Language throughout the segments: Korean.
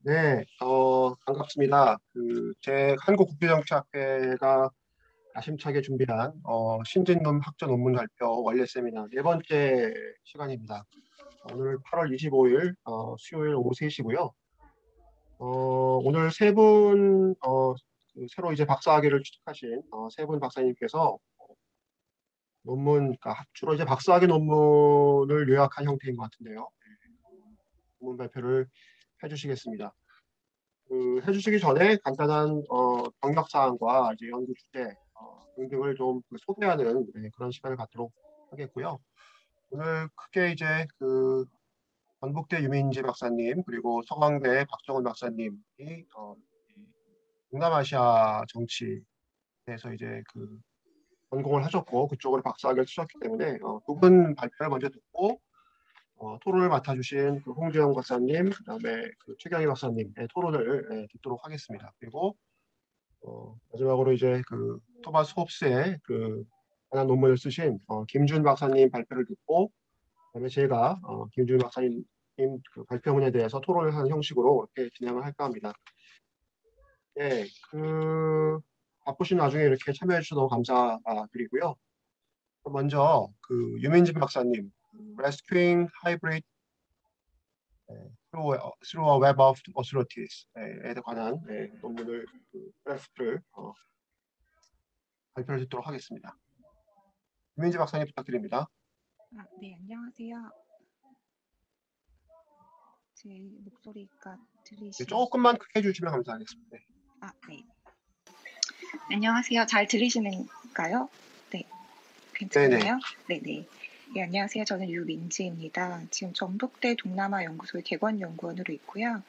네, 반갑습니다. 제 한국국제정치학회가 야심차게 준비한 신진론 학전 논문 발표 원래 세미나 네 번째 시간입니다. 오늘 8월 25일 수요일 오후 3시고요. 오늘 세 분, 새로 이제 박사학위를 취득하신 세 분 박사님께서 그러니까 주로 이제 박사학위 논문을 요약한 형태인 것 같은데요. 논문 발표를 해주시겠습니다. 해주시기 전에 간단한 경력 사항과 이제 연구 주제 등등을 좀그 소개하는 그런 시간을 갖도록 하겠고요. 오늘 크게 이제 건북대 유민지 박사님 그리고 서강대 박정은 박사님이 이 동남아시아 정치에서 이제 전공을 하셨고 그쪽으로 박사학위를 쓰셨기 때문에 두 분 발표를 먼저 듣고 토론을 맡아주신 홍재영 박사님, 그다음에 최경희 박사님의 토론을 듣도록 하겠습니다. 그리고 마지막으로 이제 토마스 홉스의 관한 논문을 쓰신 김준 박사님 발표를 듣고 그다음에 제가 김준 박사님 발표문에 대해서 토론을 하는 형식으로 이렇게 진행을 할까 합니다. 예, 바쁘신 와중에 이렇게 참여해 주셔서 너무 감사드리고요. 먼저 유민진 박사님, Rescuing Hybrid through a Web of Authorities에 관한 논문을 드래프트를 발표를 듣도록 하겠습니다. 유민지 박사님 부탁드립니다. 네, 안녕하세요. 제 목소리가 들리시나요? 조금만 크게 해주시면 감사하겠습니다. 네. 안녕하세요. 잘 들리시는가요? 네, 괜찮나요? 네네. 네, 안녕하세요. 저는 유민지입니다. 지금 전북대 동남아 연구소의 개관연구원으로 있고요.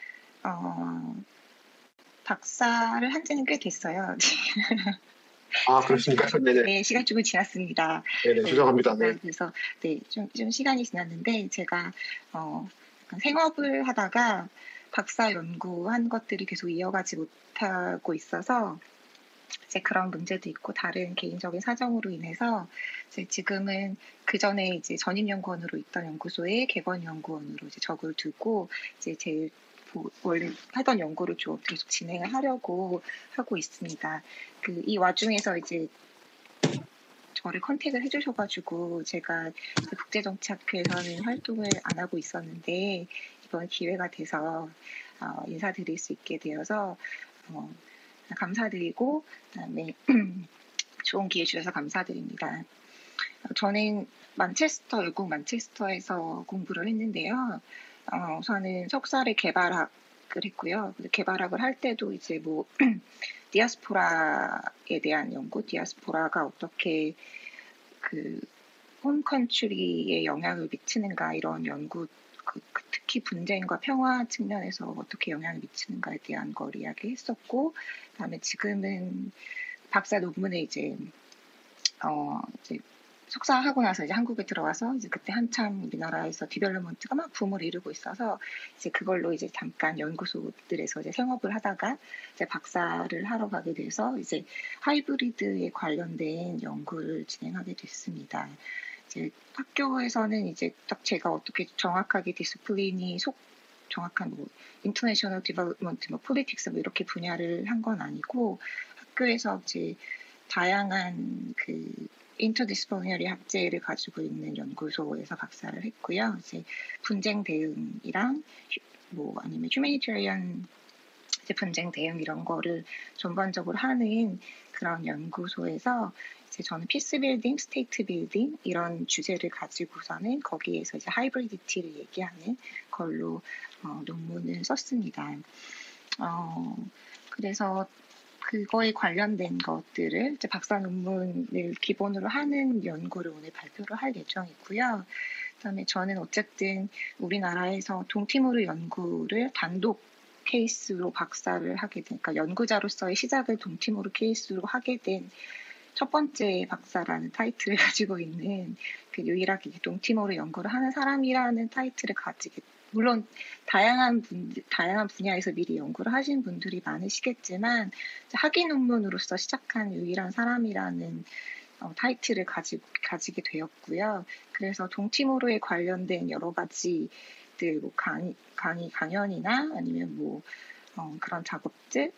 박사를 한 지는 꽤 됐어요. 그렇습니까? 네네. 네, 시간 조금 지났습니다. 네네, 죄송합니다. 네. 그래서 좀 시간이 지났는데 제가 생업을 하다가 박사 연구한 것들이 계속 이어가지 못하고 있어서 이제 그런 문제도 있고 다른 개인적인 사정으로 인해서 이제 지금은 그 전에 이제 전임연구원으로 있던 연구소에 개관연구원으로 이제 적을 두고 이제 제 원래 하던 연구를 좀 계속 진행을 하려고 하고 있습니다. 이 와중에서 이제 저를 컨택을 해주셔가지고 제가 국제정치학회에서는 활동을 안 하고 있었는데 이번 기회가 돼서 인사드릴 수 있게 되어서 감사드리고 그다음에 좋은 기회 주셔서 감사드립니다. 저는 영국 만체스터에서 공부를 했는데요. 우선은 석사를 개발학을 했고요. 개발학을 할 때도 이제 디아스포라에 대한 연구, 디아스포라가 어떻게 홈컨트리에 영향을 미치는가 이런 연구, 특히 분쟁과 평화 측면에서 어떻게 영향을 미치는가에 대한 걸 이야기했었고, 그다음에 지금은 박사 논문에 이제 석사하고 나서 이제 한국에 들어와서 이제 그때 한참 우리나라에서 디벨롭먼트가 막 붐을 이루고 있어서 이제 그걸로 이제 잠깐 연구소들에서 이제 생업을 하다가 이제 박사를 하러 가게 돼서 이제 하이브리드에 관련된 연구를 진행하게 됐습니다. 이제 학교에서는 이제 딱 제가 어떻게 정확하게 디스플린이 정확한 인터내셔널 디벨롭먼트, 폴리틱스 이렇게 분야를 한 건 아니고 학교에서 이제 다양한 인터디스플리너리 학제를 가지고 있는 연구소에서 박사를 했고요. 이제 분쟁 대응이랑 아니면 휴머니테리언 이제 분쟁 대응 이런 거를 전반적으로 하는 그런 연구소에서 이제 저는 피스 빌딩, 스테이트 빌딩 이런 주제를 가지고서는 거기에서 이제 하이브리디티를 얘기하는 걸로 논문을 썼습니다. 그래서 그거에 관련된 것들을 이제 박사 논문을 기본으로 하는 연구를 오늘 발표를 할 예정이고요. 그다음에 저는 어쨌든 우리나라에서 동티모르 연구를 단독 케이스로 박사를 하게 된, 그러니까 연구자로서의 시작을 동티모르 케이스로 하게 된 첫 번째 박사라는 타이틀을 가지고 있는 유일하게 동티모르 연구를 하는 사람이라는 타이틀을 가지게. 물론 다양한 분야에서 미리 연구를 하신 분들이 많으시겠지만 학위 논문으로서 시작한 유일한 사람이라는 타이틀을 가지게 되었고요. 그래서 동티모르에 관련된 여러 가지 작업들, 뭐 강연이나 아니면 뭐 그런 작업들,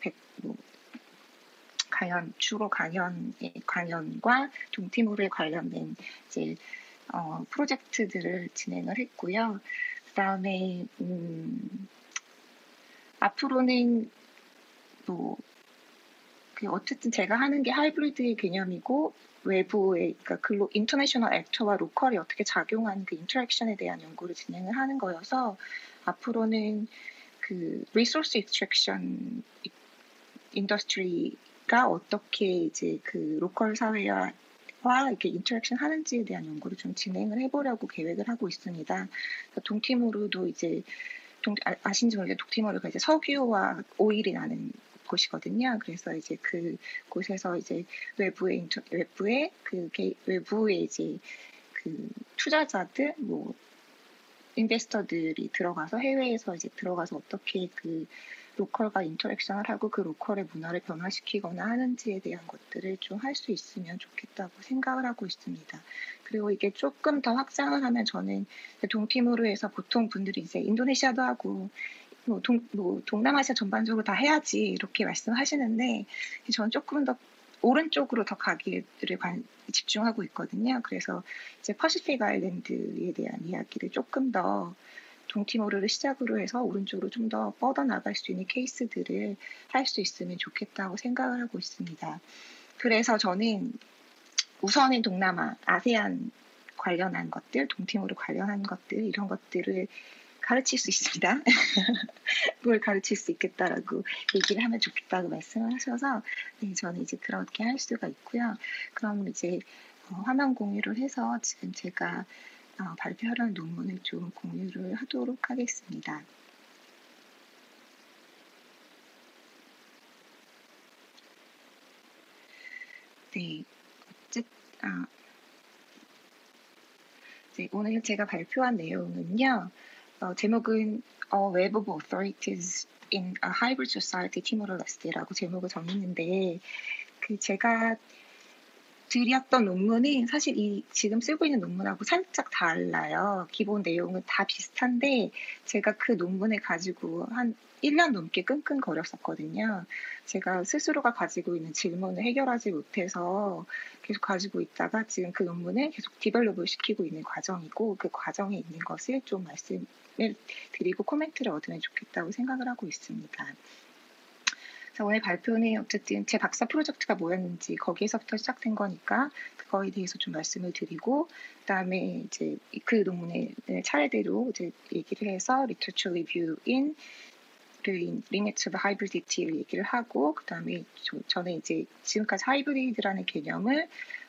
주로 강연과 동티모르에 관련된 이제 프로젝트들을 진행을 했고요. 그다음에 앞으로는 어쨌든 제가 하는 게 하이브리드의 개념이고 외부의 그러니까 인터내셔널 액터와 로컬이 어떻게 작용하는 그 인터랙션에 대한 연구를 진행을 하는 거여서 앞으로는 그 리소스 익스트랙션 인더스트리가 어떻게 이제 그 로컬 사회와 이렇게 인터랙션 하는지에 대한 연구를 좀 진행을 해보려고 계획을 하고 있습니다. 동티모르도 이제 아신지 모르겠는데 동티모르가 이제 석유와 오일이 나는 곳이거든요. 그래서 이제 그 곳에서 이제 외부의 이제 그 투자자들 인베스터들이 들어가서 해외에서 이제 들어가서 어떻게 그 로컬과 인터랙션을 하고 그 로컬의 문화를 변화시키거나 하는지에 대한 것들을 좀 할 수 있으면 좋겠다고 생각을 하고 있습니다. 그리고 이게 조금 더 확장을 하면 저는 동티모르에서 보통 분들이 이제 인도네시아도 하고 동남아시아 전반적으로 다 해야지 이렇게 말씀하시는데 저는 조금 더 오른쪽으로 더 가기를 집중하고 있거든요. 그래서 이제 퍼시픽 아일랜드에 대한 이야기를 조금 더 동티모르를 시작으로 해서 오른쪽으로 좀 더 뻗어나갈 수 있는 케이스들을 할 수 있으면 좋겠다고 생각을 하고 있습니다. 그래서 저는 우선은 동남아, 아세안 관련한 것들, 동티모르 관련한 것들 이런 것들을 가르칠 수 있습니다. 뭘 가르칠 수 있겠다라고 얘기를 하면 좋겠다고 말씀을 하셔서 네, 저는 이제 그렇게 할 수가 있고요. 그럼 이제 화면 공유를 해서 지금 제가 발표하려는 논문을 좀 공유를 하도록 하겠습니다. 네, 오늘 제가 발표한 내용은요. 제목은 Web of Authorities in a Hybrid Society Timor-Leste라고 제목을 정했는데 제가 드렸던 논문이 사실 지금 쓰고 있는 논문하고 살짝 달라요. 기본 내용은 다 비슷한데 제가 그 논문을 가지고 한 1년 넘게 끙끙거렸었거든요. 제가 스스로가 가지고 있는 질문을 해결하지 못해서 계속 가지고 있다가 지금 그 논문을 계속 디벨롭을 시키고 있는 과정이고 그 과정에 있는 것을 좀 말씀을 드리고 코멘트를 얻으면 좋겠다고 생각을 하고 있습니다. 오늘 발표는 어쨌든 제 박사 프로젝트가 뭐였는지 거기에서부터 시작된 거니까 그거에 대해서 좀 말씀을 드리고 그다음에 이제 그 논문의 차례대로 이제 얘기를 해서 리터처 리뷰인 Limits of Hybridity를 얘기를 하고 그다음에 저는 이제 지금까지 하이브리드라는 개념을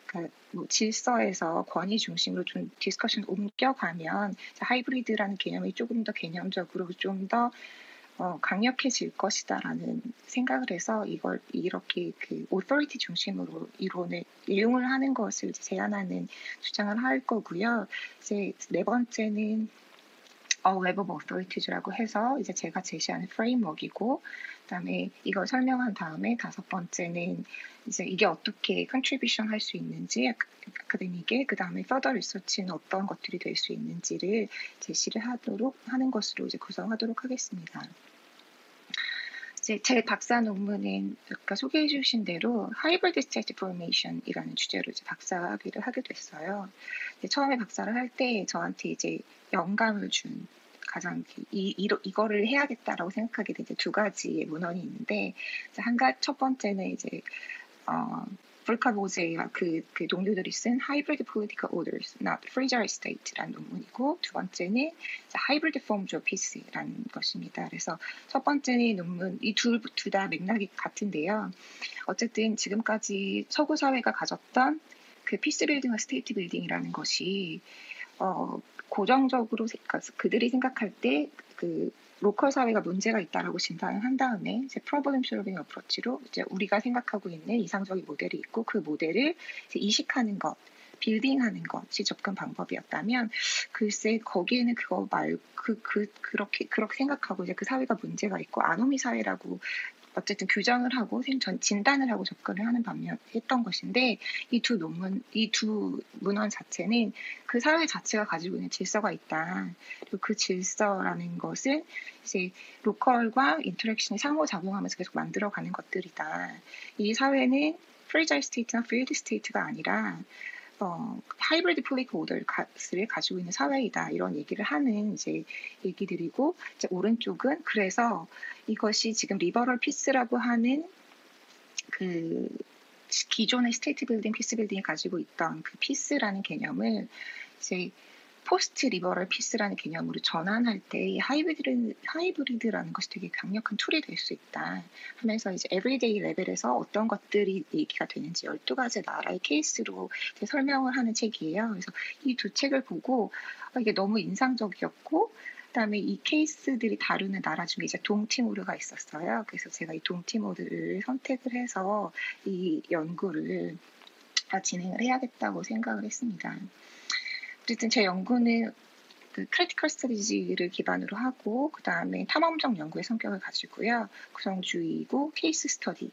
질서에서 권위 중심으로 좀 디스커션 옮겨가면 하이브리드라는 개념이 조금 더 개념적으로 좀 더 강력해질 것이다라는 생각을 해서 이걸 이렇게 그 authority 중심으로 이용을 하는 것을 이제 제안하는 주장을 할 거고요. 이제 네 번째는 Web of Authorities라고 해서 이제 제가 제시하는 프레임워크이고, 그다음에 이걸 설명한 다음에 다섯 번째는 이제 이게 어떻게 컨트리뷰션 할 수 있는지 아카데믹에, 그다음에 further research는 어떤 것들이 될 수 있는지를 제시를 하는 것으로 이제 구성하도록 하겠습니다. 제 박사 논문은 아까 소개해 주신 대로 Hybrid State Formation이라는 주제로 이제 박사학위를 하게 됐어요. 처음에 박사를 할 때 저한테 이제 영감을 준 가장 이거를 해야겠다라고 생각하게 된 두 가지의 문헌이 있는데 첫 번째는 이제 볼카보제와 그 동료들이 쓴 Hybrid Political Orders, Not Fragile State라는 논문이고 두 번째는 Hybrid Forms of Peace라는 것입니다. 그래서 첫 번째는 논문 이 둘 다 맥락이 같은데요. 어쨌든 지금까지 서구 사회가 가졌던 그 피스 빌딩과 스테이트 빌딩이라는 것이 고정적으로 그들이 생각할 때 그 로컬 사회가 문제가 있다라고 진단을 한 다음에 이제 프로블럼 솔빙 어프로치로 이제 우리가 생각하고 있는 이상적인 모델이 있고 그 모델을 이제 이식하는 것, 빌딩하는 것이 접근 방법이었다면 글쎄 거기에는 그렇게 생각하고 이제 그 사회가 문제가 있고 아노미 사회라고 어쨌든 규정을 하고 진단을 하고 접근을 하는 반면 했던 것인데 이 두 문헌 자체는 그 사회 자체가 가지고 있는 질서가 있다. 그리고 그 질서라는 것을 이제 로컬과 인터랙션이 상호작용하면서 계속 만들어가는 것들이다. 이 사회는 프레자일 스테이트나 필드 스테이트가 아니라 하이브리드 폴리틱 오더를 가지고 있는 사회이다. 이런 얘기를 하는 이제 얘기들이고, 이제 오른쪽은 그래서 이것이 지금 리버럴 피스라고 하는 그 기존의 스테이트 빌딩, 피스 빌딩이 가지고 있던 그 피스라는 개념을 이제 포스트 리버럴 피스라는 개념으로 전환할 때 이 하이브리드라는 것이 되게 강력한 툴이 될 수 있다 하면서 이제 에브리데이 레벨에서 어떤 것들이 얘기가 되는지 12가지 나라의 케이스로 설명을 하는 책이에요. 그래서 이 두 책을 보고 이게 너무 인상적이었고 그다음에 이 케이스들이 다루는 나라 중에 이제 동티모르가 있었어요. 그래서 제가 이 동티모르를 선택을 해서 이 연구를 진행을 해야겠다고 생각을 했습니다. 어쨌든 제 연구는 그 크리티컬 스터디지를 기반으로 하고 그 다음에 탐험적 연구의 성격을 가지고요. 구성주의이고 케이스 스터디를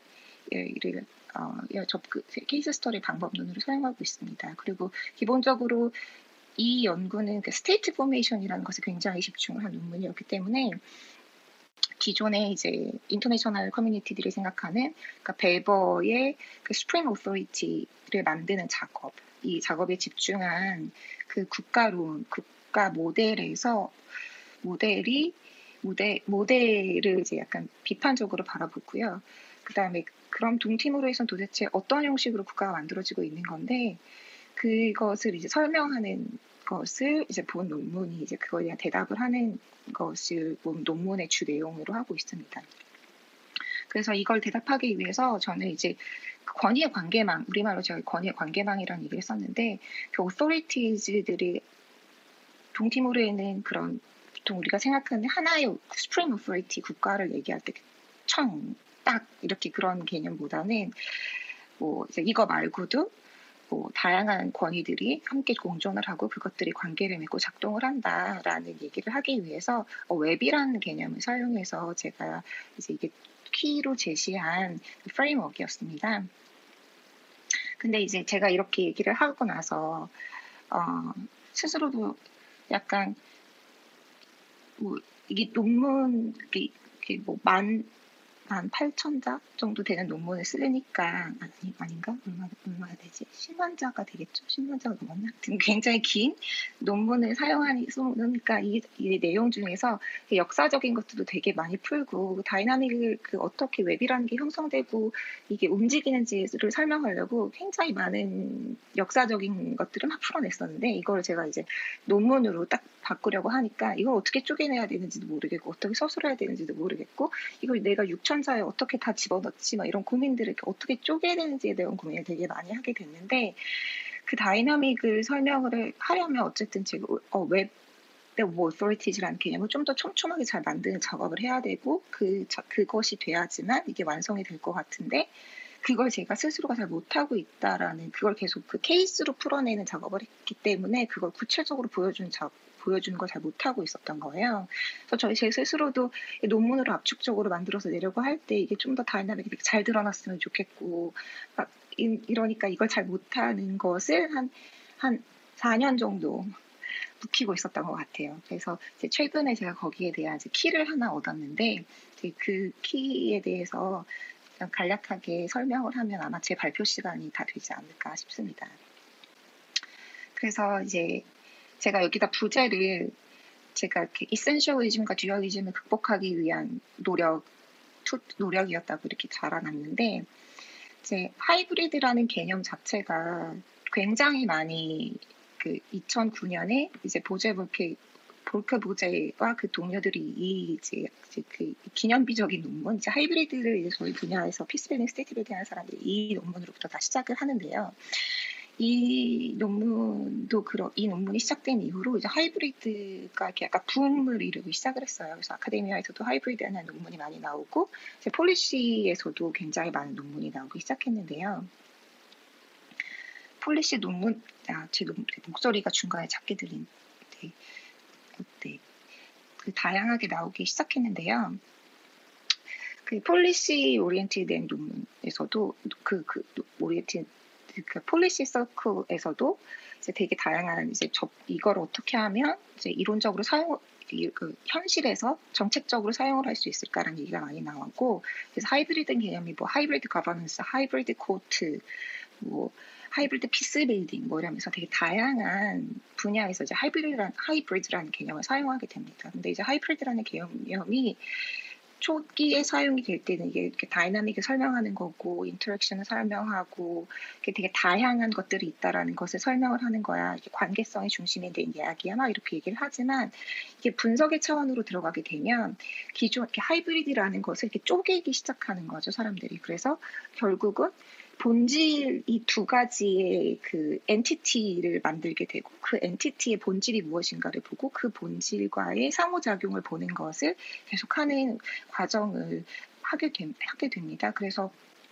케이스 스터디 방법론으로 사용하고 있습니다. 그리고 기본적으로 이 연구는 그 스테이트 포메이션이라는 것에 굉장히 집중을 한 논문이었기 때문에 기존의 이제 인터내셔널 커뮤니티들이 생각하는 그러니까 베버의 그 스프링 오토리티를 만드는 작업, 이 작업에 집중한 그 국가 모델에서 모델을 이제 약간 비판적으로 바라보고요. 그 다음에 그럼 동티모르에서는 도대체 어떤 형식으로 국가가 만들어지고 있는 건데 그것을 이제 설명하는 것을 이제 본 논문이 이제 그거에 대한 대답을 하는 것을 본 논문의 주 내용으로 하고 있습니다. 그래서 이걸 대답하기 위해서 저는 이제 권위의 관계망, 우리말로 제가 권위의 관계망이라는 얘기를 썼는데 그 오토리티즈들이 동티모르에는 그런 보통 우리가 생각하는 하나의 스프링 오토리티 국가를 얘기할 때 딱 이렇게 그런 개념보다는 뭐 이제 이거 말고도 뭐 다양한 권위들이 함께 공존을 하고 그것들이 관계를 맺고 작동을 한다라는 얘기를 하기 위해서 웹이라는 개념을 사용해서 제가 이제 이게 키로 제시한 프레임워크였습니다. 근데 이제 제가 이렇게 얘기를 하고 나서 스스로도 약간 뭐 이게 논문 이게 뭐 18,000자 정도 되는 논문을 쓰려니까 아닌가? 얼마나 되지? 10만 자가 되겠죠? 10만 자가 넘었나? 굉장히 긴 논문을 사용하니까 이 내용 중에서 역사적인 것들도 되게 많이 풀고 다이나믹을 어떻게 웹이라는 게 형성되고 이게 움직이는지를 설명하려고 굉장히 많은 역사적인 것들을 막 풀어냈었는데 이걸 제가 이제 논문으로 딱 바꾸려고 하니까 이걸 어떻게 쪼개내야 되는지도 모르겠고 어떻게 서술해야 되는지도 모르겠고 이걸 내가 6,000자에 어떻게 다 집어넣지 막 이런 고민들을 어떻게 쪼개야 되는지에 대한 고민을 되게 많이 하게 됐는데 그 다이나믹을 설명을 하려면 어쨌든 제가 웹 authorities라는 개념을 좀 더 촘촘하게 잘 만드는 작업을 해야 되고 그것이 돼야지만 이게 완성이 될 것 같은데 그걸 제가 스스로가 잘 못하고 있다라는 그걸 계속 그 케이스로 풀어내는 작업을 했기 때문에 그걸 구체적으로 보여주는 걸 잘 못하고 있었던 거예요. 그래서 제 스스로도 논문으로 압축적으로 만들어서 내려고 할 때 이게 좀 더 다이나믹하게 잘 드러났으면 좋겠고 이러니까 이걸 잘 못하는 것을 한 4년 정도 묵히고 있었던 것 같아요. 그래서 이제 최근에 제가 거기에 대한 이제 키를 하나 얻었는데 그 키에 대해서 간략하게 설명을 하면 아마 제 발표 시간이 다 되지 않을까 싶습니다. 그래서 이제 제가 여기다 부제를 제가 이렇게 이센셜리즘과 듀얼리즘을 극복하기 위한 노력이었다고 이렇게 달아놨는데 이제 하이브리드라는 개념 자체가 굉장히 많이 2009년에 이제 볼크 보제와 그 동료들이 이제 그 기념비적인 논문, 이제 하이브리드를 이제 저희 분야에서 피스빌딩, 스테이트 빌딩 하는 사람들이 이 논문으로부터 다 시작을 하는데요. 이 논문이 시작된 이후로 이제 하이브리드가 이렇게 약간 붐을 이루기 시작을 했어요. 그래서 아카데미아에서도 하이브리드라는 논문이 많이 나오고, 이제 폴리시에서도 굉장히 많은 논문이 나오기 시작했는데요. 폴리시 논문, 제 목소리가 중간에 작게 들리는데, 다양하게 나오기 시작했는데요. 그 폴리시 오리엔티드된 논문에서도 그 폴리시 서클에서도 이제 되게 다양한 이제 이걸 어떻게 하면 이제 이론적으로 그 현실에서 정책적으로 사용을 할 수 있을까라는 얘기가 많이 나왔고, 그래서 하이브리드 개념이 뭐 하이브리드 거버넌스, 하이브리드 코트, 뭐 하이브리드 피스 빌딩 뭐 이러면서 되게 다양한 분야에서 이제 하이브리드라는 개념을 사용하게 됩니다. 근데 이제 하이브리드라는 개념이 초기에 사용이 될 때는 이게 이렇게 다이나믹을 설명하는 거고, 인터랙션을 설명하고, 이게 되게 다양한 것들이 있다라는 것을 설명을 하는 거야. 이게 관계성이 중심이 된 이야기야. 막 이렇게 얘기를 하지만, 이게 분석의 차원으로 들어가게 되면, 기존, 이렇게 하이브리드라는 것을 이렇게 쪼개기 시작하는 거죠, 사람들이. 그래서 결국은 본질 이 두 가지의 그 엔티티를 만들게 되고, 그 엔티티의 본질이 무엇인가를 보고 그 본질과의 상호작용을 보는 것을 계속하는 과정을 하게 됩니다. 그래서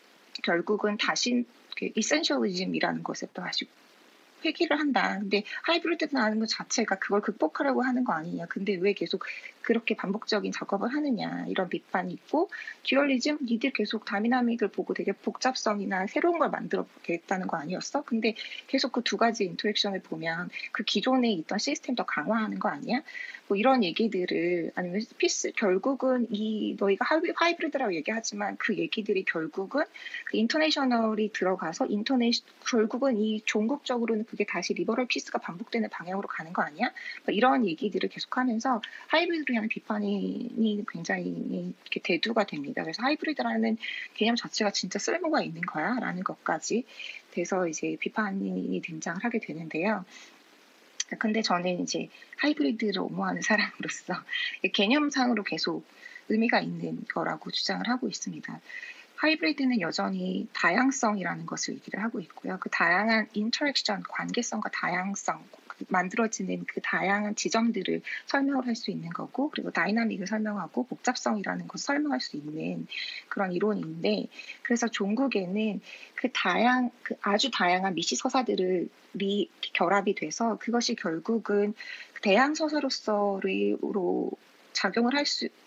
결국은 다시 이센셜리즘이라는 것을 또 다시 회귀를 한다. 근데 하이브리드라는 것 자체가 그걸 극복하려고 하는 거 아니냐. 근데 왜 계속 그렇게 반복적인 작업을 하느냐. 이런 비판이 있고, 듀얼리즘, 니들 계속 다이나믹을 보고 되게 복잡성이나 새로운 걸 만들어 보겠다는 거 아니었어? 근데 계속 그 두 가지 인터랙션을 보면 그 기존에 있던 시스템 더 강화하는 거 아니야? 뭐 이런 얘기들을, 아니면 결국은 너희가 하이브리드라고 얘기하지만 그 얘기들이 결국은 그 인터내셔널이 들어가서 결국은 이 종국적으로는 그게 다시 리버럴 피스가 반복되는 방향으로 가는 거 아니야? 뭐 이런 얘기들을 계속하면서 하이브리드라는 비판이 굉장히 이렇게 대두가 됩니다. 그래서 하이브리드라는 개념 자체가 진짜 쓸모가 있는 거야라는 것까지 돼서 이제 비판이 등장을 하게 되는데요. 근데 저는 이제 하이브리드를 옹호하는 사람으로서 개념상으로 계속 의미가 있는 거라고 주장을 하고 있습니다. 하이브리드는 여전히 다양성이라는 것을 얘기를 하고 있고요. 그 다양한 인터랙션, 관계성과 다양성, 만들어지는 그 다양한 지점들을 설명을 할 수 있는 거고, 그리고 다이나믹을 설명하고 복잡성이라는 것을 설명할 수 있는 그런 이론인데, 그래서 종국에는 그 아주 다양한 미시 서사들이 결합이 돼서 그것이 결국은 대양 서사로서로 작용을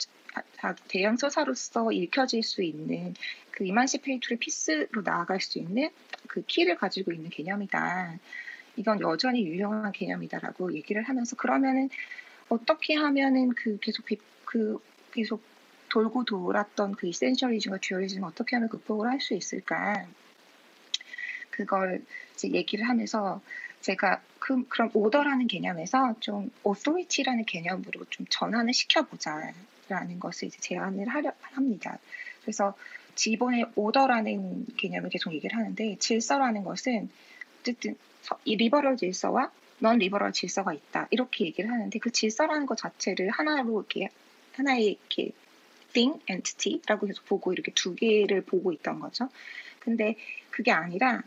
대형 서사로서 읽혀질 수 있는 그 이만시페이토리 피스로 나아갈 수 있는 그 키를 가지고 있는 개념이다. 이건 여전히 유용한 개념이다라고 얘기를 하면서, 그러면은 어떻게 하면은 계속 돌고 돌았던 그 이센셜리즘과 듀얼리즘을 어떻게 하면 극복을 할 수 있을까? 그걸 이제 얘기를 하면서 제가 그럼 오더라는 개념에서 좀 authority라는 개념으로 좀 전환을 시켜보자라는 것을 이제 제안을 합니다. 그래서 기본의 오더라는 개념을 계속 얘기를 하는데, 질서라는 것은 어쨌든 이 리버럴 질서와 넌 리버럴 질서가 있다 이렇게 얘기를 하는데, 그 질서라는 것 자체를 하나의 이렇게 thing, entity라고 해서 보고 이렇게 두 개를 보고 있던 거죠. 근데 그게 아니라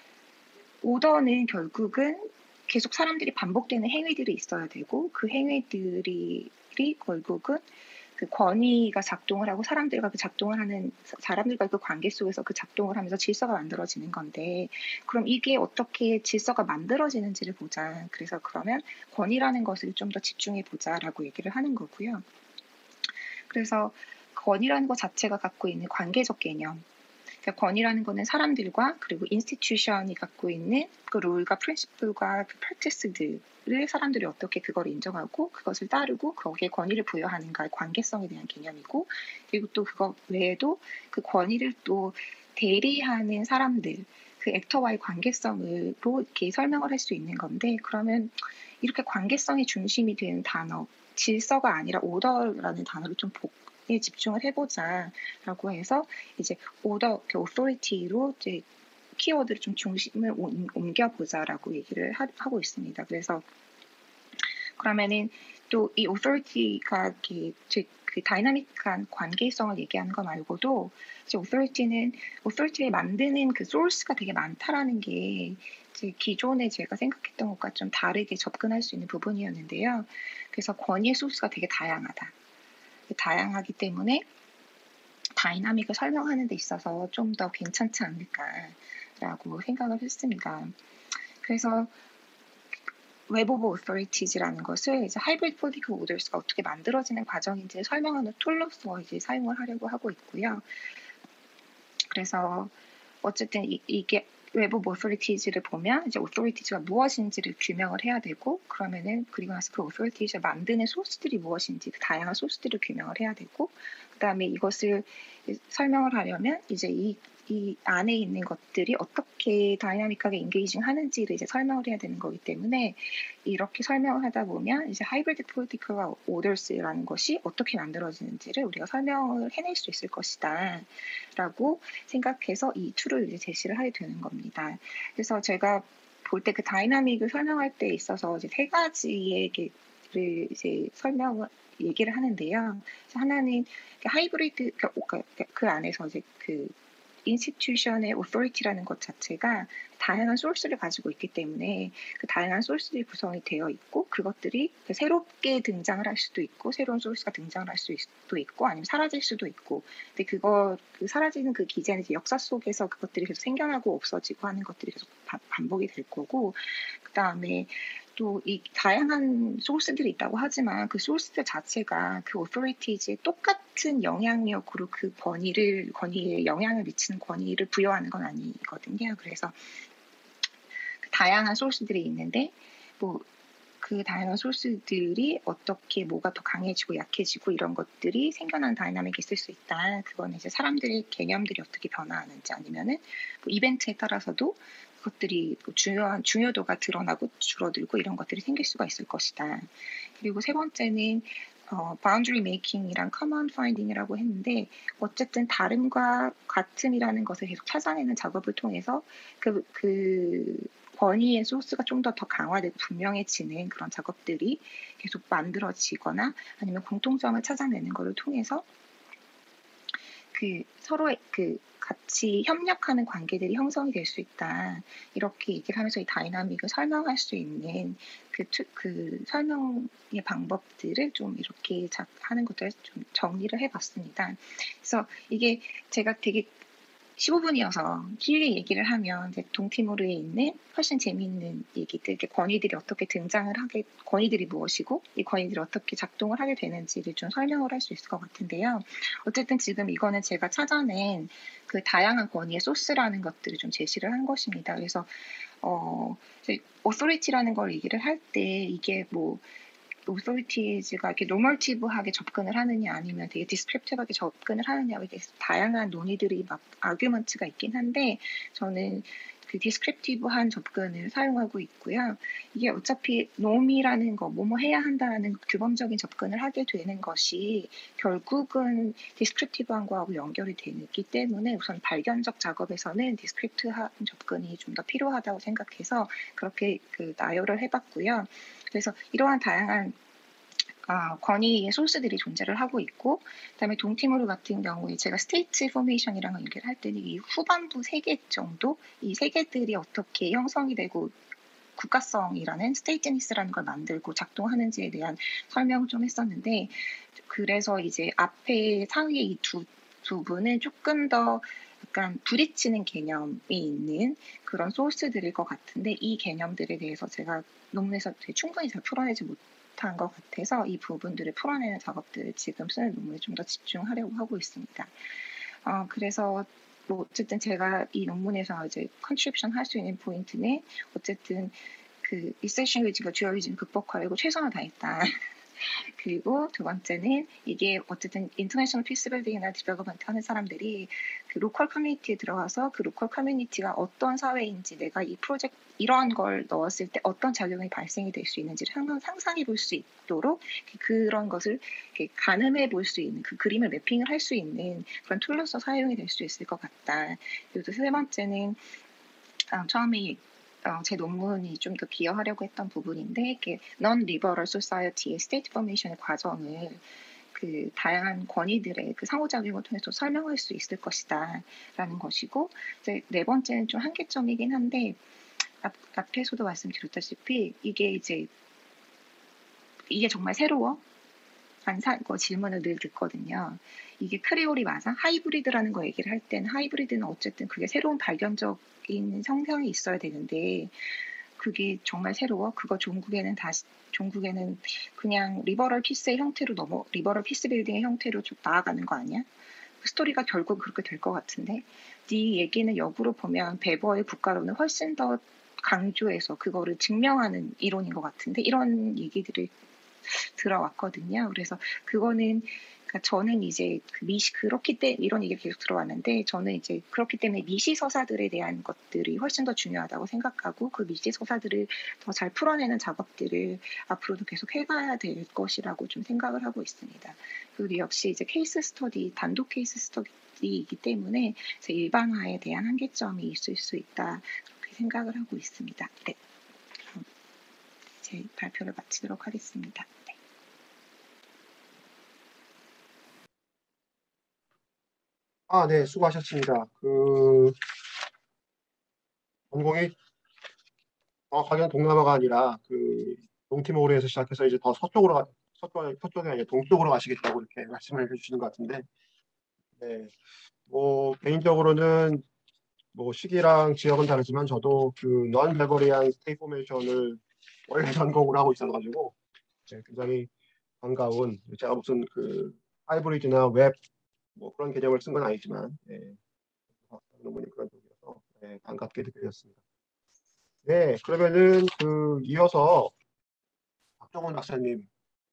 오더는 결국은 계속 사람들이 반복되는 행위들이 있어야 되고, 그 행위들이 결국은 그 권위가 작동을 하고 사람들과 그 관계 속에서 그 작동을 하면서 질서가 만들어지는 건데, 그럼 이게 어떻게 질서가 만들어지는지를 보자. 그래서 그러면 권위라는 것을 좀 더 집중해 보자라고 얘기를 하는 거고요. 그래서 권위라는 것 자체가 갖고 있는 관계적 개념, 그러니까 권위라는 거는 사람들과 그리고 인스티튜션이 갖고 있는 그 룰과 프린시플과 그 프랙티스들을 사람들이 어떻게 그걸 인정하고 그것을 따르고 거기에 권위를 부여하는가의 관계성에 대한 개념이고, 그리고 또 그것 외에도 그 권위를 또 대리하는 사람들, 그 액터와의 관계성으로 이렇게 설명을 할 수 있는 건데, 그러면 이렇게 관계성이 중심이 되는 단어, 질서가 아니라 오더라는 단어를 좀 집중을 해보자라고 해서 이제 authority로 이제 키워드를 좀 중심을 옮겨보자라고 얘기를 하고 있습니다. 그래서 그러면은 또 이 authority가 그 다이나믹한 관계성을 얘기하는 거 말고도 이제 authority를 만드는 그 소스가 되게 많다라는 게 이제 기존에 제가 생각했던 것과 좀 다르게 접근할 수 있는 부분이었는데요. 그래서 권위의 소스가 되게 다양하기 때문에 다이나믹을 설명하는 데 있어서 좀 더 괜찮지 않을까라고 생각을 했습니다. 그래서 웹 오브 오서리티즈라는 것을 이제 하이브리드 폴리티컬 오더스가 어떻게 만들어지는 과정인지 설명하는 툴로서 이제 사용을 하려고 하고 있고요. 그래서 어쨌든 이게 웹 오브 오서리티즈를 보면 이제 오서리티즈가 무엇인지를 규명을 해야 되고, 그러면은 그리고 나서 그 오서리티즈를 만드는 소스들이 무엇인지 그 다양한 소스들을 규명을 해야 되고, 그다음에 이것을 설명을 하려면 이제 이 안에 있는 것들이 어떻게 다이나믹하게 인게이징 하는지를 이제 설명을 해야 되는 거기 때문에, 이렇게 설명을 하다 보면 이제 하이브리드 폴리티컬 오더스라는 것이 어떻게 만들어지는지를 우리가 설명을 해낼 수 있을 것이다 라고 생각해서 이 툴을 이제 제시를 하게 되는 겁니다. 그래서 제가 볼 때 그 다이나믹을 설명할 때 있어서 이제 세 가지의 를 이제 얘기를 하는데요. 하나는 하이브리드, 그 안에서 이제 그 인스티튜션의 오토리티라는 것 자체가 다양한 소스를 가지고 있기 때문에 그 다양한 소스들이 구성이 되어 있고, 그것들이 새롭게 등장을 할 수도 있고, 새로운 소스가 등장을 할 수도 있고, 아니면 사라질 수도 있고. 근데 그 사라지는 그 기제는 이제 역사 속에서 그것들이 계속 생겨나고 없어지고 하는 것들이 계속 반복이 될 거고, 그 다음에 또 이 다양한 소스들이 있다고 하지만 그 소스들 자체가 그 오토리티즈에 똑같은 영향력으로 그 권위에 영향을 미치는 권위를 부여하는 건 아니거든요. 그래서 그 다양한 소스들이 있는데, 뭐 그 다양한 소스들이 어떻게 뭐가 더 강해지고 약해지고 이런 것들이 생겨나는 다이나믹이 있을 수 있다. 그건 이제 사람들의 개념들이 어떻게 변화하는지, 아니면은 뭐 이벤트에 따라서도 그것들이 중요도가 드러나고 줄어들고 이런 것들이 생길 수가 있을 것이다. 그리고 세 번째는 boundary making이랑 common finding이라고 했는데, 어쨌든 다름과 같음이라는 것을 계속 찾아내는 작업을 통해서 그 권위의 소스가 좀 더 강화되고 분명해지는 그런 작업들이 계속 만들어지거나, 아니면 공통점을 찾아내는 것을 통해서 그 서로의 그 같이 협력하는 관계들이 형성이 될 수 있다. 이렇게 얘기를 하면서 이 다이나믹을 설명할 수 있는 그 설명의 방법들을 좀 이렇게 하는 것들을 좀 정리를 해봤습니다. 그래서 이게 제가 되게 15분이어서 길게 얘기를 하면 이제 동티모르에 있는 훨씬 재미있는 얘기들, 이렇게 권위들이 어떻게 권위들이 무엇이고 이 권위들이 어떻게 작동을 하게 되는지를 좀 설명을 할 수 있을 것 같은데요. 어쨌든 지금 이거는 제가 찾아낸 그 다양한 권위의 소스라는 것들을 좀 제시를 한 것입니다. 그래서 오소리티라는 걸 얘기를 할 때 이게 뭐 오소리티즈가 이렇게 노멀티브하게 접근을 하느냐, 아니면 되게 디스크립티브하게 접근을 하느냐에 대해서 다양한 논의들이 막 아규먼트가 있긴 한데, 저는 그 디스크립티브한 접근을 사용하고 있고요. 이게 어차피 놈이라는 거, 뭐뭐 해야 한다는 규범적인 접근을 하게 되는 것이 결국은 디스크립티브한 거하고 연결이 되기 때문에 우선 발견적 작업에서는 디스크립티브한 접근이 좀 더 필요하다고 생각해서 그렇게 나열을 해봤고요. 그래서 이러한 다양한 권위의 소스들이 존재를 하고 있고, 그다음에 동티모르 같은 경우에 제가 스테이트 포메이션이랑 얘기를 할 때는 이 후반부 3개 정도, 이 3개들이 어떻게 형성이 되고 국가성이라는 스테이트니스라는 걸 만들고 작동하는지에 대한 설명을 좀 했었는데, 그래서 이제 앞에 상위에 이 두 부분은 조금 더 약간 부딪히는 개념이 있는 그런 소스들일 것 같은데, 이 개념들에 대해서 제가 논문에서 되게 충분히 잘 풀어내지 못한 것 같아서 이 부분들을 풀어내는 작업들을 지금 쓰는 논문에 좀 더 집중하려고 하고 있습니다. 그래서 뭐 어쨌든 제가 이 논문에서 이제 컨트리뷰션 할 수 있는 포인트는 어쨌든 그 리세션 위즈가 듀얼리즘 극복하려고 최선을 다했다. 그리고 두 번째는 이게 어쨌든 인터내셔널 피스 빌딩이나 디벨롭먼트 하는 사람들이 그 로컬 커뮤니티에 들어가서 그 로컬 커뮤니티가 어떤 사회인지, 내가 이 프로젝트 이러한 걸 넣었을 때 어떤 작용이 발생이 될 수 있는지를 항상 상상해 볼 수 있도록 그런 것을 가늠해 볼 수 있는, 그 그림을 매핑을 할 수 있는 그런 툴로서 사용이 될 수 있을 것 같다. 그리고 세 번째는 처음에 제 논문이 좀 더 기여하려고 했던 부분인데, non-liberal society의 state formation의 과정을 그 다양한 권위들의 그 상호작용을 통해서 설명할 수 있을 것이다 라는 것이고, 이제 네 번째는 좀 한계점이긴 한데, 앞에서도 말씀드렸다시피 이게 정말 새로워? 질문을 늘 듣거든요. 이게 크레올이 맞아? 하이브리드라는 거 얘기를 할 때는 하이브리드는 어쨌든 그게 새로운 발견적인 성향이 있어야 되는데, 그게 정말 새로워. 그거 종국에는 그냥 리버럴 피스의 형태로 리버럴 피스 빌딩의 형태로 쭉 나아가는 거 아니야? 그 스토리가 결국 그렇게 될 것 같은데 네 얘기는 역으로 보면 베버의 국가론은 훨씬 더 강조해서 그거를 증명하는 이론인 것 같은데 이런 얘기들을 들어왔거든요. 그래서 그거는 그러니까 저는 이제 그렇기 때문에 이런 얘기가 계속 들어왔는데 저는 이제 그렇기 때문에 미시 서사들에 대한 것들이 훨씬 더 중요하다고 생각하고 그 미시 서사들을 더 잘 풀어내는 작업들을 앞으로도 계속 해가야 될 것이라고 좀 생각을 하고 있습니다. 그리고 역시 이제 케이스 스터디 단독 케이스 스터디이기 때문에 일반화에 대한 한계점이 있을 수 있다 그렇게 생각을 하고 있습니다. 네, 그럼 제 발표를 마치도록 하겠습니다. 네, 수고하셨습니다. 전공이 정확하게는 동남아가 아니라 동티모르에서 시작해서 이제 더 서쪽이 아니라 동쪽으로 가시겠다고 이렇게 말씀을 해주시는 것 같은데, 네, 뭐 개인적으로는 뭐 시기랑 지역은 다르지만 저도 non 베버리안 스테이 포메이션을 원래 전공을 하고 있어가지고 굉장히 반가운 제가 무슨 하이브리드나 웹 뭐 그런 개념을 쓴 건 아니지만 논문이 그런 쪽이어서 반갑게 느껴졌습니다. 네, 그러면은 이어서 박정원 박사님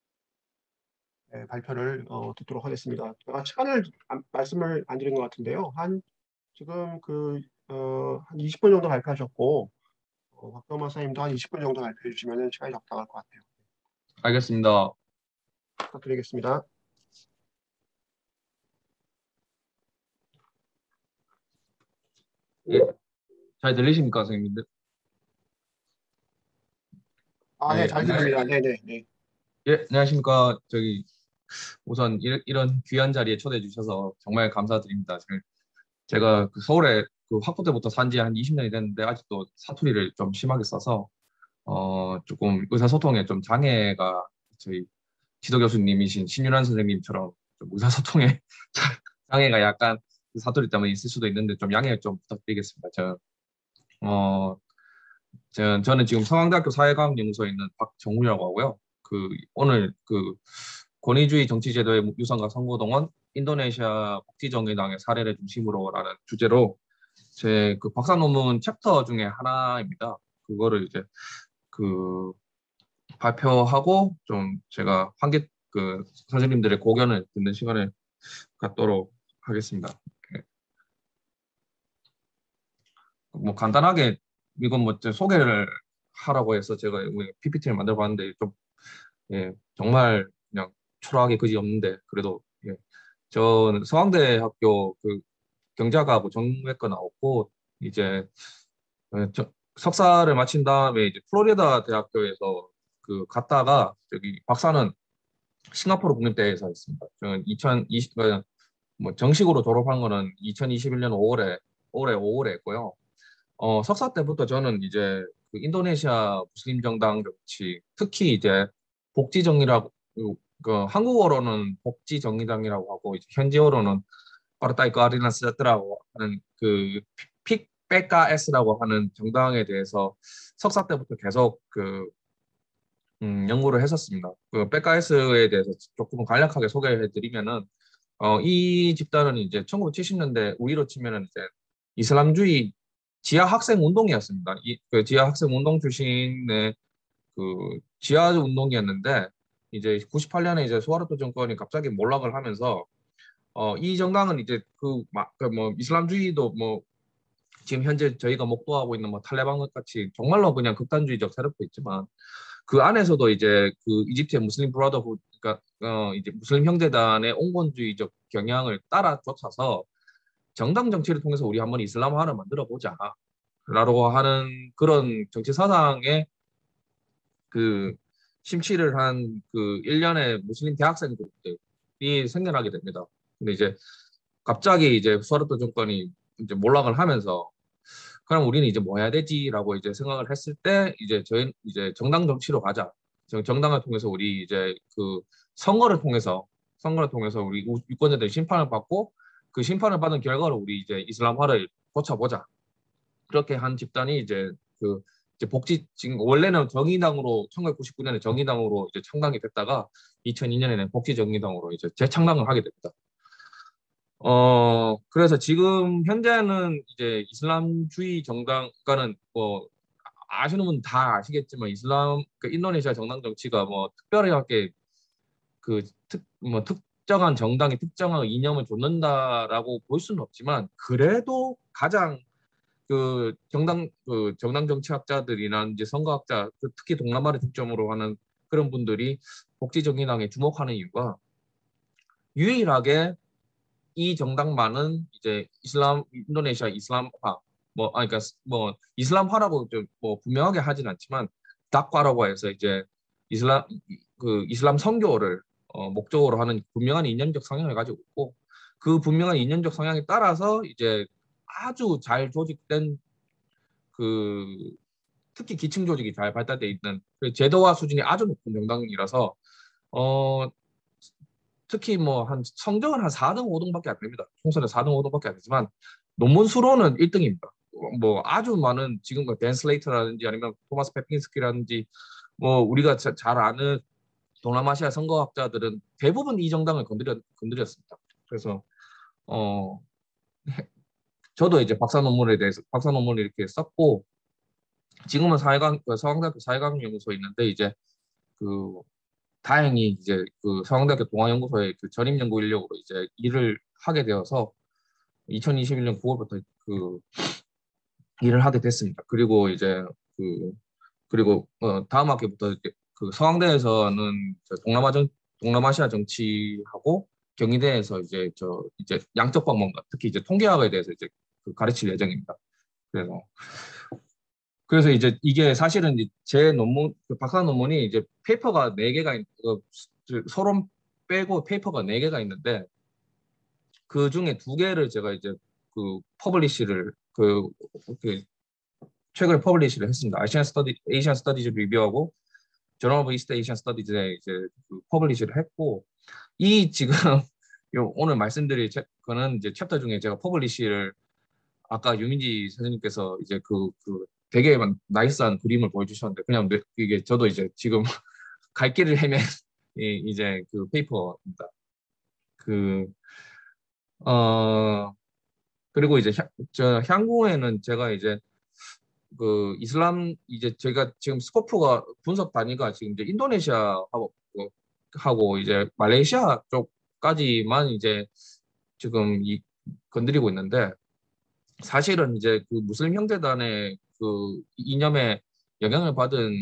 발표를 듣도록 하겠습니다. 제가 시간을 말씀을 안 드린 것 같은데요. 지금 한 20분 정도 발표하셨고 박정원 박사님도 한 20분 정도 발표해 주시면 시간이 적당할 것 같아요. 알겠습니다. 부탁드리겠습니다. 예, 잘 들리십니까, 선생님들? 네, 잘 들립니다. 네. 예, 안녕하십니까. 우선 이런 귀한 자리에 초대해 주셔서 정말 감사드립니다. 제가 서울에 학부 때부터 산 지 한 20년이 됐는데 아직도 사투리를 좀 심하게 써서 조금 의사소통에 좀 장애가 저희 지도 교수님이신 신윤환 선생님처럼 좀 의사소통에 장애가 약간 사투리 때문에 있을 수도 있는데 좀 양해 좀 부탁드리겠습니다. 저는 지금 서강대학교 사회과학연구소에 있는 박정훈이라고 하고요. 오늘 권위주의 정치제도의 유산과 선거동원 인도네시아 복지정의당의 사례를 중심으로라는 주제로 제 박사 논문 챕터 중에 하나입니다. 그거를 이제 발표하고 좀 제가 선생님들의 고견을 듣는 시간을 갖도록 하겠습니다. 뭐 간단하게 이건 뭐 소개를 하라고 해서 제가 PPT를 만들어 봤는데 정말 그냥 초라하게 그지 없는데 그래도 저는 서강대학교 경제학하고 정외과 나왔고 이제 석사를 마친 다음에 이제 플로리다 대학교에서 갔다가 박사는 싱가포르 국립대에서 했습니다. 저는 2020 뭐 정식으로 졸업한 거는 2021년 5월에 했고요. 석사 때부터 저는 이제 인도네시아 무슬림 정당 정치, 특히 이제 복지정의라고 한국어로는 복지정의당이라고 하고 이제 현지어로는 파르타이 까리나 세트라고 하는 PKS라고 하는 정당에 대해서 석사 때부터 계속 연구를 했었습니다. PKS에 대해서 조금 간략하게 소개해드리면은 이 집단은 이제 1970년대 우리로 치면은 이제 이슬람주의 지하 학생 운동이었습니다. 지하 학생 운동 출신의 지하 운동이었는데 이제 98년에 이제 수하르토 정권이 갑자기 몰락을 하면서 이 정당은 이제 뭐 이슬람주의도 뭐 지금 현재 저희가 목도하고 있는 뭐 탈레반 같이 정말로 그냥 극단주의적 세력도 있지만 그 안에서도 이제 이집트의 무슬림 브라더후드 그러니까 이제 무슬림 형제단의 온건주의적 경향을 따라쫓아서 정당 정치를 통해서 우리 한번 이슬람화를 만들어 보자 라고 하는 그런 정치 사상에 심취를 한 일련의 무슬림 대학생 그룹들이 생겨나게 됩니다. 근데 이제 갑자기 이제 수하르토 정권이 이제 몰락을 하면서 그럼 우리는 이제 뭐 해야 되지라고 이제 생각을 했을 때 저희 이제 정당 정치로 가자. 정당을 통해서 우리 이제 선거를 통해서 우리 유권자들 심판을 받고 그 심판을 받은 결과로 우리 이제 이슬람화를 고쳐보자. 그렇게 한 집단이 이제 이제 지금 원래는 정의당으로 1999년에 정의당으로 이제 창당이 됐다가 2002년에는 복지정의당으로 이제 재창당을 하게 됩니다. 그래서 지금 현재는 이제 이슬람주의 정당, 그러니까는 뭐 아시는 분 다 아시겠지만 그 인도네시아 정당 정치가 뭐 특별하게 뭐 특정한 정당이 특정한 이념을 좇는다라고 볼 수는 없지만 그래도 가장 정당 정치학자들이나 이제 선거학자, 특히 동남아를 중점으로 하는 그런 분들이 복지정의당에 주목하는 이유가 유일하게 이 정당만은 이제 인도네시아 이슬람화, 그러니까 뭐 이슬람화라고 뭐 분명하게 하진 않지만 다과라고 해서 이제 이슬람 선교를 목적으로 하는 분명한 이념적 성향을 가지고 있고, 그 분명한 이념적 성향에 따라서 이제 아주 잘 조직된 특히 기층 조직이 잘 발달되어 있는 제도화 수준이 아주 높은 정당이라서 특히 뭐 성적은 한 4등, 5등밖에 안 됩니다. 총선에 4등, 5등밖에 안 되지만 논문 수로는 1등입니다. 뭐 아주 많은 지금 댄 슬레이터라든지 아니면 토마스 페핀스키라든지 뭐 우리가 잘 아는 동남아시아 선거학자들은 대부분 이 정당을 건드렸습니다. 그래서 저도 이제 박사 논문을 이렇게 썼고, 지금은 서강대학교 사회과학연구소에 있는데 이제 다행히 이제 서강대학교 동아연구소의 전임 연구 인력으로 이제 일을 하게 되어서 2021년 9월부터 일을 하게 됐습니다. 그리고 이제 그리고 다음 학기부터 이제 서강대에서는 동남아시아 정치하고 경희대에서 이제 양적 방법과 특히 이제 통계학에 대해서 이제 가르칠 예정입니다. 그래서 이제 이게 사실은 이제 제 논문, 박사 논문이 이제 페이퍼가 4개가 서론 빼고 페이퍼가 4개가 있는데 그 중에 2개를 제가 이제 퍼블리시를 최근에 퍼블리시를 했습니다. 에이시안 스터디즈 리뷰하고 저널 오브 이스트 에이시안 스터디즈에 이제 퍼블리시를 했고, 이 지금 오늘 말씀드릴 거는 이제 챕터 중에 제가 퍼블리시를 아까 유민지 선생님께서 이제 되게 나이스한 그림을 보여주셨는데 그냥 이게 저도 이제 지금 갈 길을 헤맨 이제 페이퍼입니다. 그리고 이제 향후에는 제가 이제 이제 제가 지금 스코프가 분석 단위가 지금 이제 인도네시아하고 이제 말레이시아 쪽까지만 이제 지금 건드리고 있는데, 사실은 이제 무슬림 형제단의 이념에 영향을 받은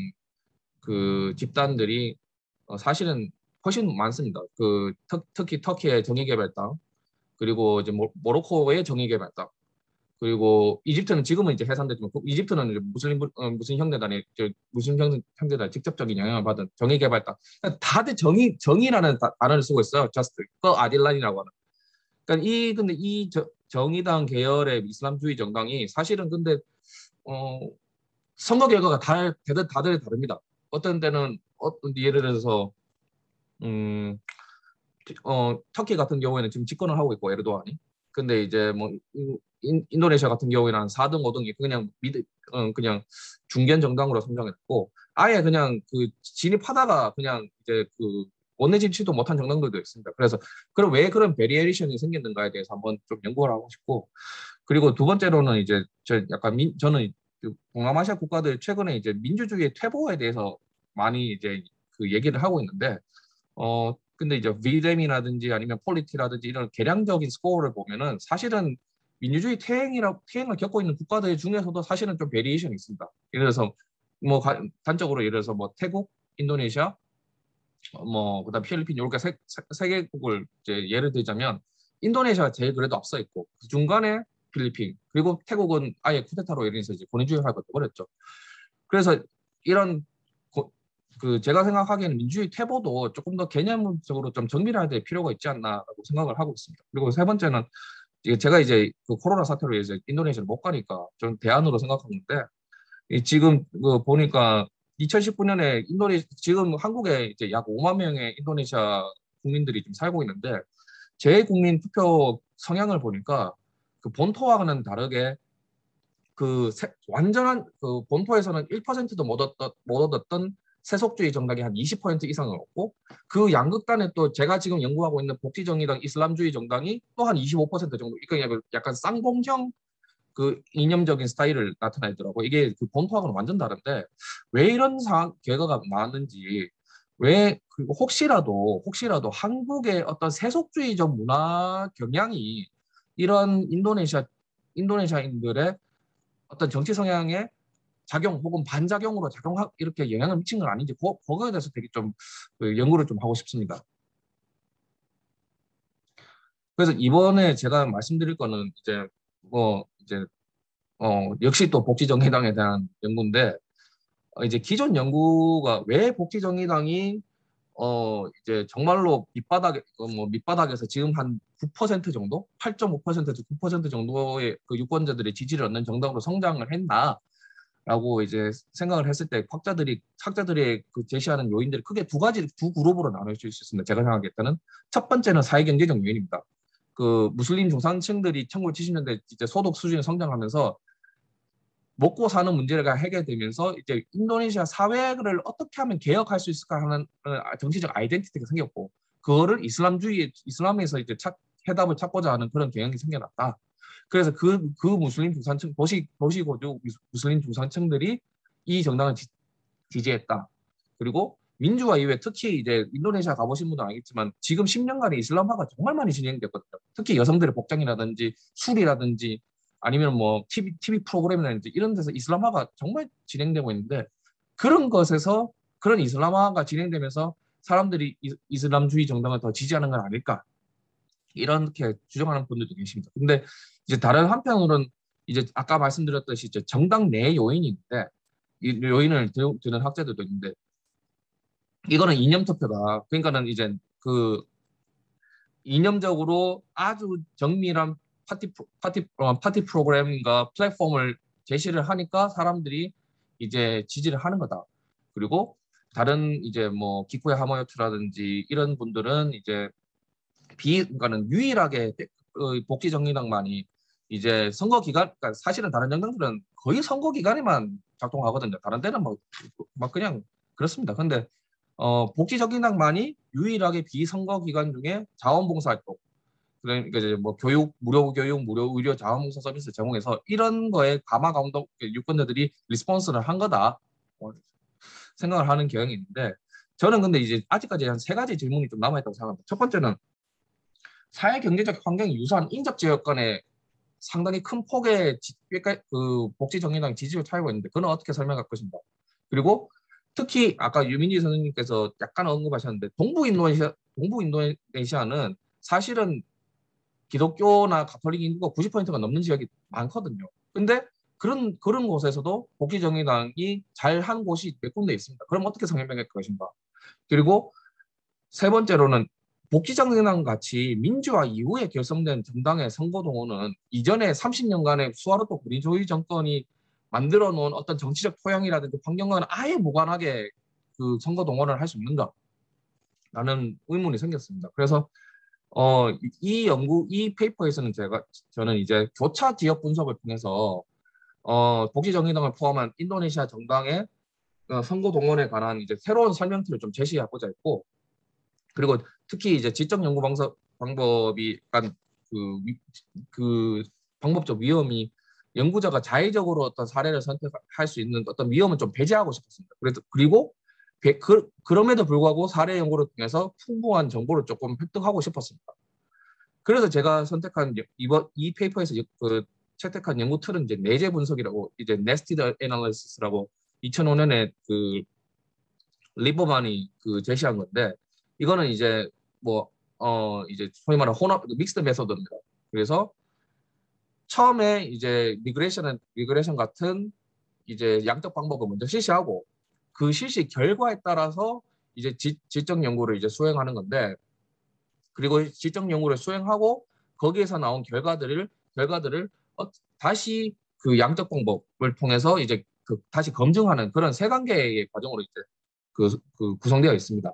집단들이 사실은 훨씬 많습니다. 특히 터키의 정의개발당, 그리고 이제 모로코의 정의개발당, 그리고 이집트는 지금은 이제 해산됐지만 이집트는 이제 무슬림 형제단의 직접적인 영향을 받은 정의개발당. 다들 정의라는 단어를 쓰고 있어요. just 아딜란이라고 하는. 그러니까 근데 정의당 계열의 이슬람주의 정당이 사실은 근데 선거 결과가 다들 다릅니다. 어떤 때는 예를 들어서 터키 같은 경우에는 지금 집권을 하고 있고 에르도안이. 근데 이제 뭐 인도네시아 같은 경우에는 한 4등, 5등이 그냥 중견 정당으로 선정했고, 아예 그냥 진입하다가 그냥 이제 원내 진출도 못한 정당들도 있습니다. 그래서 그럼 왜 그런 베리에이션이 생겼는가에 대해서 한번 좀 연구를 하고 싶고, 그리고 두 번째로는 이제 저는 동남아시아 국가들 최근에 이제 민주주의의 퇴보에 대해서 많이 이제 얘기를 하고 있는데, 근데 이제 VDM이라든지 아니면 폴리티라든지 이런 개량적인 스코어를 보면은 사실은 민주주의 퇴행을 겪고 있는 국가들 중에서도 사실은 좀 베리에이션이 있습니다. 예를 들어서 뭐 단적으로 예를 들어서 뭐 태국, 인도네시아, 뭐 그다음 필리핀 이렇게 세 개국을 이제 예를 들자면 인도네시아가 제일 그래도 앞서 있고 그 중간에 필리핀, 그리고 태국은 아예 쿠데타로 인해서 이제 권위주의를 하고 버렸죠. 그래서 이런 제가 생각하기에는 민주주의 퇴보도 조금 더 개념적으로 좀 정비를 될 필요가 있지 않나라고 생각을 하고 있습니다. 그리고 세 번째는 제가 이제 코로나 사태로 이제 인도네시아를 못 가니까 좀 대안으로 생각하는데, 지금 보니까 2019년에 지금 한국에 이제 약 5만 명의 인도네시아 국민들이 좀 살고 있는데, 제 국민 투표 성향을 보니까 본토와는 다르게 완전한 그 본토에서는 1%도 못 얻었던 세속주의 정당이 한 20% 이상을 얻고 그 양극단에 또 제가 지금 연구하고 있는 복지정의당 이슬람주의 정당이 또 한 25% 정도 그러니까 약간 쌍봉형 그 이념적인 스타일을 나타내더라고. 이게 그 본토하고는 완전 다른데 왜 이런 결과가 나왔는지 왜 그리고 혹시라도 한국의 어떤 세속주의적 문화 경향이 이런 인도네시아인들의 어떤 정치 성향에 작용 혹은 반작용으로 이렇게 영향을 미친 건 아닌지 그거에 대해서 되게 좀 연구를 좀 하고 싶습니다. 그래서 이번에 제가 말씀드릴 거는 이제 역시 또 복지정의당에 대한 연구인데 이제 기존 연구가 왜 복지정의당이 이제 정말로 밑바닥에서 지금 한 9% 정도, 8.5%에서 9% 정도의 그 유권자들의 지지를 얻는 정당으로 성장을 했나라고 이제 생각을 했을 때 학자들이 그 제시하는 요인들이 크게 두 그룹으로 나눌 수 있습니다. 제가 생각할 때는 첫 번째는 사회경제적 요인입니다. 그 무슬림 중산층들이 1970년대 이제 소득 수준이 성장하면서 먹고 사는 문제가 해결되면서 이제 인도네시아 사회를 어떻게 하면 개혁할 수 있을까 하는 정치적 아이덴티티가 생겼고 그거를 이슬람에서 이제 해답을 찾고자 하는 그런 경향이 생겨났다. 그래서 그 무슬림 중산층 도시고주 무슬림 중산층들이 이 정당을 지지했다. 그리고 민주화 이후에 특히 이제 인도네시아 가보신 분은 알겠지만 지금 10년간의 이슬람화가 정말 많이 진행됐거든요. 특히 여성들의 복장이라든지 술이라든지 아니면 뭐 TV 프로그램이라든지 이런 데서 이슬람화가 정말 진행되고 있는데 그런 이슬람화가 진행되면서 사람들이 이슬람주의 정당을 더 지지하는 건 아닐까 이렇게 주장하는 분들도 계십니다. 근데 이제 다른 한편으로는 이제 아까 말씀드렸듯이 이제 정당 내 요인이 있는데 이 요인을 드는 학자들도 있는데 이거는 이념 투표다. 그러니까는 이제 그 이념적으로 아주 정밀한 파티 프로그램과 플랫폼을 제시를 하니까 사람들이 이제 지지를 하는 거다. 그리고 다른 이제 뭐 기쿠야 하마요트라든지 이런 분들은 이제 그러니까는 유일하게 복지정의당만이 이제 선거 기간, 그러니까 사실은 다른 정당들은 거의 선거 기간에만 작동하거든요. 다른 데는 막 그냥 그렇습니다. 근데 복지정의당만이 유일하게 비선거 기간 중에 자원봉사 활동, 그러니까 이제 뭐 무료 교육, 무료 의료 자원봉사 서비스 제공해서 이런 거에 가마 감독 유권자들이 리스폰스를 한 거다 생각을 하는 경향이 있는데 저는 근데 이제 아직까지 한 세 가지 질문이 좀 남아있다고 생각합니다. 첫 번째는 사회 경제적 환경이 유사한 인접 지역 간에 상당히 큰 폭의 그 복지정의당 지지율 차이가 있는데 그건 어떻게 설명할 것인가. 그리고 특히 아까 유민지 선생님께서 약간 언급하셨는데 동부 인도네시아는 사실은 기독교나 가톨릭 인구가 90%가 넘는 지역이 많거든요. 근데 그런 곳에서도 복지정의당이 잘한 곳이 몇 군데 있습니다. 그럼 어떻게 설명할 것인가. 그리고 세 번째로는 복지정의당 같이 민주화 이후에 결성된 정당의 선거 동원은 이전에 30년간의 수하르토 군인주의 정권이 만들어 놓은 어떤 정치적 토양이라든지 환경과는 아예 무관하게 그 선거 동원을 할 수 있는가? 라는 의문이 생겼습니다. 그래서 이 페이퍼에서는 저는 이제 교차 지역 분석을 통해서 복지정의당을 포함한 인도네시아 정당의 선거 동원에 관한 이제 새로운 설명틀을 좀 제시하고자 했고, 그리고 특히 이제 지적 연구 방법이 약간 그 방법적 위험이 연구자가 자의적으로 어떤 사례를 선택할 수 있는 어떤 위험은 좀 배제하고 싶었습니다. 그리고 그럼에도 불구하고 사례 연구를 통해서 풍부한 정보를 조금 획득하고 싶었습니다. 그래서 제가 선택한 이 페이퍼에서 채택한 연구 틀은 이제 내재 분석이라고 이제 nested analysis라고 2005년에 그 리버만이 그 제시한 건데 이거는 이제 이제 소위 말하는 믹스드 메소드입니다. 그래서 처음에 이제 리그레이션 같은 이제 양적 방법을 먼저 실시하고 그 실시 결과에 따라서 이제 질적 연구를 이제 수행하는 건데 그리고 질적 연구를 수행하고 거기에서 나온 결과들을 다시 그 양적 방법을 통해서 이제 다시 검증하는 그런 세 단계의 과정으로 이제 구성되어 있습니다.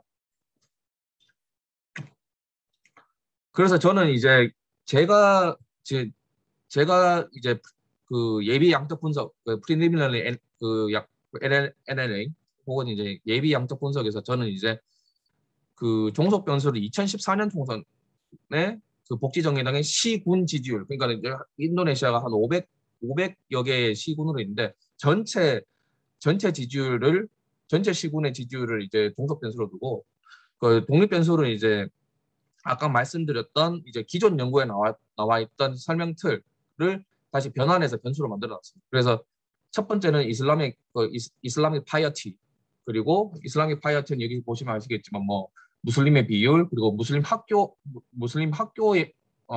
그래서 저는 이제 제가 이제 그 예비 양적 분석, 그 preliminary NLA 혹은 이제 예비 양적 분석에서 저는 이제 그 종속 변수를 2014년 총선에 그 복지정의당의 시군 지지율, 그러니까 이제 인도네시아가 한 500여 개의 시군으로 있는데 전체 지지율을 전체 시군의 지지율을 이제 종속 변수로 두고 그 독립 변수를 이제 아까 말씀드렸던 이제 기존 연구에 나와 있던 설명 틀을 다시 변환해서 변수로 만들어 놨습니다. 그래서 첫 번째는 이슬람ik 파이어티, 그리고 이슬람ik 파이어티는 여기 보시면 아시겠지만 뭐 무슬림의 비율, 그리고 무슬림 학교의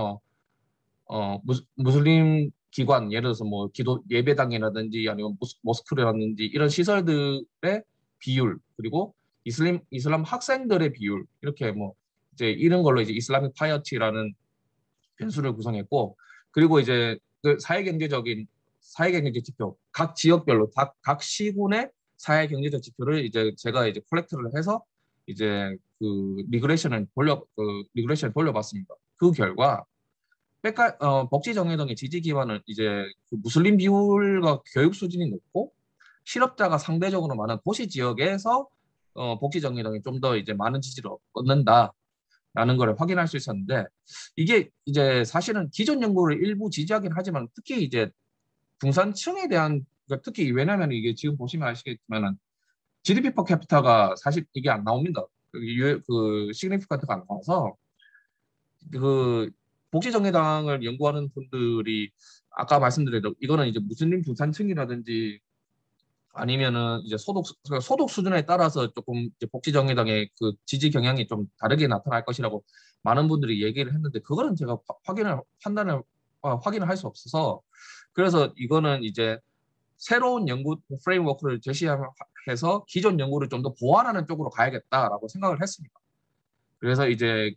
무슬림 기관, 예를 들어서 뭐 기도 예배당이라든지 아니면 모스크라든지 이런 시설들의 비율, 그리고 이슬람 학생들의 비율, 이렇게 뭐 이제 이런 걸로 이제 이슬람ik 파이어티라는 변수를 구성했고, 그리고 이제 그 사회경제적 지표, 각 지역별로 각 시군의 사회경제적 지표를 이제 제가 이제 콜렉트를 해서 이제 그 리그레션을 돌려봤습니다. 그 결과 복지정의당의 지지 기반은 이제 그 무슬림 비율과 교육 수준이 높고 실업자가 상대적으로 많은 도시 지역에서 복지정의당이 좀 더 이제 많은 지지를 얻는다라는 걸 확인할 수 있었는데, 이게 이제 사실은 기존 연구를 일부 지지하긴 하지만 특히 이제 중산층에 대한, 그러니까 특히 왜냐하면 이게 지금 보시면 아시겠지만은 GDP per capita가 사실 이게 안 나옵니다. 그 시그니피컨트가 안 나와서 그 복지정의당을 연구하는 분들이 아까 말씀드린 이거는 이제 무슬림 중산층이라든지 아니면은 이제 소득 수준에 따라서 조금 이제 복지정의당의 그 지지 경향이 좀 다르게 나타날 것이라고 많은 분들이 얘기를 했는데, 그거는 제가 확인을 할 수 없어서, 그래서 이거는 이제 새로운 연구 프레임워크를 제시해서 기존 연구를 좀 더 보완하는 쪽으로 가야겠다라고 생각을 했습니다. 그래서 이제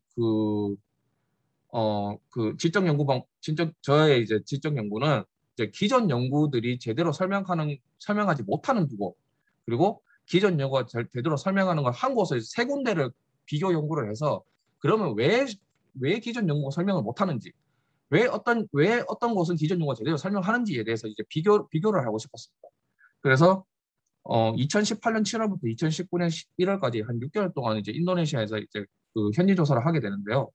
저의 이제 지적 연구는 이제 기존 연구들이 제대로 설명하지 못하는 두고, 그리고 기존 연구가 제대로 설명하는 걸 한 곳에 세 군데를 비교 연구를 해서, 그러면 왜 기존 연구가 설명을 못하는지, 왜 어떤 곳은 기존 연구가 제대로 설명하는지에 대해서 이제 비교를 하고 싶었습니다. 그래서 2018년 7월부터 2019년 1월까지 한 6개월 동안 이제 인도네시아에서 이제 그 현지 조사를 하게 되는데요.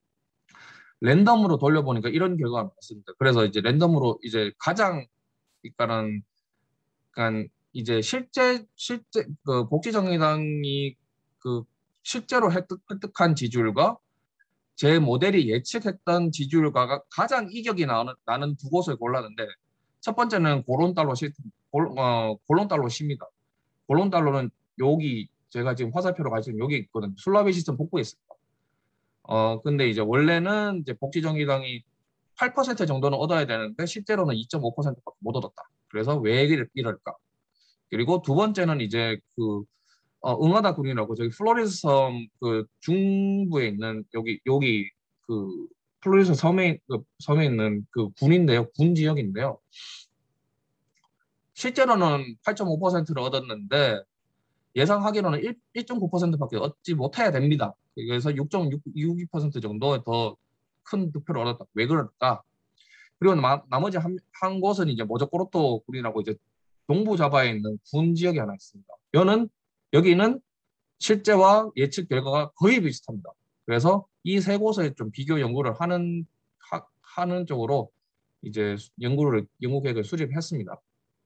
랜덤으로 돌려보니까 이런 결과가 나왔습니다. 그래서 이제 랜덤으로 이제 가장 그러니까 이제 실제 그 복지정의당이 그 실제로 획득한 지지율과 제 모델이 예측했던 지지율과 가장 이격이 나는 두 곳을 골랐는데, 첫 번째는 골론달로시입니다. 골론달로는 여기 제가 지금 화살표로 가지고 여기 있거든요. 술라베시성 북부에 있습니다. 근데 이제 원래는 이제 복지정의당이 8% 정도는 얻어야 되는데 실제로는 2.5%밖에 못 얻었다. 그래서 왜 이럴까? 그리고 두 번째는 이제 그 응아다 군이라고 저기 플로리스 섬 그 중부에 있는 여기 그 플로리스 섬에 있는 그 군인데요. 군 지역인데요. 실제로는 8.5%를 얻었는데 예상하기로는 1.9%밖에 얻지 못해야 됩니다. 그래서 6.62% 정도 더 큰 득표를 얻었다. 왜 그럴까? 그리고 나머지 한 곳은 이제 모조코로토 군이라고 이제 동부 자바에 있는 군 지역이 하나 있습니다. 여기는 실제와 예측 결과가 거의 비슷합니다. 그래서 이 세 곳을 좀 비교 연구를 하는 쪽으로 이제 연구 계획을 수립했습니다.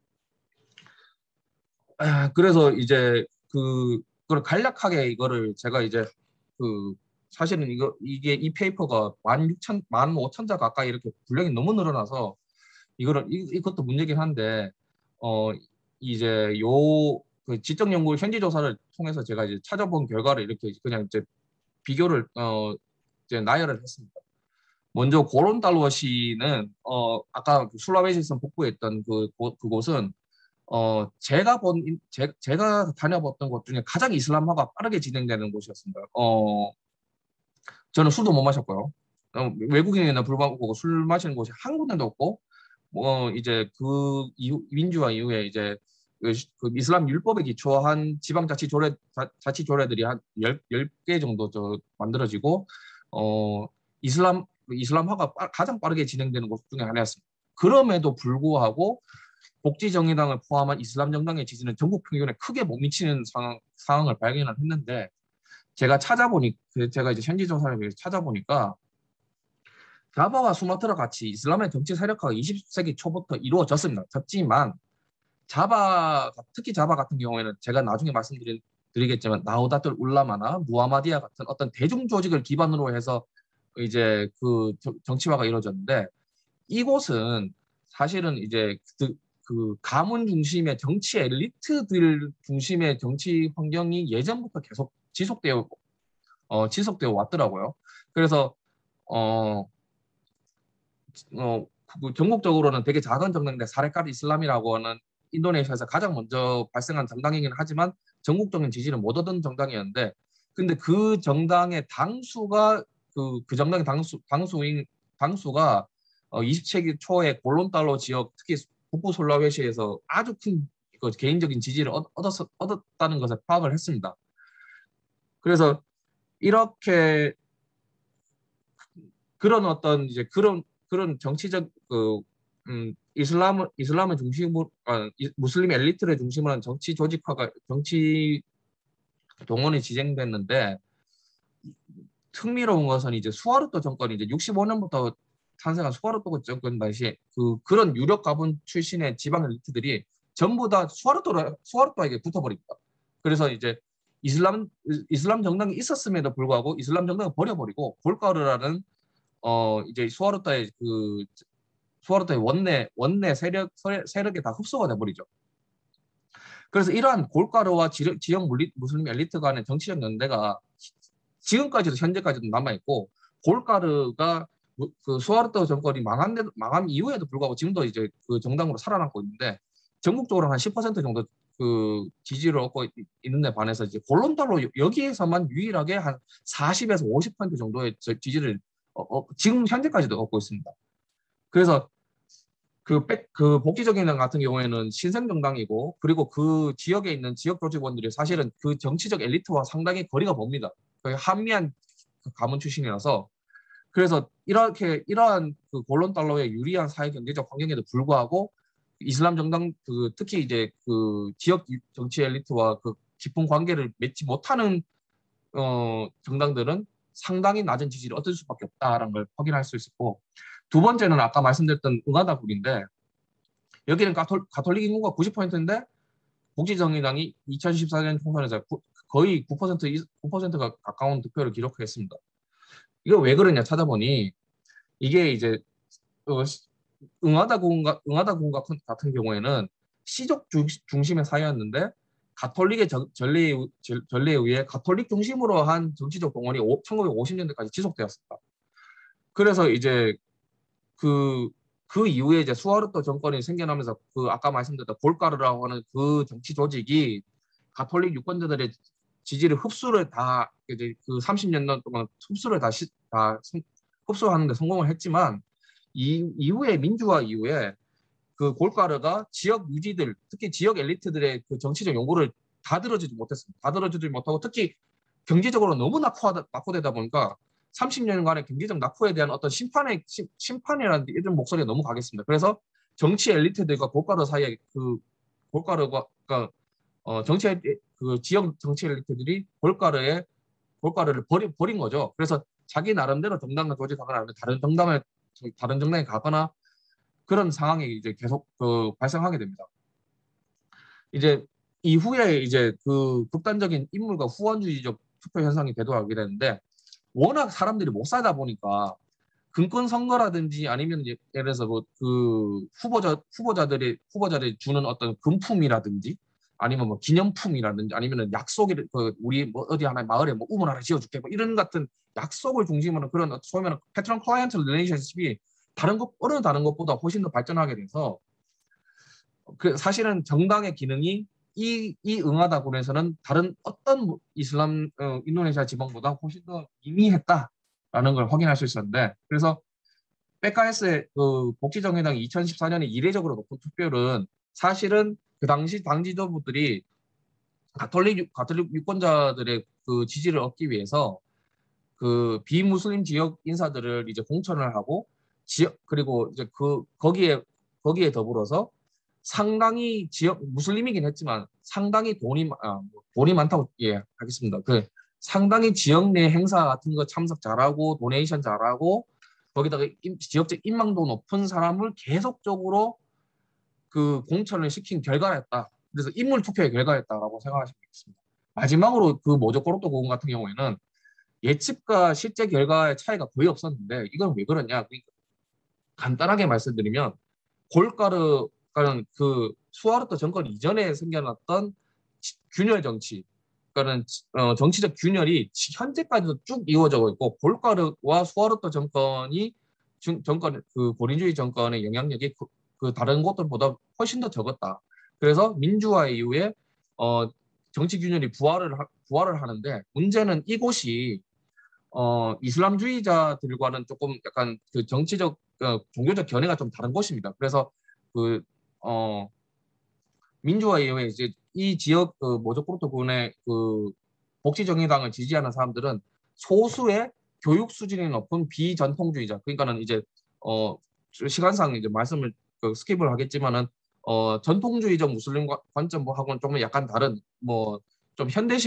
그래서 이제 그걸 간략하게 이거를 제가 이제 사실은 이게 이 페이퍼가 15,000자 가까이 이렇게 분량이 너무 늘어나서 이것도 문제긴 한데 이제 그 지적 연구 현지 조사를 통해서 제가 이제 찾아본 결과를 이렇게 그냥 이제 비교를 이제 나열을 했습니다. 먼저 고론달로시는 아까 술라베시섬 북부에 있던 그곳은 제가 다녀봤던 곳 중에 가장 이슬람화가 빠르게 진행되는 곳이었습니다. 저는 술도 못 마셨고요. 외국인이나 불구하고 술 마시는 곳이 한 군데도 없고, 이제 민주화 이후에 이제 그 이슬람 율법에 기초한 자치조례들이 한 10개 정도 만들어지고, 이슬람화가 가장 빠르게 진행되는 곳 중에 하나였습니다. 그럼에도 불구하고 복지정의당을 포함한 이슬람 정당의 지지는 전국 평균에 크게 못 미치는 상황을 발견을 했는데 제가 제가 이제 현지 조사를 위해서 찾아보니까 자바와 수마트라 같이 이슬람의 정치 세력화가 20세기 초부터 이루어졌습니다. 졌지만 특히 자바 같은 경우에는 제가 나중에 말씀드리겠지만 나우다tul 울라마나 무하마디아 같은 어떤 대중 조직을 기반으로 해서 이제 그 정치화가 이루어졌는데 이곳은 사실은 이제 그 가문 중심의 정치 엘리트들 중심의 정치 환경이 예전부터 계속 지속되어 왔더라고요. 그래서 전국적으로는 되게 작은 정당인데 사레카르 이슬람이라고 하는 인도네시아에서 가장 먼저 발생한 정당이긴 하지만 전국적인 지지를 못 얻은 정당이었는데 근데 그 정당의 당수가 그 정당의 당수가 20세기 초에 골론달로 지역 특히 북부 솔라웨시에서 아주 큰 개인적인 지지를 얻었다는 것을 파악을 했습니다. 그래서 이렇게 그런 어떤 이제 그런 정치적 이슬람을 중심으로 무슬림 엘리트를 중심으로 한 정치 조직화가 정치 동원이 진행됐는데 흥미로운 것은 이제 수하르토 정권이 이제 65년부터 탄생한 수하르토 정권 당시에 그런 유력 가문 출신의 지방 엘리트들이 전부 다 수하르토에게 붙어버립니다. 그래서 이제 이슬람 정당이 있었음에도 불구하고 이슬람 정당을 버려버리고 골가르라는 이제 수하르토의 원내 세력에 다 흡수가 돼버리죠. 그래서 이러한 골가르와 지역 무슬림 엘리트 간의 정치적 연대가 지금까지도 현재까지도 남아있고 골가르가 그 수하르토 정권이 망한 이후에도 불구하고 지금도 이제 그 정당으로 살아남고 있는데 전국적으로 한 10% 정도 그 지지를 얻고 있는 데 반해서 이제 골론달로 여기에서만 유일하게 한 40에서 50% 정도의 지지를 지금 현재까지도 얻고 있습니다. 그래서 그 복지정의당 같은 경우에는 신생정당이고 그리고 그 지역에 있는 지역 조직원들이 사실은 그 정치적 엘리트와 상당히 거리가 멉니다. 거의 한미한 가문 출신이라서 그래서 이러한 그 골론달러의 유리한 사회 경제적 환경에도 불구하고 이슬람 정당 특히 이제 그 지역 정치 엘리트와 그 깊은 관계를 맺지 못하는 정당들은 상당히 낮은 지지를 얻을 수밖에 없다라는 걸 확인할 수 있었고 두 번째는 아까 말씀드렸던 응아다굴인데 여기는 가톨릭 인구가 90%인데 복지정의당이 2014년 총선에서 거의 9%가 가까운 득표를 기록했습니다. 이거 왜 그러냐 찾아보니 이게 이제 응아다군 같은 경우에는 시족 중심의 사회였는데 가톨릭의 전례에 의해 가톨릭 중심으로 한 정치적 동원이 1950년대까지 지속되었습니다. 그래서 이제 그 이후에 이제 수하르토 정권이 생겨나면서 그 아까 말씀드렸던 골가르라고 하는 그 정치 조직이 가톨릭 유권자들의 지지를 흡수를 다 이제 그 30년 동안 흡수를 다 흡수하는 데 성공을 했지만 이후에 민주화 이후에 그 골가르가 지역 유지들 특히 지역 엘리트들의 그 정치적 요구를 다 들어주지 못했습니다. 다 들어주지 못하고 특히 경제적으로 너무 낙후되다 보니까 30년간의 경제적 낙후에 대한 어떤 심판이라는 이런 목소리가 너무 강했습니다. 그래서 정치 엘리트들과 골가루 사이에 그 골가루가 그러니까 그 지역 정치 엘리트들이 골가루를 버린 거죠. 그래서 자기 나름대로 정당을 조직하거나 아니면 다른 정당에 가거나 그런 상황이 이제 계속 발생하게 됩니다. 이제 이후에 이제 그 극단적인 인물과 후원주의적 투표 현상이 대두하게 되는데 워낙 사람들이 못 살다 보니까 근권 선거라든지 아니면 예를 들어서 그 후보자들이 주는 어떤 금품이라든지 아니면 뭐 기념품이라든지 아니면 약속이 우리 뭐 어디 하나 마을에 뭐 우물 하나 지어줄게 뭐 이런 같은 약속을 중심으로 그런 소위 말하는 패트런 클라이언트 릴레이션십이 어느 다른 것보다 훨씬 더 발전하게 돼서 그 사실은 정당의 기능이 이 응아다군에서는 다른 어떤 이슬람 인도네시아 지방보다 훨씬 더 미미했다라는 걸 확인할 수 있었는데 그래서 PKS의 그 복지정의당이 2014년에 이례적으로 높은 투표율은 사실은 그 당시 당 지도부들이 가톨릭 유권자들의 그 지지를 얻기 위해서 그 비무슬림 지역 인사들을 이제 공천을 하고 지역 그리고 이제 거기에 더불어서 상당히 지역 무슬림이긴 했지만 상당히 돈이 많다고 예 하겠습니다. 그 상당히 지역 내 행사 같은 거 참석 잘하고 도네이션 잘하고 거기다가 지역적 인망도 높은 사람을 계속적으로 그 공천을 시킨 결과였다. 그래서 인물 투표의 결과였다라고 생각하시면 되겠습니다. 마지막으로 그 모조코로또 고군 같은 경우에는 예측과 실제 결과의 차이가 거의 없었는데 이건 왜 그러냐? 그러니까 간단하게 말씀드리면 골가르가는 그 수하르토 정권 이전에 생겨났던 균열 정치, 그러니까는 정치적 균열이 현재까지도 쭉 이어져 있고 골가르와 수하르토 정권이 정권 그 고린주의 정권의 영향력이 그 다른 곳들보다 훨씬 더 적었다. 그래서 민주화 이후에 정치 균열이 부활을 하는데 문제는 이곳이 이슬람주의자들과는 조금 약간 그 정치적 종교적 견해가 좀 다른 곳입니다. 그래서 그 민주화 이후에 이제 이 지역 모조코르토군의 그 복지정의당을 지지하는 사람들은 소수의 교육 수준이 높은 비전통주의자. 그러니까는 이제 시간상 이제 말씀을 스킵을 하겠지만은 전통주의적 무슬림 관점하고는 좀 약간 다른 뭐 좀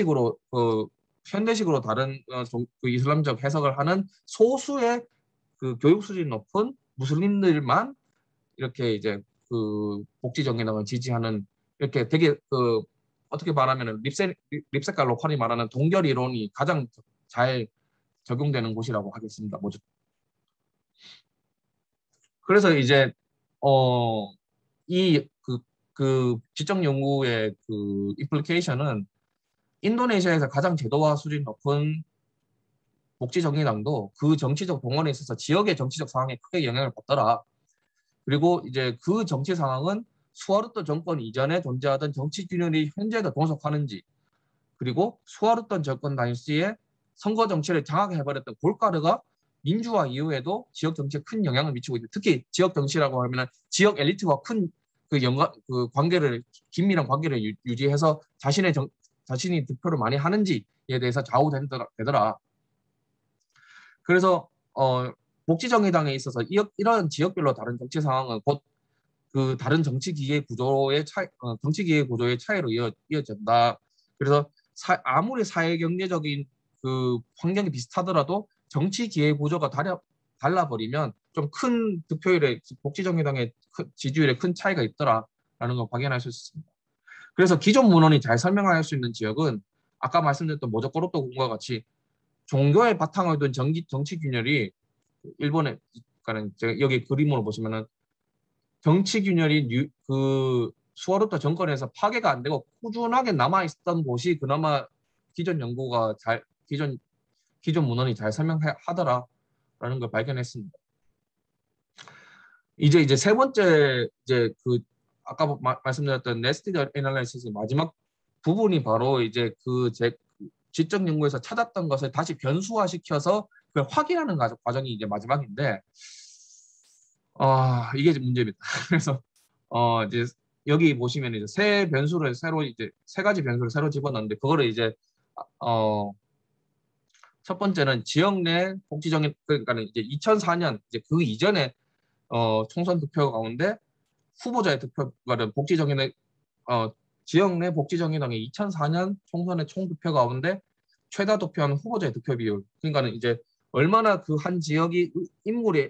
현대식으로 다른 그 이슬람적 해석을 하는 소수의 그 교육 수준이 높은 무슬림들만 이렇게 이제 그 복지정의당을 지지하는 이렇게 되게 그 어떻게 말하면 립색깔로 흔히 말하는 동결 이론이 가장 잘 적용되는 곳이라고 하겠습니다. 뭐죠? 그래서 이제 이 지적 연구의 그 임플리케이션은 인도네시아에서 가장 제도화 수준이 높은 복지정의당도 그 정치적 동원에 있어서 지역의 정치적 상황에 크게 영향을 받더라. 그리고 이제 그 정치 상황은 수하르토 정권 이전에 존재하던 정치 균열이 현재도 동속하는지, 그리고 수하르토 정권 당시에 선거 정치를 장악해버렸던 골가르가 민주화 이후에도 지역 정치에 큰 영향을 미치고 있는, 특히 지역 정치라고 하면 지역 엘리트와 큰 그 관계를 긴밀한 관계를 유지해서 자신이 득표를 많이 하는지에 대해서 좌우되더라. 그래서 복지정의당에 있어서 이런 지역별로 다른 정치 상황은 곧 그 다른 정치기계 구조의 차이로 이어진다. 그래서 아무리 사회 경제적인 그 환경이 비슷하더라도 정치 기회 구조가 달라버리면 좀 큰 득표율에 복지정의당의 지지율에 큰 차이가 있더라라는 걸 확인할 수 있습니다. 그래서 기존 문헌이 잘 설명할 수 있는 지역은 아까 말씀드렸던 모조코로토군과 같이 종교의 바탕을 둔 정치 균열이 일본에, 그러니까 여기 그림으로 보시면은 정치 균열이 그 수하르토 정권에서 파괴가 안 되고 꾸준하게 남아 있었던 곳이 그나마 기존 문헌이 잘 설명하더라라는 걸 발견했습니다. 이제 세 번째 이제 그 아까 말씀드렸던 네스티드 애널리시스 마지막 부분이 바로 이제 지적 연구에서 찾았던 것을 다시 변수화시켜서 그걸 확인하는 과정이 이제 마지막인데, 이게 이제 문제입니다. 그래서 이제 여기 보시면 이제 세 가지 변수를 새로 집어넣는데, 그거를 이제 첫 번째는 지역 내 복지정의, 그러니까 이제 2004년 이제 그 이전에 총선 투표 가운데 후보자의 투표가 복지정의당 지역 내 복지정의당의 2004년 총선의 총투표 가운데 최다 득표한 후보자의 득표 비율. 그러니까는 이제 얼마나 그 한 지역이 인물의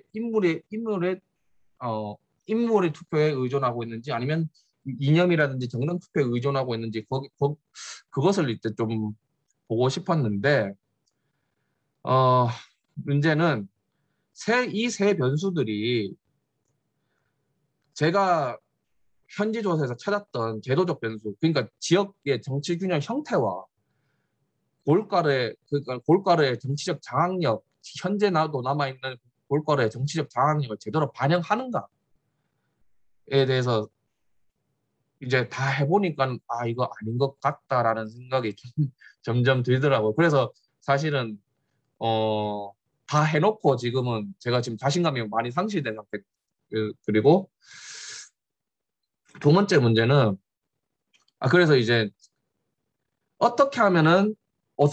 투표에 의존하고 있는지, 아니면 이념이라든지 정당 투표에 의존하고 있는지 그것을 이제 좀 보고 싶었는데, 문제는 이 세 변수들이 제가 현지 조사에서 찾았던 제도적 변수, 그러니까 지역의 정치 균형 형태와 골가르의 정치적 장악력, 현재 남아있는 골가르의 정치적 장악력을 제대로 반영하는가에 대해서 이제 다 해보니까 이거 아닌 것 같다라는 생각이 점점 들더라고요. 그래서 사실은 다 해놓고 지금은 제가 지금 자신감이 많이 상실된 상태. 그리고 두 번째 문제는 그래서 이제 어떻게 하면은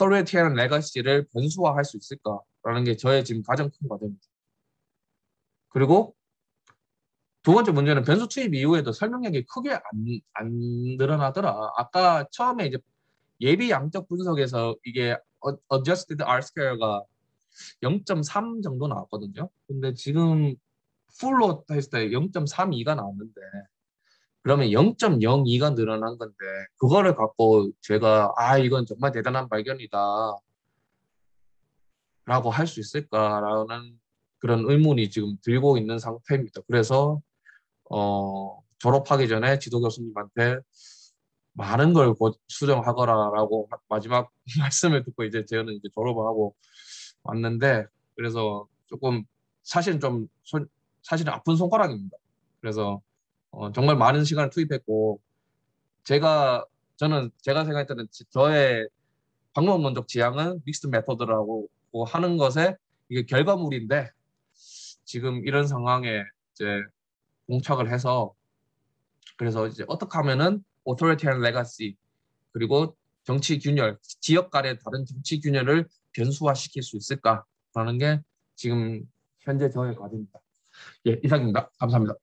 어서리티한 레거시를 변수화할 수 있을까라는 게 저의 지금 가장 큰 과제입니다. 그리고 두 번째 문제는 변수 투입 이후에도 설명력이 크게 안 늘어나더라. 아까 처음에 이제 예비 양적 분석에서 이게 adjusted R-square가 0.3 정도 나왔거든요. 근데 지금 풀로 했을 때 0.32가 나왔는데 그러면 0.02가 늘어난 건데 그거를 갖고 제가 이건 정말 대단한 발견이다 라고 할 수 있을까라는 그런 의문이 지금 들고 있는 상태입니다. 그래서 졸업하기 전에 지도 교수님한테 많은 걸 수정하거라라고 마지막 말씀을 듣고 이제 저는 이제 졸업을 하고 왔는데 그래서 조금 사실은 사실은 아픈 손가락입니다. 그래서 정말 많은 시간을 투입했고 저는 제가 생각할 때는 저의 방법론적 지향은 믹스드 메소드라고 하는 것에 이게 결과물인데 지금 이런 상황에 이제 봉착을 해서 그래서 이제 어떻게 하면은 authoritarian legacy 그리고 정치 균열, 지역 간의 다른 정치 균열을 변수화시킬 수 있을까라는 게 지금 현재 저의 과제입니다. 예, 이상입니다. 감사합니다.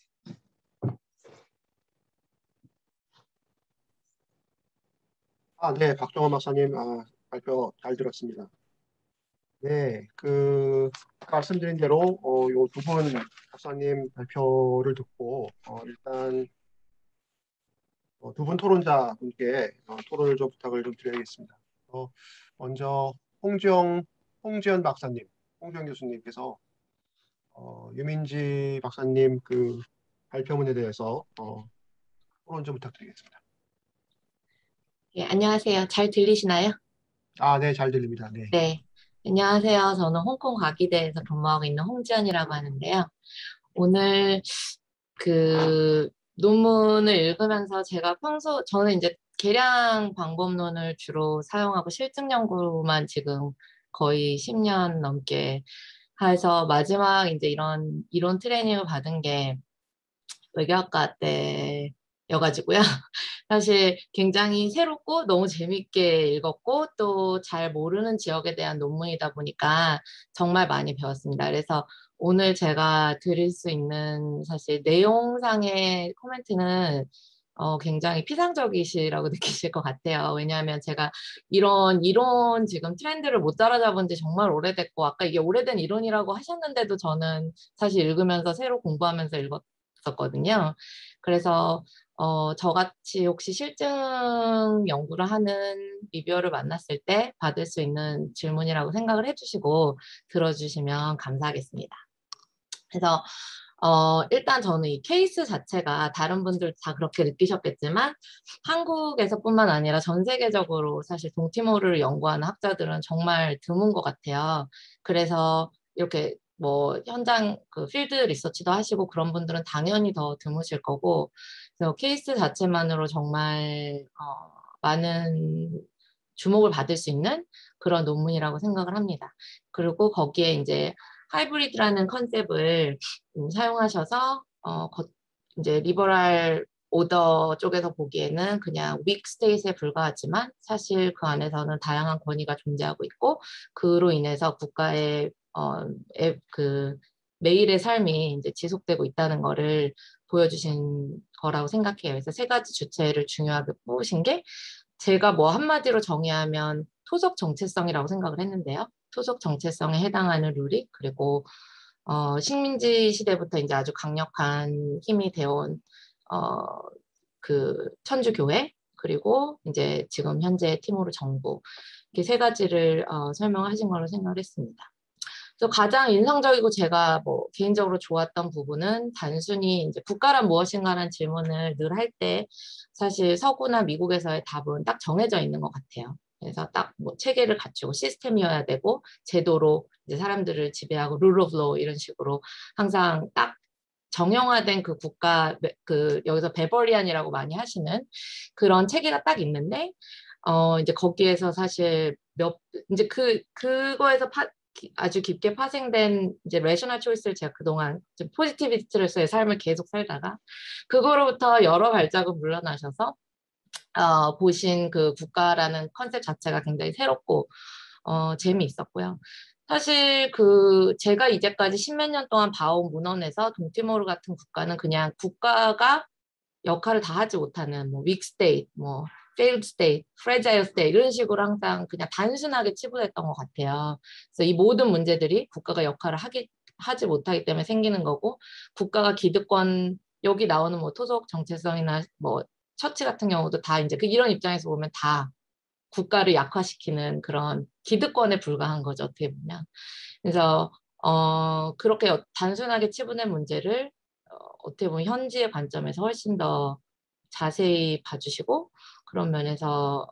네, 박정원 박사님 발표 잘 들었습니다. 네, 말씀드린 대로 요 두 분 박사님 발표를 듣고 일단 두 분 토론자 분께 토론을 좀 부탁을 좀 드려야겠습니다. 먼저 홍지연 박사님, 홍지연 교수님께서 유민지 박사님 그 발표문에 대해서 토론 좀 부탁드리겠습니다. 예, 안녕하세요. 잘 들리시나요? 네, 잘 들립니다. 네. 네. 안녕하세요. 저는 홍콩 과기대에서 근무하고 있는 홍지연이라고 하는데요. 오늘 그 논문을 읽으면서 저는 이제 계량 방법론을 주로 사용하고 실증 연구만 지금 거의 10년 넘게 해서 마지막 이제 이런 이론 트레이닝을 받은 게 외교학과 때여가지고요. 사실 굉장히 새롭고 너무 재밌게 읽었고 또 잘 모르는 지역에 대한 논문이다 보니까 정말 많이 배웠습니다. 그래서 오늘 제가 드릴 수 있는 사실 내용상의 코멘트는 굉장히 피상적이시라고 느끼실 것 같아요. 왜냐하면 제가 이런 이론 지금 트렌드를 못 따라잡은 지 정말 오래됐고 아까 이게 오래된 이론이라고 하셨는데도 저는 사실 읽으면서 새로 공부하면서 읽었었거든요. 그래서 저같이 혹시 실증 연구를 하는 리뷰어를 만났을 때 받을 수 있는 질문이라고 생각을 해주시고 들어주시면 감사하겠습니다. 그래서 일단 저는 이 케이스 자체가 다른 분들 다 그렇게 느끼셨겠지만 한국에서뿐만 아니라 전 세계적으로 사실 동티모르를 연구하는 학자들은 정말 드문 것 같아요. 그래서 이렇게 뭐 현장 필드 리서치도 하시고 그런 분들은 당연히 더 드무실 거고 그래서 케이스 자체만으로 정말 많은 주목을 받을 수 있는 그런 논문이라고 생각을 합니다. 그리고 거기에 이제 하이브리드라는 컨셉을 사용하셔서 이제 리버럴 오더 쪽에서 보기에는 그냥 윅 스테이트에 불과하지만 사실 그 안에서는 다양한 권위가 존재하고 있고 그로 인해서 국가의 매일의 삶이 이제 지속되고 있다는 거를 보여주신 거라고 생각해요. 그래서 세 가지 주체를 중요하게 뽑으신 게 제가 뭐 한마디로 정의하면 토속 정체성이라고 생각을 했는데요. 토속 정체성에 해당하는 룰이 그리고 식민지 시대부터 이제 아주 강력한 힘이 되어온 천주교회 그리고 이제 지금 현재 티모르 정부 이렇게 세 가지를 설명하신 걸로 생각을 했습니다. 그래서 가장 인상적이고 제가 뭐 개인적으로 좋았던 부분은 단순히 이제 국가란 무엇인가라는 질문을 늘 할 때 사실 서구나 미국에서의 답은 딱 정해져 있는 것 같아요. 그래서 딱 뭐 체계를 갖추고 시스템이어야 되고 제도로 이제 사람들을 지배하고 룰 오브 로 이런 식으로 항상 딱 정형화된 그 국가 여기서 베버리안이라고 많이 하시는 그런 체계가 딱 있는데 이제 거기에서 사실 이제 그거에서 아주 깊게 파생된 이제 레셔널 초이스를 제가 그동안 좀 포지티비스트로서의 삶을 계속 살다가 그거로부터 여러 발자국 물러나셔서 보신 그 국가라는 컨셉 자체가 굉장히 새롭고 재미있었고요. 사실 제가 이제까지 십몇 년 동안 봐온 문헌에서 동티모르 같은 국가는 그냥 국가가 역할을 다 하지 못하는 뭐 weak state, 뭐 failed state, fragile state 이런 식으로 항상 그냥 단순하게 치부했던 것 같아요. 그래서 이 모든 문제들이 국가가 역할을 하지 못하기 때문에 생기는 거고, 국가가 기득권, 여기 나오는 뭐 토속 정체성이나 뭐 처치 같은 경우도 다 이제 이런 입장에서 보면 다 국가를 약화시키는 그런 기득권에 불과한 거죠, 어떻게 보면. 그래서 그렇게 단순하게 치부된 문제를 어떻게 보면 현지의 관점에서 훨씬 더 자세히 봐주시고, 그런 면에서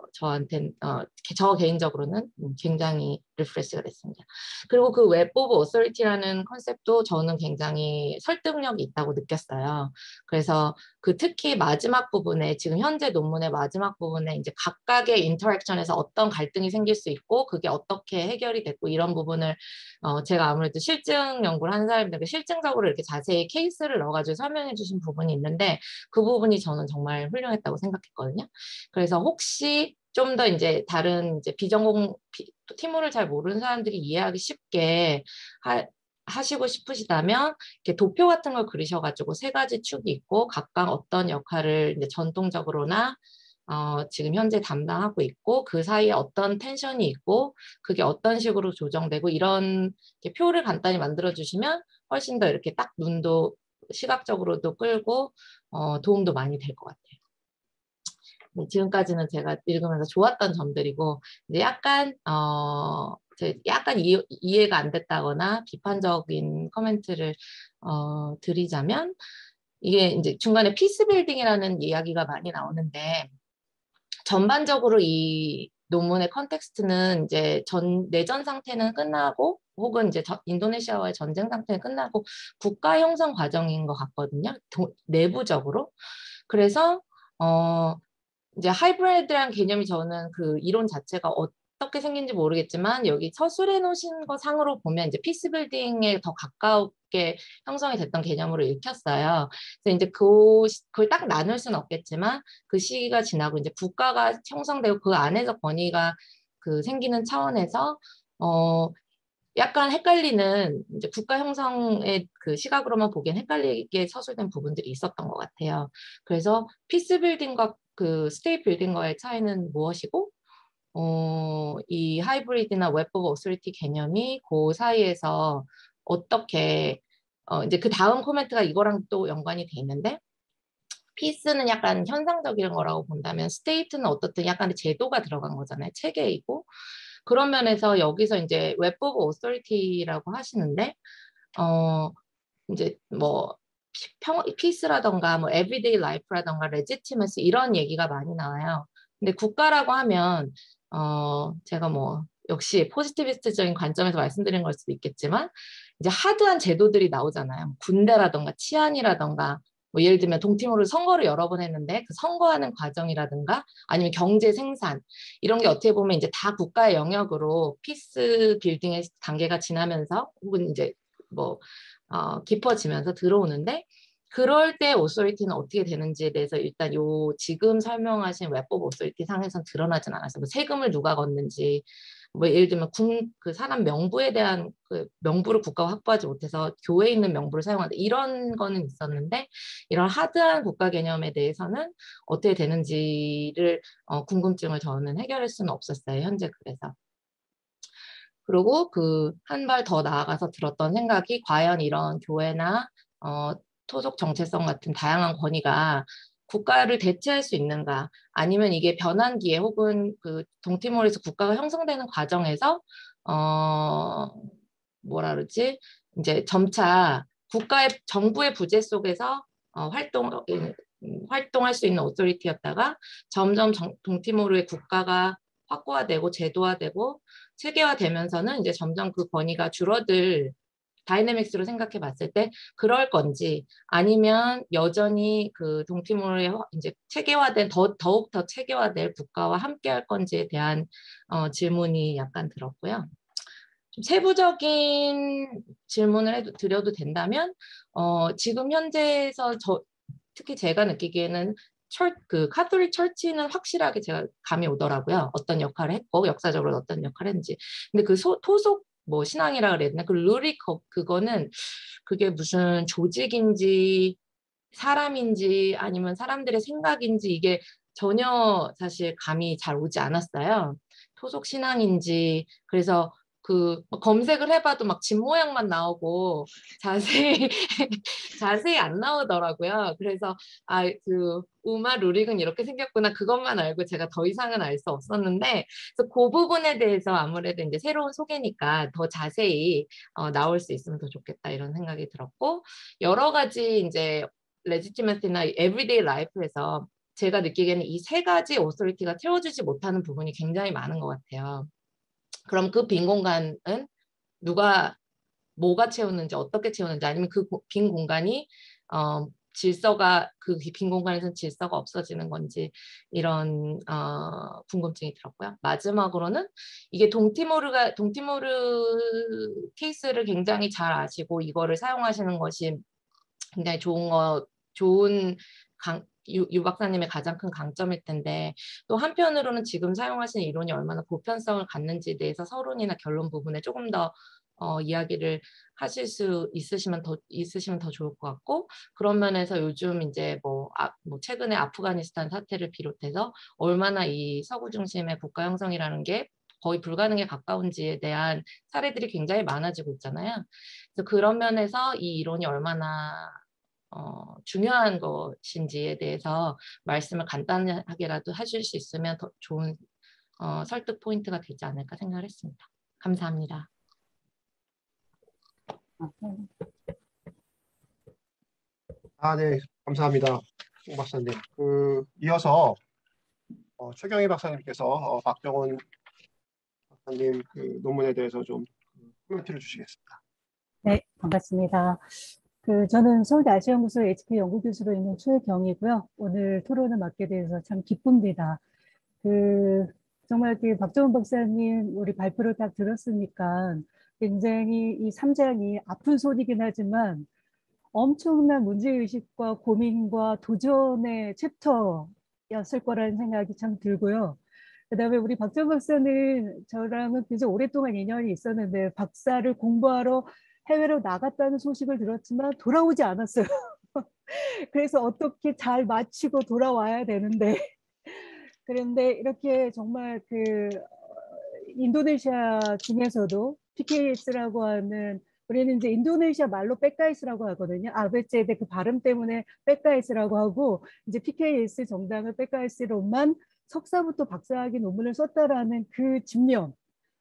저 개인적으로는 굉장히 리프레시가 됐습니다. 그리고 그 웹 오브 오서리티라는 컨셉도 저는 굉장히 설득력이 있다고 느꼈어요. 그래서 특히 마지막 부분에, 지금 현재 논문의 마지막 부분에 이제 각각의 인터랙션에서 어떤 갈등이 생길 수 있고 그게 어떻게 해결이 됐고 이런 부분을 제가 아무래도 실증 연구를 하는 사람인데 실증적으로 이렇게 자세히 케이스를 넣어가지고 설명해 주신 부분이 있는데, 그 부분이 저는 정말 훌륭했다고 생각했거든요. 그래서 혹시 좀 더 이제 다른 이제 티모를 잘 모르는 사람들이 이해하기 쉽게 하시고 싶으시다면 이렇게 도표 같은 걸 그리셔가지고 세 가지 축이 있고 각각 어떤 역할을 이제 전통적으로나 지금 현재 담당하고 있고 그 사이에 어떤 텐션이 있고 그게 어떤 식으로 조정되고 이런 표를 간단히 만들어 주시면 훨씬 더 이렇게 딱 눈도 시각적으로도 끌고 도움도 많이 될 것 같아요. 네, 지금까지는 제가 읽으면서 좋았던 점들이고, 이제 약간 이해가 안 됐다거나 비판적인 코멘트를 드리자면, 이게 이제 중간에 피스 빌딩이라는 이야기가 많이 나오는데, 전반적으로 이 논문의 컨텍스트는 이제 내전 상태는 끝나고 혹은 이제 인도네시아와의 전쟁 상태는 끝나고 국가 형성 과정인 것 같거든요. 내부적으로. 그래서 이제 하이브리드란 개념이 저는 그 이론 자체가 어떻게 생긴지 모르겠지만 여기 서술해 놓으신 거 상으로 보면 이제 피스 빌딩에 더 가깝게 형성이 됐던 개념으로 읽혔어요. 그래서 이제 그걸 딱 나눌 수는 없겠지만 그 시기가 지나고 이제 국가가 형성되고 그 안에서 권위가 생기는 차원에서 약간 헷갈리는 이제 국가 형성의 그 시각으로만 보기엔 헷갈리게 서술된 부분들이 있었던 것 같아요. 그래서 피스 빌딩과 스테이트 빌딩과의 차이는 무엇이고, 이 하이브리드나 웹 오브 오서리티 개념이 그 사이에서 어떻게 이제 그 다음 코멘트가 이거랑 또 연관이 돼 있는데, 피스는 약간 현상적인 거라고 본다면 스테이트는 어떻든 약간의 제도가 들어간 거잖아요. 체계이고. 그런 면에서 여기서 이제 웹 오브 오서리티라고 하시는데 이제 뭐 피스라던가 뭐 에브리데이 라이프라던가 레지티머시 이런 얘기가 많이 나와요. 근데 국가라고 하면 제가 뭐 역시 포지티비스트적인 관점에서 말씀드린 걸 수도 있겠지만 이제 하드한 제도들이 나오잖아요. 군대라던가 치안이라던가 뭐 예를 들면 동티모르 선거를 여러 번 했는데 그 선거하는 과정이라든가 아니면 경제 생산 이런 게 어떻게 보면 이제 다 국가의 영역으로 피스 빌딩의 단계가 지나면서 혹은 이제 뭐 깊어지면서 들어오는데 그럴 때 오소리티는 어떻게 되는지에 대해서 일단 지금 설명하신 웹 오브 오소리티 상에서는 드러나진 않았어요. 뭐 세금을 누가 걷는지 뭐 예를 들면 그 사람 명부에 대한 그 명부를 국가가 확보하지 못해서 교회에 있는 명부를 사용한다 이런 거는 있었는데 이런 하드한 국가 개념에 대해서는 어떻게 되는지를 궁금증을 저는 해결할 수는 없었어요. 현재 그래서. 그리고 한 발 더 나아가서 들었던 생각이 과연 이런 교회나 토속 정체성 같은 다양한 권위가 국가를 대체할 수 있는가 아니면 이게 변환기에 혹은 동티모르에서 국가가 형성되는 과정에서 뭐라 그러지 이제 점차 정부의 부재 속에서 활동할 수 있는 오토리티였다가 점점 동티모르의 국가가 확고화되고 제도화되고 체계화되면서는 이제 점점 그 권위가 줄어들 다이내믹스로 생각해 봤을 때 그럴 건지 아니면 여전히 동티모르의 이제 체계화된 더욱 더 체계화될 국가와 함께 할 건지에 대한 질문이 약간 들었고요. 좀 세부적인 질문을 드려도 된다면 지금 현재에서 특히 제가 느끼기에는 카톨릭 철치는 확실하게 제가 감이 오더라고요. 어떤 역할을 했고 역사적으로 어떤 역할을 했는지. 근데 토속 뭐 신앙이라 그래야 되나? 그 루릭 그거는 그게 무슨 조직인지 사람인지 아니면 사람들의 생각인지 이게 전혀 사실 감이 잘 오지 않았어요. 토속 신앙인지 그래서 그 검색을 해봐도 막 집 모양만 나오고 자세히 자세히 안 나오더라고요. 그래서 아 그 우마 루릭은 이렇게 생겼구나 그것만 알고 제가 더 이상은 알 수 없었는데 그래서 그 부분에 대해서 아무래도 이제 새로운 소개니까 더 자세히 나올 수 있으면 더 좋겠다 이런 생각이 들었고 여러 가지 이제 레지티머시나 에브리데이 라이프에서 제가 느끼기에는 이 세 가지 오소리티가 채워주지 못하는 부분이 굉장히 많은 것 같아요. 그럼 그 빈 공간은 누가 뭐가 채우는지 어떻게 채우는지 아니면 그 빈 공간이 질서가 그 빈 공간에서는 질서가 없어지는 건지 이런 궁금증이 들었고요. 마지막으로는 이게 동티모르 케이스를 굉장히 잘 아시고 이거를 사용하시는 것이 굉장히 좋은 유 박사님의 가장 큰 강점일 텐데 또 한편으로는 지금 사용하시는 이론이 얼마나 보편성을 갖는지에 대해서 서론이나 결론 부분에 조금 더 이야기를 하실 수 있으시면 더 좋을 것 같고 그런 면에서 요즘 이제 뭐 최근에 아프가니스탄 사태를 비롯해서 얼마나 이 서구 중심의 국가 형성이라는 게 거의 불가능에 가까운지에 대한 사례들이 굉장히 많아지고 있잖아요. 그래서 그런 면에서 이 이론이 얼마나 중요한 것인지에 대해서 말씀을 간단하게라도 하실 수 있으면 더 좋은 설득 포인트가 되지 않을까 생각을 했습니다. 감사합니다. 네, 감사합니다. 홍 박사님. 이어서 최경희 박사님께서 박정원 박사님 그 논문에 대해서 좀 코멘트를 주시겠습니다. 네, 반갑습니다. 저는 서울대 아시아연구소 HP 연구교수로 있는 최경이고요. 오늘 토론을 맡게 돼서 참 기쁩니다. 정말 박정원 박사님 우리 발표를 딱 들었으니까 굉장히 이 3장이 아픈 소리긴 하지만 엄청난 문제의식과 고민과 도전의 챕터였을 거라는 생각이 참 들고요. 그다음에 우리 박정원 박사는 저랑은 굉장히 오랫동안 인연이 있었는데 박사를 공부하러 해외로 나갔다는 소식을 들었지만 돌아오지 않았어요. 그래서 어떻게 잘 마치고 돌아와야 되는데 그런데 이렇게 정말 인도네시아 중에서도 PKS라고 하는 우리는 이제 인도네시아 말로 백가이스라고 하거든요. 아베제데 그 발음 때문에 백가이스라고 하고 이제 PKS 정당을 백가이스로만 석사부터 박사학위 논문을 썼다라는 그 집념,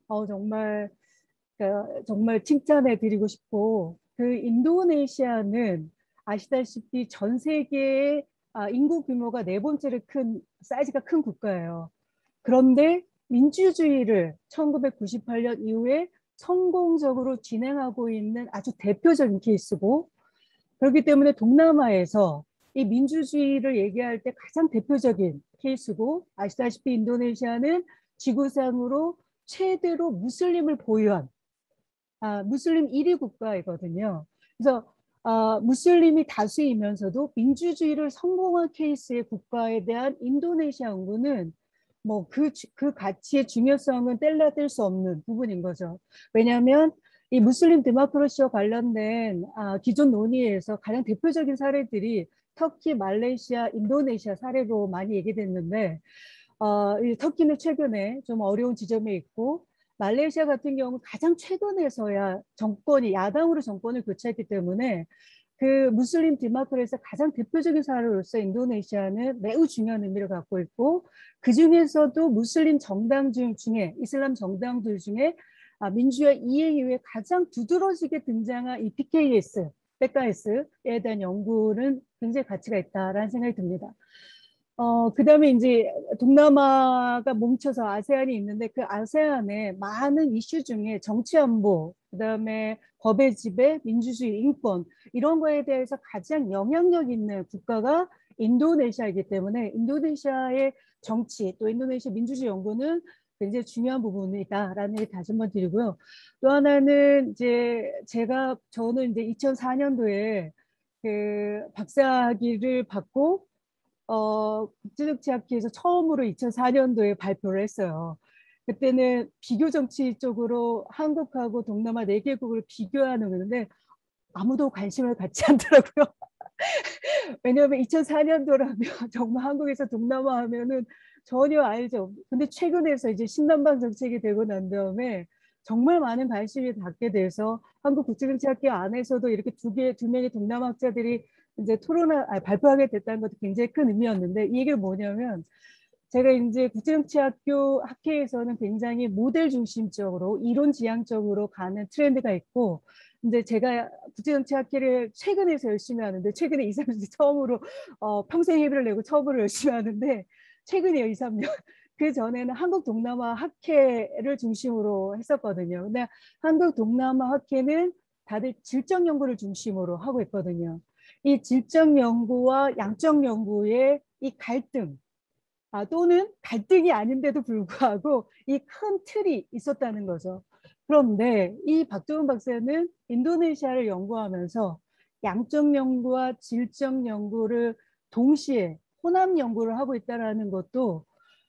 정말 칭찬해 드리고 싶고 인도네시아는 아시다시피 전 세계의 인구 규모가 4번째로 사이즈가 큰 국가예요. 그런데 민주주의를 1998년 이후에 성공적으로 진행하고 있는 아주 대표적인 케이스고 그렇기 때문에 동남아에서 이 민주주의를 얘기할 때 가장 대표적인 케이스고 아시다시피 인도네시아는 지구상으로 최대로 무슬림을 보유한 무슬림 1위 국가이거든요. 그래서 무슬림이 다수이면서도 민주주의를 성공한 케이스의 국가에 대한 인도네시아 연구는 뭐 그 가치의 중요성은 뗄래야 뗄 수 없는 부분인 거죠. 왜냐하면 이 무슬림 데모크라시와 관련된 기존 논의에서 가장 대표적인 사례들이 터키, 말레이시아, 인도네시아 사례로 많이 얘기됐는데 터키는 최근에 좀 어려운 지점에 있고 말레이시아 같은 경우는 가장 최근에서야 야당으로 정권을 교체했기 때문에 그 무슬림 디마크에서 가장 대표적인 사례로서 인도네시아는 매우 중요한 의미를 갖고 있고 그 중에서도 무슬림 정당 중에 이슬람 정당들 중에 민주화 이행 이후에 가장 두드러지게 등장한 이 PKS, 백가이스에 대한 연구는 굉장히 가치가 있다라는 생각이 듭니다. 그 다음에 이제 동남아가 뭉쳐서 아세안이 있는데 그 아세안의 많은 이슈 중에 정치 안보, 그 다음에 법의 지배, 민주주의, 인권 이런 거에 대해서 가장 영향력 있는 국가가 인도네시아이기 때문에 인도네시아의 정치 또 인도네시아 민주주의 연구는 굉장히 중요한 부분이다라는 얘기 다시 한번 드리고요. 또 하나는 이제 저는 이제 2004년도에 그 박사학위를 받고 국제정치학회에서 처음으로 2004년도에 발표를 했어요. 그때는 비교 정치 쪽으로 한국하고 동남아 4개국을 비교하는 건데 아무도 관심을 갖지 않더라고요. 왜냐하면 2004년도라면 정말 한국에서 동남아 하면은 전혀 알죠. 근데 최근에서 이제 신남방 정책이 되고 난 다음에 정말 많은 관심이 갖게 돼서 한국국제정치학교 안에서도 이렇게 두 명의 동남아 학자들이 이제 발표하게 됐다는 것도 굉장히 큰 의미였는데 이게 뭐냐면 제가 이제 국제정치학교 학회에서는 굉장히 모델 중심적으로 이론 지향적으로 가는 트렌드가 있고 이제 제가 국제정치학회를 최근에서 열심히 하는데 최근에 2, 3년 처음으로 평생 회비를 내고 처음으로 열심히 하는데 최근이에요. 2, 3년. 그 전에는 한국 동남아 학회를 중심으로 했었거든요. 근데 한국 동남아 학회는 다들 질적 연구를 중심으로 하고 있거든요. 이 질적 연구와 양적 연구의 이 갈등 또는 갈등이 아닌데도 불구하고 이 큰 틀이 있었다는 거죠. 그런데 이 박종훈 박사는 인도네시아를 연구하면서 양적 연구와 질적 연구를 동시에 혼합 연구를 하고 있다는 것도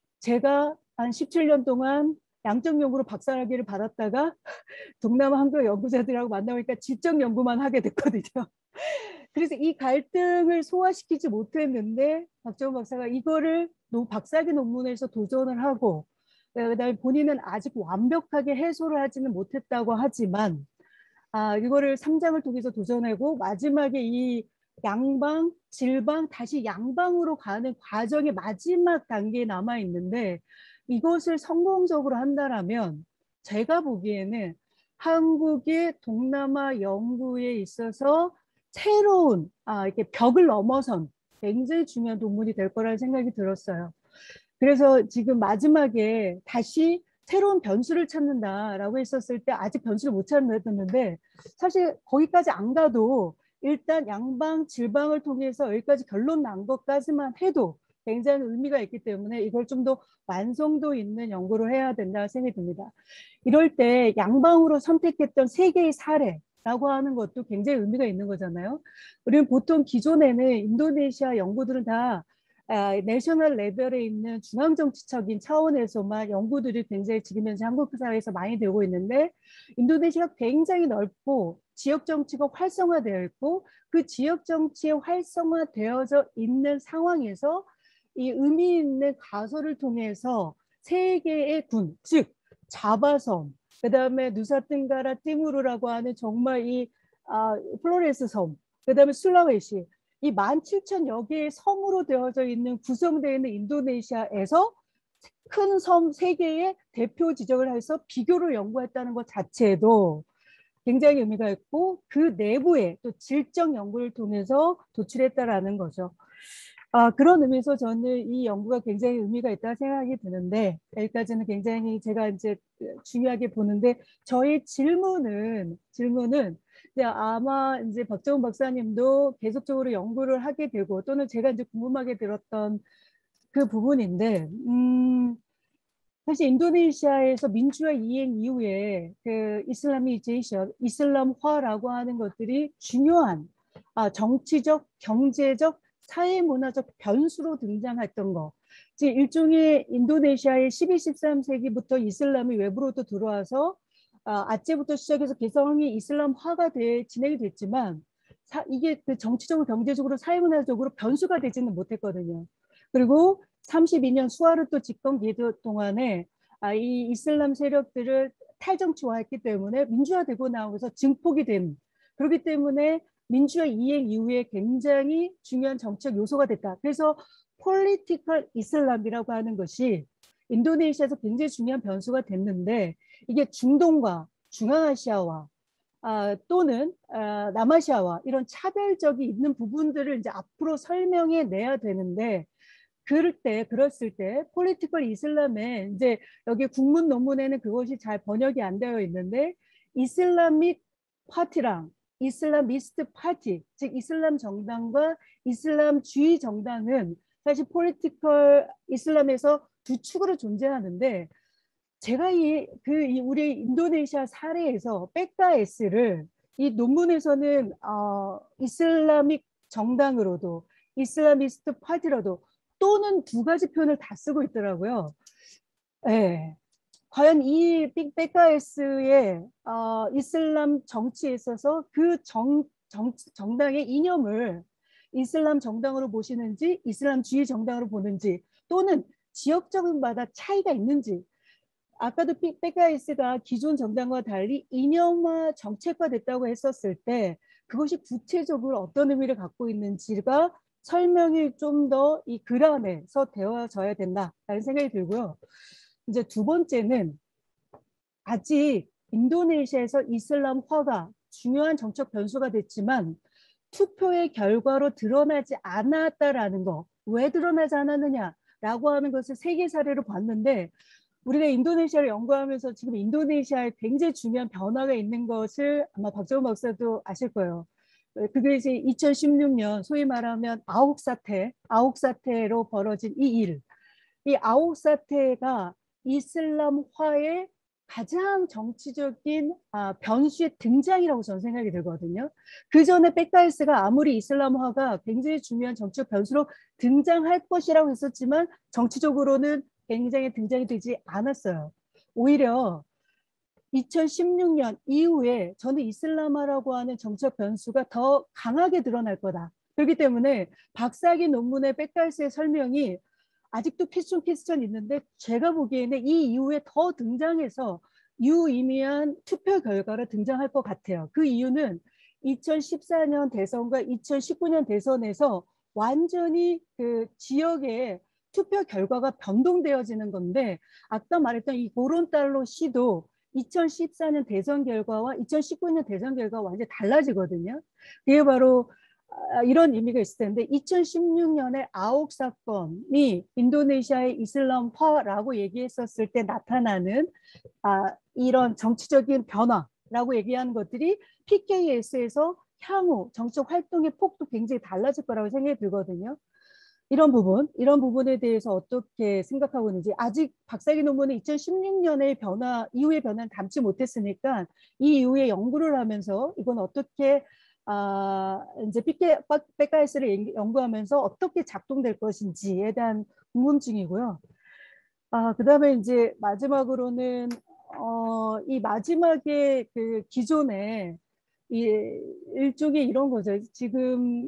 제가 한 17년 동안 양적 연구로 박사학위를 받았다가 동남아 한국 연구자들하고 만나보니까 질적 연구만 하게 됐거든요. 그래서 이 갈등을 소화시키지 못했는데 박정훈 박사가 이거를 박사학위 논문에서 도전을 하고 그다음에 본인은 아직 완벽하게 해소를 하지는 못했다고 하지만 이거를 3장을 통해서 도전하고 마지막에 이 양방, 질방, 다시 양방으로 가는 과정의 마지막 단계에 남아 있는데 이것을 성공적으로 한다라면 제가 보기에는 한국의 동남아 연구에 있어서 새로운 이렇게 벽을 넘어선 굉장히 중요한 논문이 될 거라는 생각이 들었어요. 그래서 지금 마지막에 다시 새로운 변수를 찾는다라고 했었을 때 아직 변수를 못 찾았는데 사실 거기까지 안 가도 일단 양방, 질방을 통해서 여기까지 결론 난 것까지만 해도 굉장히 의미가 있기 때문에 이걸 좀 더 완성도 있는 연구를 해야 된다 생각이 듭니다. 이럴 때 양방으로 선택했던 3개의 사례라고 하는 것도 굉장히 의미가 있는 거잖아요. 우리는 보통 기존에는 인도네시아 연구들은 다 내셔널 레벨에 있는 중앙정치적인 차원에서만 연구들이 굉장히 지금 현재 한국 사회에서 많이 되고 있는데 인도네시아가 굉장히 넓고 지역정치가 활성화되어 있고 그 지역정치에 활성화되어져 있는 상황에서 이 의미 있는 가설을 통해서 세 개의 군, 즉 자바섬, 그 다음에 누사튼가라 티무르라고 하는 정말 이 플로레스 섬, 그 다음에 술라웨시 이 17,000여 개의 섬으로 되어져 있는 구성되어 있는 인도네시아에서 큰 섬 3개의 대표 지적을 해서 비교를 연구했다는 것 자체도 굉장히 의미가 있고 그 내부에 또 질적 연구를 통해서 도출했다라는 거죠. 그런 의미에서 저는 이 연구가 굉장히 의미가 있다고 생각이 드는데 여기까지는 굉장히 제가 이제 중요하게 보는데 저희 질문은 이제 아마 이제 박정훈 박사님도 계속적으로 연구를 하게 되고 또는 제가 이제 궁금하게 들었던 그 부분인데 사실 인도네시아에서 민주화 이행 이후에 그 이슬라미제이션, 이슬람화라고 하는 것들이 중요한 정치적, 경제적, 사회문화적 변수로 등장했던 거. 즉 일종의 인도네시아의 12, 13세기부터 이슬람이 외부로도 들어와서 아째부터 시작해서 개성이 이슬람화가 진행이 됐지만 이게 그 정치적으로, 경제적으로, 사회문화적으로 변수가 되지는 못했거든요. 그리고 32년 수하르토 집권 기도 동안에 이 이슬람 세력들을 탈정치화했기 때문에 민주화되고 나오면서 증폭이 된 그렇기 때문에 민주화 이행 이후에 굉장히 중요한 정책 요소가 됐다. 그래서 폴리티컬 이슬람이라고 하는 것이 인도네시아에서 굉장히 중요한 변수가 됐는데 이게 중동과 중앙아시아와 또는 남아시아와 이런 차별적이 있는 부분들을 이제 앞으로 설명해 내야 되는데 그랬을 때 폴리티컬 이슬람에 이제 여기 국문 논문에는 그것이 잘 번역이 안 되어 있는데 이슬라믹 파티랑 이슬라미스트 파티, 즉 이슬람 정당과 이슬람주의 정당은 사실 폴리티컬 이슬람에서 두 축으로 존재하는데 제가 우리 인도네시아 사례에서 백다에스를 이 논문에서는 이슬라믹 정당으로도 이슬라미스트 파티로도 또는 두 가지 표현을 다 쓰고 있더라고요. 네. 과연 이 백가에스의 이슬람 정치에 있어서 그 정당의 이념을 이슬람 정당으로 보시는지 이슬람주의 정당으로 보는지 또는 지역적인마다 차이가 있는지 아까도 백가이스가 기존 정당과 달리 이념화 정책화됐다고 했었을 때 그것이 구체적으로 어떤 의미를 갖고 있는지가 설명이 좀 더 이 글 안에서 되어져야 된다라는 생각이 들고요. 이제 두 번째는 아직 인도네시아에서 이슬람화가 중요한 정책 변수가 됐지만 투표의 결과로 드러나지 않았다라는 거. 왜 드러나지 않았느냐라고 하는 것을 세계 사례로 봤는데 우리가 인도네시아를 연구하면서 지금 인도네시아에 굉장히 중요한 변화가 있는 것을 아마 박정훈 박사도 아실 거예요. 그게 이제 2016년 소위 말하면 아옥사태로 벌어진 이 일. 이 아옥사태가 이슬람화의 가장 정치적인 변수의 등장이라고 저는 생각이 들거든요. 그 전에 백가이스가 아무리 이슬람화가 굉장히 중요한 정치적 변수로 등장할 것이라고 했었지만 정치적으로는 굉장히 등장이 되지 않았어요. 오히려 2016년 이후에 저는 이슬람화라고 하는 정책 변수가 더 강하게 드러날 거다. 그렇기 때문에 박사학위 논문의 백가이스의 설명이 아직도 퀘스천 있는데 제가 보기에는 이 이후에 더 등장해서 유의미한 투표 결과로 등장할 것 같아요. 그 이유는 2014년 대선과 2019년 대선에서 완전히 그 지역의 투표 결과가 변동되어지는 건데 아까 말했던 이 고론달로 시도 2014년 대선 결과와 2019년 대선 결과가 완전히 달라지거든요. 그게 바로 이런 의미가 있을 텐데 2016년에 아옥 사건이 인도네시아의 이슬람화라고 얘기했었을 때 나타나는 이런 정치적인 변화라고 얘기하는 것들이 PKS에서 향후 정치적 활동의 폭도 굉장히 달라질 거라고 생각이 들거든요. 이런 부분에 대해서 어떻게 생각하고 있는지 아직 박사학위 논문은 2016년의 변화 이후의 변화는 담지 못했으니까 이 이후에 연구를 하면서 이건 어떻게 이제 백가이스를 연구하면서 어떻게 작동될 것인지에 대한 궁금증이고요. 그다음에 이제 마지막으로는 이 마지막에 그 기존에 이 일종의 이런 거죠. 지금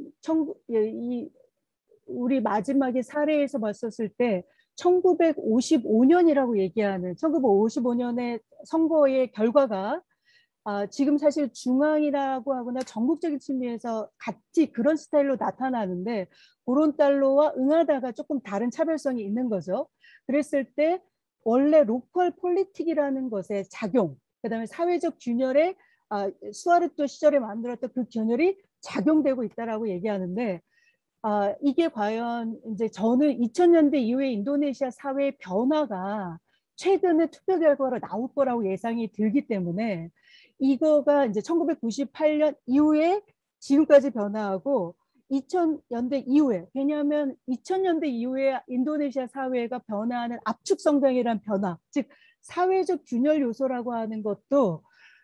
우리 마지막에 사례에서 봤었을 때 1955년이라고 얘기하는 1955년의 선거의 결과가 지금 사실 중앙이라고 하거나 전국적인 측면에서 같이 그런 스타일로 나타나는데 고론달로와 응하다가 조금 다른 차별성이 있는 거죠. 그랬을 때 원래 로컬 폴리틱이라는 것의 작용, 그다음에 사회적 균열에 수아르토 시절에 만들었던 그 균열이 작용되고 있다라고 얘기하는데 이게 과연 이제 저는 2000년대 이후에 인도네시아 사회의 변화가 최근에 투표 결과로 나올 거라고 예상이 들기 때문에 이거가 이제 1998년 이후에 지금까지 변화하고 2000년대 이후에 왜냐하면 2000년대 이후에 인도네시아 사회가 변화하는 압축 성장이란 변화 즉 사회적 균열 요소라고 하는 것도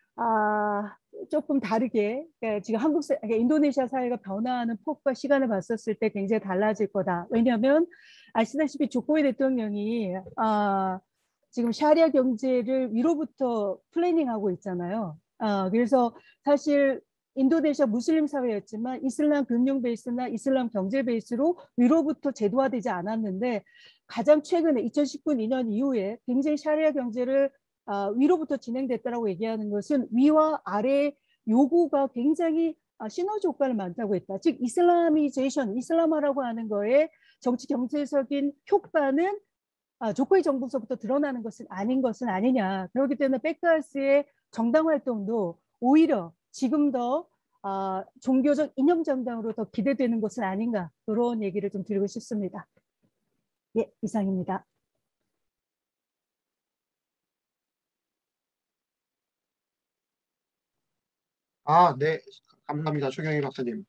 조금 다르게 그러니까 지금 그러니까 인도네시아 사회가 변화하는 폭과 시간을 봤었을 때 굉장히 달라질 거다. 왜냐하면 아시다시피 조코위 대통령이 지금 샤리아 경제를 위로부터 플래닝하고 있잖아요. 그래서 사실 인도네시아 무슬림 사회였지만 이슬람 금융 베이스나 이슬람 경제 베이스로 위로부터 제도화되지 않았는데 가장 최근에 2019년 이후에 굉장히 샤리아 경제를 위로부터 진행됐다라고 얘기하는 것은 위와 아래 요구가 굉장히 시너지 효과를 만들고 있다. 즉 이슬라미제이션, 이슬람화라고 하는 거에 정치 경제적인 효과는 조코이 정부서부터 드러나는 것은 아닌 것은 아니냐. 그렇기 때문에 백가스의 정당 활동도 오히려 지금 더 종교적 이념 정당으로 더 기대되는 것은 아닌가. 그런 얘기를 좀 드리고 싶습니다. 예, 이상입니다. 네. 감사합니다. 최경희 박사님.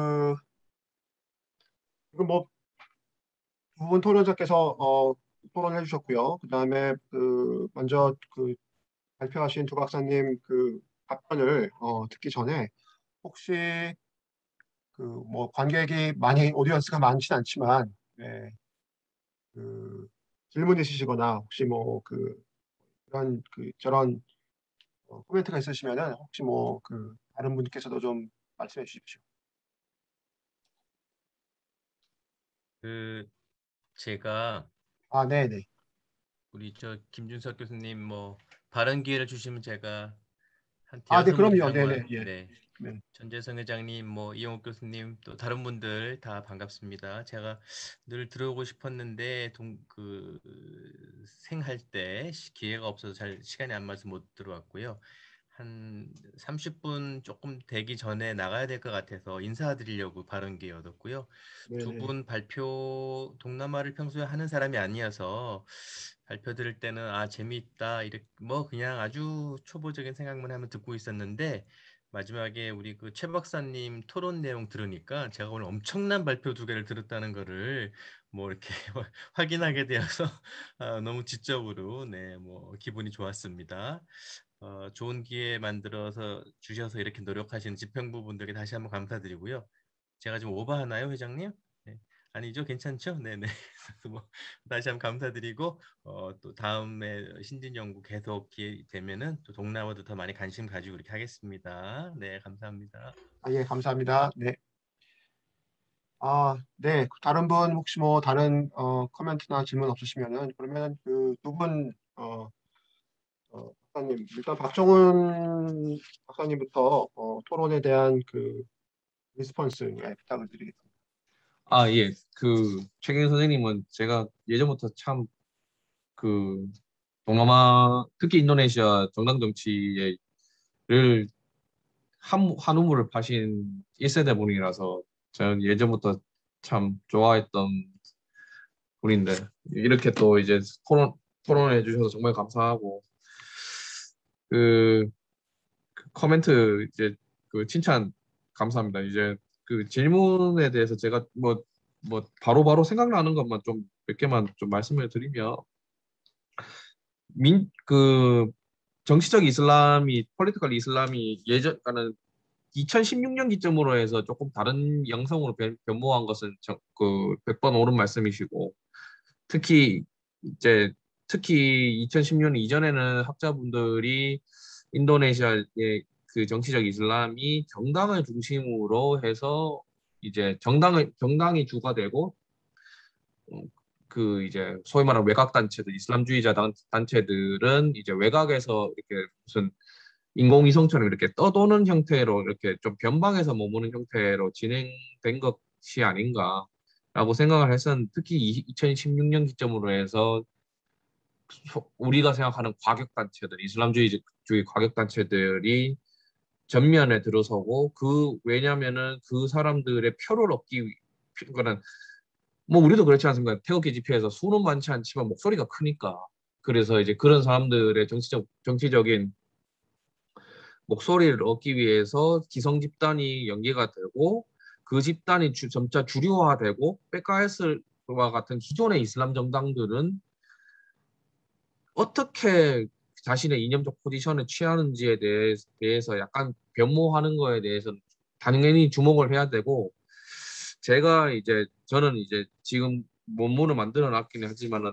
지금 뭐 두 분 토론자께서 토론해 주셨고요. 그다음에 먼저 발표하신 두 박사님 답변을 듣기 전에 혹시 뭐 관객이 많이 오디언스가 많지는 않지만 질문 있으시거나 혹시 뭐 그런 저런 코멘트가 있으시면은 혹시 뭐 다른 분께서도 좀 말씀해 주십시오. 제가 아, 네네. 우리 김준석 교수님 뭐 발언 기회를 주시면 제가 한 아, 네, 대여섯 분 그럼요. 이상만 네네. 예. 네. 네. 전재성 회장님, 뭐 이용욱 교수님, 또 다른 분들 다 반갑습니다. 제가 늘 들어오고 싶었는데 생할 때 기회가 없어서 잘 시간이 안 맞아서 못 들어왔고요. 한 30분 조금 되기 전에 나가야 될 것 같아서 인사드리려고 발언 기회 얻었고요. 두 네네. 분 발표 동남아를 평소에 하는 사람이 아니어서 발표 들을 때는 재미있다 이렇게 뭐 그냥 아주 초보적인 생각만 하면 듣고 있었는데 마지막에 우리 최 박사님 토론 내용 들으니까 제가 오늘 엄청난 발표 두 개를 들었다는 거를 뭐 이렇게 확인하게 되어서 너무 지적으로 뭐 기분이 좋았습니다. 좋은 기회 만들어서 주셔서 이렇게 노력하시는 집행부분들께 다시 한번 감사드리고요. 제가 좀 오버하나요, 회장님? 네. 아니죠, 괜찮죠? 네네. 뭐 다시 한번 감사드리고 또 다음에 신진연구 계속 기회 되면은 또 동남아도 더 많이 관심 가지고 이렇게 하겠습니다. 네, 감사합니다. 아, 예, 감사합니다. 네. 아, 네. 다른 분 혹시 뭐 다른 코멘트나 질문 없으시면은 그러면 두 분 박사님 일단 박정훈 박사님부터 토론에 대한 리스폰스 부탁을 드리겠습니다. 아, 예. 최경희 선생님은 제가 예전부터 참 동남아, 특히 인도네시아 정당 정치를 한 우물을 파신 1세대 분이라서 저는 예전부터 참 좋아했던 분인데 이렇게 또 이제 토론을 해주셔서 정말 감사하고 그 코멘트 이제 칭찬 감사합니다. 이제 질문에 대해서 제가 뭐 바로바로 생각나는 것만 좀 몇 개만 좀 말씀을 드리면 정치적 이슬람이 폴리티컬 이슬람이 예전과는 2016년 기점으로 해서 조금 다른 양성으로 변모한 것은 100번 옳은 말씀이시고 특히 2010년 이전에는 학자분들이 인도네시아의 정치적 이슬람이 정당을 중심으로 해서 이제 정당이 주가 되고 이제 소위 말하는 외곽 단체들, 이슬람주의자 단체들은 이제 외곽에서 이렇게 무슨 인공위성처럼 이렇게 떠도는 형태로 이렇게 좀 변방에서 머무는 형태로 진행된 것이 아닌가라고 생각을 했었는데 특히 2016년 기점으로 해서 우리가 생각하는 과격단체들, 이슬람주의 과격단체들이 전면에 들어서고 왜냐면은 그 사람들의 표를 얻기 그거는 뭐 우리도 그렇지 않습니까? 태극기 집회에서 수는 많지 않지만 목소리가 크니까 그래서 이제 그런 사람들의 정치적인 목소리를 얻기 위해서 기성 집단이 연계가 되고 그 집단이 점차 주류화되고 백가에스와 같은 기존의 이슬람 정당들은 어떻게 자신의 이념적 포지션을 취하는지에 대해서 약간 변모하는 거에 대해서는 당연히 주목을 해야 되고 저는 이제 지금 논문을 만들어 놨기는 하지만은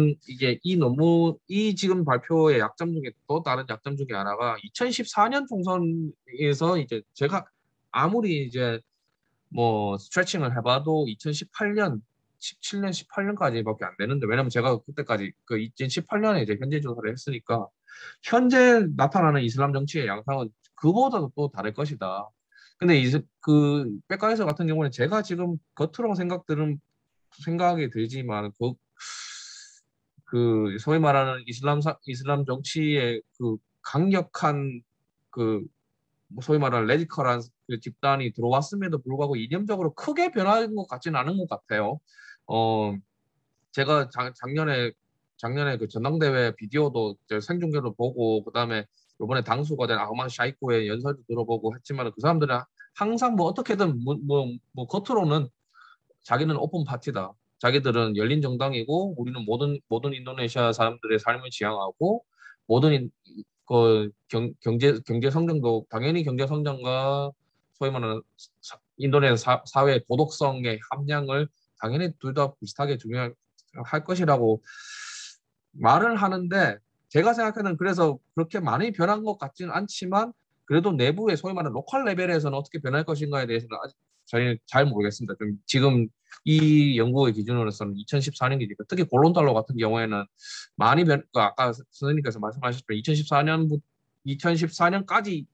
이 지금 발표의 약점 중에 또 다른 약점 중에 하나가 2014년 총선에서 이제 제가 아무리 이제 뭐 스트레칭을 해봐도 2018년 17년 18년까지밖에 안 되는데 왜냐면 제가 그때까지 2018년에 이제 현재 조사를 했으니까 현재 나타나는 이슬람 정치의 양상은 그보다도 또 다를 것이다. 근데 백과에서 같은 경우는 제가 지금 겉으로 생각이 들지만 소위 말하는 이슬람 정치의 강력한 소위 말하는 레디컬한 집단이 들어왔음에도 불구하고 이념적으로 크게 변한 것 같지는 않은 것 같아요. 제가 작년에 전당대회 비디오도 생중계로 보고 그다음에 이번에 당수가 된 아흐만 샤이코의 연설도 들어보고 했지만 그 사람들은 항상 뭐 어떻게든 뭐 겉으로는 자기는 오픈 파티다. 자기들은 열린 정당이고 우리는 모든 인도네시아 사람들의 삶을 지향하고 모든 경제 성장도 당연히 경제 성장과 소위 말하는 인도네시아 사회의 도덕성의 함량을 당연히 둘 다 비슷하게 중요할 것이라고 말을 하는데 제가 생각하는 그래서 그렇게 많이 변한 것 같지는 않지만 그래도 내부의 소위 말하는 로컬 레벨에서는 어떻게 변할 것인가에 대해서는 아직 잘 모르겠습니다. 좀 지금 이 연구의 기준으로서는 2014년이니까 특히 골론달러 같은 경우에는 많이 아까 선생님께서 말씀하셨지만 2014년까지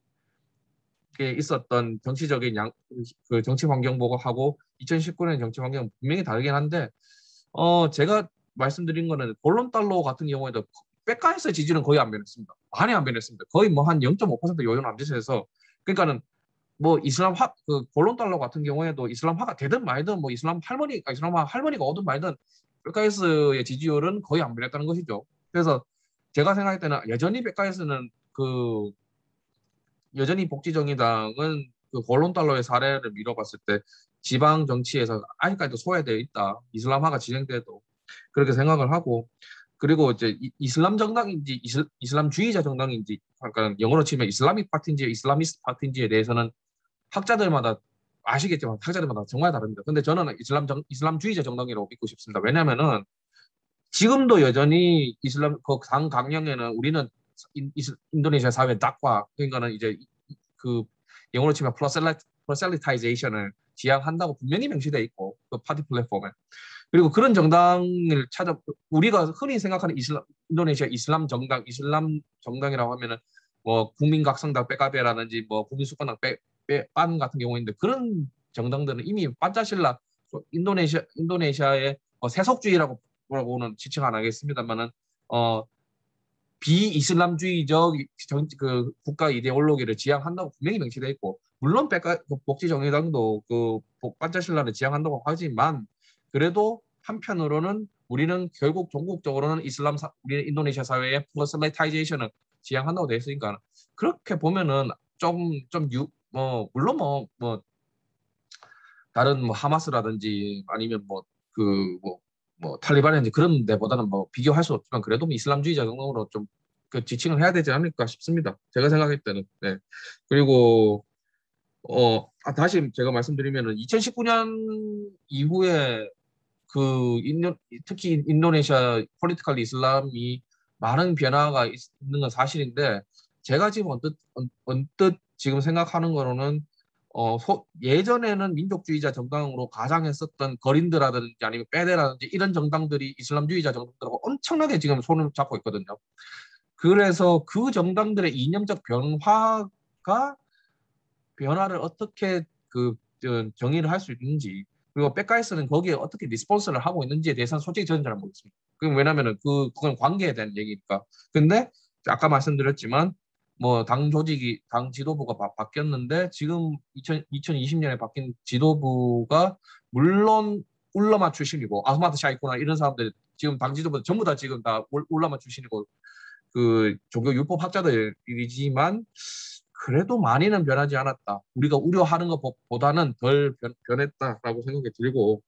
있었던 정치적인 그 정치 환경 보고하고 2019년 정치 환경은 분명히 다르긴 한데 제가 말씀드린 거는 골론달러 같은 경우에도 백가에서 지지는 거의 안 변했습니다. 많이 안 변했습니다. 거의 뭐 한 0.5% 요요 남짓에서 그러니까는 뭐 그 골론달러 같은 경우에도 이슬람화가 되든 말든 뭐 이슬람화 할머니가 오든 말든 백가에스의 지지율은 거의 안 변했다는 것이죠. 그래서 제가 생각할 때는 여전히 복지정의당은 그 골론달러의 사례를 미뤄봤을 때 지방 정치에서 아직까지도 소외되어 있다. 이슬람화가 진행돼도 그렇게 생각을 하고 그리고 이제 이슬람 정당인지 이슬람주의자 정당인지 약간 영어로 치면 이슬라믹 파티인지 이슬라미스트 파티인지에 대해서는 학자들마다 아시겠지만 학자들마다 정말 다릅니다. 근데 저는 이슬람주의자 정당이라고 믿고 싶습니다. 왜냐하면은 지금도 여전히 당 강령에는 우리는 인도네시아 사회 낙화 그러니까는 이제 그 영어로 치면 프로셀리타이제이션을 지향한다고 분명히 명시되어 있고 그 파티 플랫폼에 그리고 그런 정당을 우리가 흔히 생각하는 인도네시아 이슬람 정당이라고 하면은 뭐 국민각성당 빼가베라든지 뭐 국민수권당 빤 같은 경우인데 그런 정당들은 이미 반자실라 인도네시아의 세속주의라고는 지칭 안 하겠습니다만은 비이슬람주의적 그 국가 이데올로기를 지향한다고 분명히 명시되어 있고 물론 복지정의당도 그 반자신라를 지향한다고 하지만 그래도 한편으로는 우리는 결국 종국적으로는 우리는 인도네시아 사회의 플러스라이타이제이션을 지향한다고 되어 있으니까 그렇게 보면은 물론 다른 뭐 하마스라든지 아니면 탈리반이든지 그런 데보다는 뭐 비교할 수 없지만 그래도 이슬람주의자 정도로 좀 그 지칭을 해야 되지 않을까 싶습니다. 제가 생각할 때는. 네. 그리고 다시 제가 말씀드리면은 2019년 이후에 특히 인도네시아 폴리티컬 이슬람이 많은 변화가 있는 건 사실인데 제가 지금 언뜻 지금 생각하는 거로는 예전에는 민족주의자 정당으로 가장했었던 거린드라든지 아니면 빼데라든지 이런 정당들이 이슬람주의자 정당들하고 엄청나게 지금 손을 잡고 있거든요. 그래서 그 정당들의 이념적 변화를 어떻게 정의를 할 수 있는지 그리고 백가이스는 거기에 어떻게 리스폰스를 하고 있는지에 대해서는 솔직히 저는 잘 모르겠습니다. 왜냐하면 그건 관계에 대한 얘기니까. 근데 아까 말씀드렸지만 뭐 당 지도부가 바뀌었는데 지금 2020년에 바뀐 지도부가 물론 울라마 출신이고 아흐마드 샤이코나 이런 사람들 지금 당 지도부 전부 다 지금 다 울라마 출신이고 그 종교 율법 학자들이지만 그래도 많이는 변하지 않았다. 우리가 우려하는 것보다는 덜 변했다라고 생각이 들고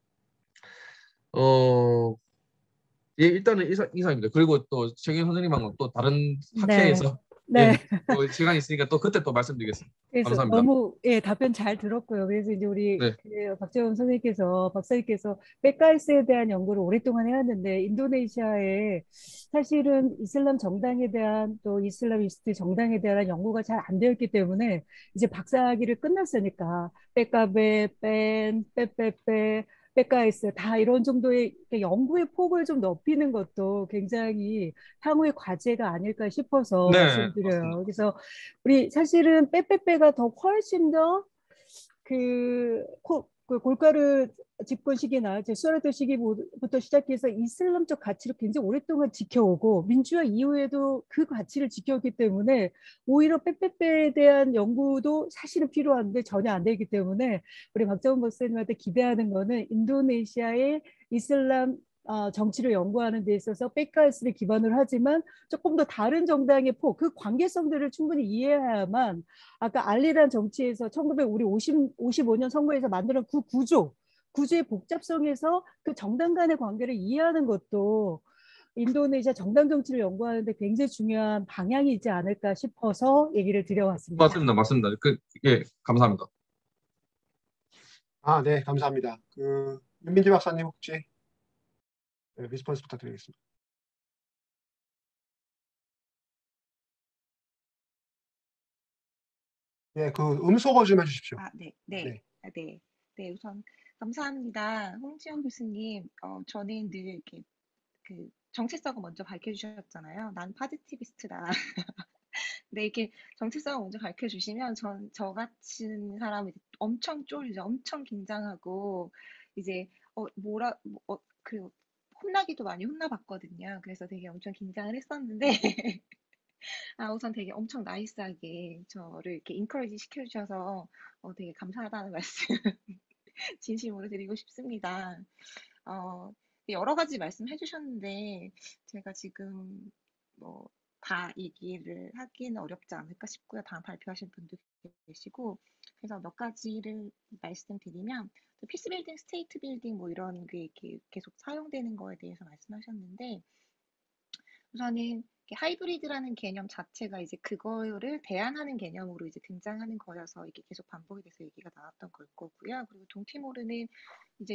일단은 이상입니다. 그리고 또 최경 선생님하고 또 다른 네. 학회에서 네. 또 시간이 있으니까 또 그때 또 말씀드리겠습니다. 그래서 감사합니다. 너무 답변 잘 들었고요. 그래서 이제 우리 네. 박재원 박사님께서 백가이스에 대한 연구를 오랫동안 해왔는데 인도네시아에 사실은 이슬람 정당에 대한 또 이슬라미스트 정당에 대한 연구가 잘 안 되었기 때문에 이제 박사학위를 끝났으니까 백가베, 빼빼빼, 백가이스 다 이런 정도의 연구의 폭을 좀 넓히는 것도 굉장히 향후의 과제가 아닐까 싶어서 네, 말씀드려요. 맞습니다. 그래서 우리 사실은 빼빼빼가 더 훨씬 더 그 골가루 집권 시기나 수라트 시기부터 시작해서 이슬람적 가치를 굉장히 오랫동안 지켜오고 민주화 이후에도 그 가치를 지켰기 때문에 오히려 빼빼빼에 대한 연구도 사실은 필요한데 전혀 안 되기 때문에 우리 박정훈 박사님한테 기대하는 거는 인도네시아의 이슬람 정치를 연구하는 데 있어서 백가이스를 기반으로 하지만 조금 더 다른 정당의 그 관계성들을 충분히 이해해야만 아까 알리란 정치에서 1955년 선거에서 만드는 그 구조의 복잡성에서 그 정당 간의 관계를 이해하는 것도 인도네시아 정당 정치를 연구하는데 굉장히 중요한 방향이지 않을까 싶어서 얘기를 드려왔습니다. 맞습니다. 감사합니다. 네, 감사합니다. 윤민지 박사님 혹시 리스폰스 부탁드리겠습니다. 예, 그 음소거 좀 해주십시오. 네. 네, 우선 감사합니다. 홍지영 교수님. 저는 늘 이렇게 그 정체성을 먼저 밝혀주셨잖아요. 난 파지티비스트다. 근데 이렇게 정체성을 먼저 밝혀주시면 저 같은 사람이 엄청 쫄리죠. 엄청 긴장하고 이제 그 혼나기도 많이 혼나봤거든요. 그래서 되게 엄청 긴장을 했었는데 우선 되게 엄청 나이스하게 저를 이렇게 인커리지 시켜주셔서 되게 감사하다는 말씀 진심으로 드리고 싶습니다. 여러 가지 말씀해 주셨는데 제가 지금 뭐 다 얘기를 하기는 어렵지 않을까 싶고요. 다음 발표하실 분도 계시고 그래서 몇 가지를 말씀드리면 피스 빌딩, 스테이트 빌딩 뭐 이런 게 이렇게 계속 사용되는 거에 대해서 말씀하셨는데 우선은 하이브리드라는 개념 자체가 이제 그거를 대안하는 개념으로 이제 등장하는 거여서 이게 계속 반복이 돼서 얘기가 나왔던 걸 거고요. 그리고 동티모르는 이제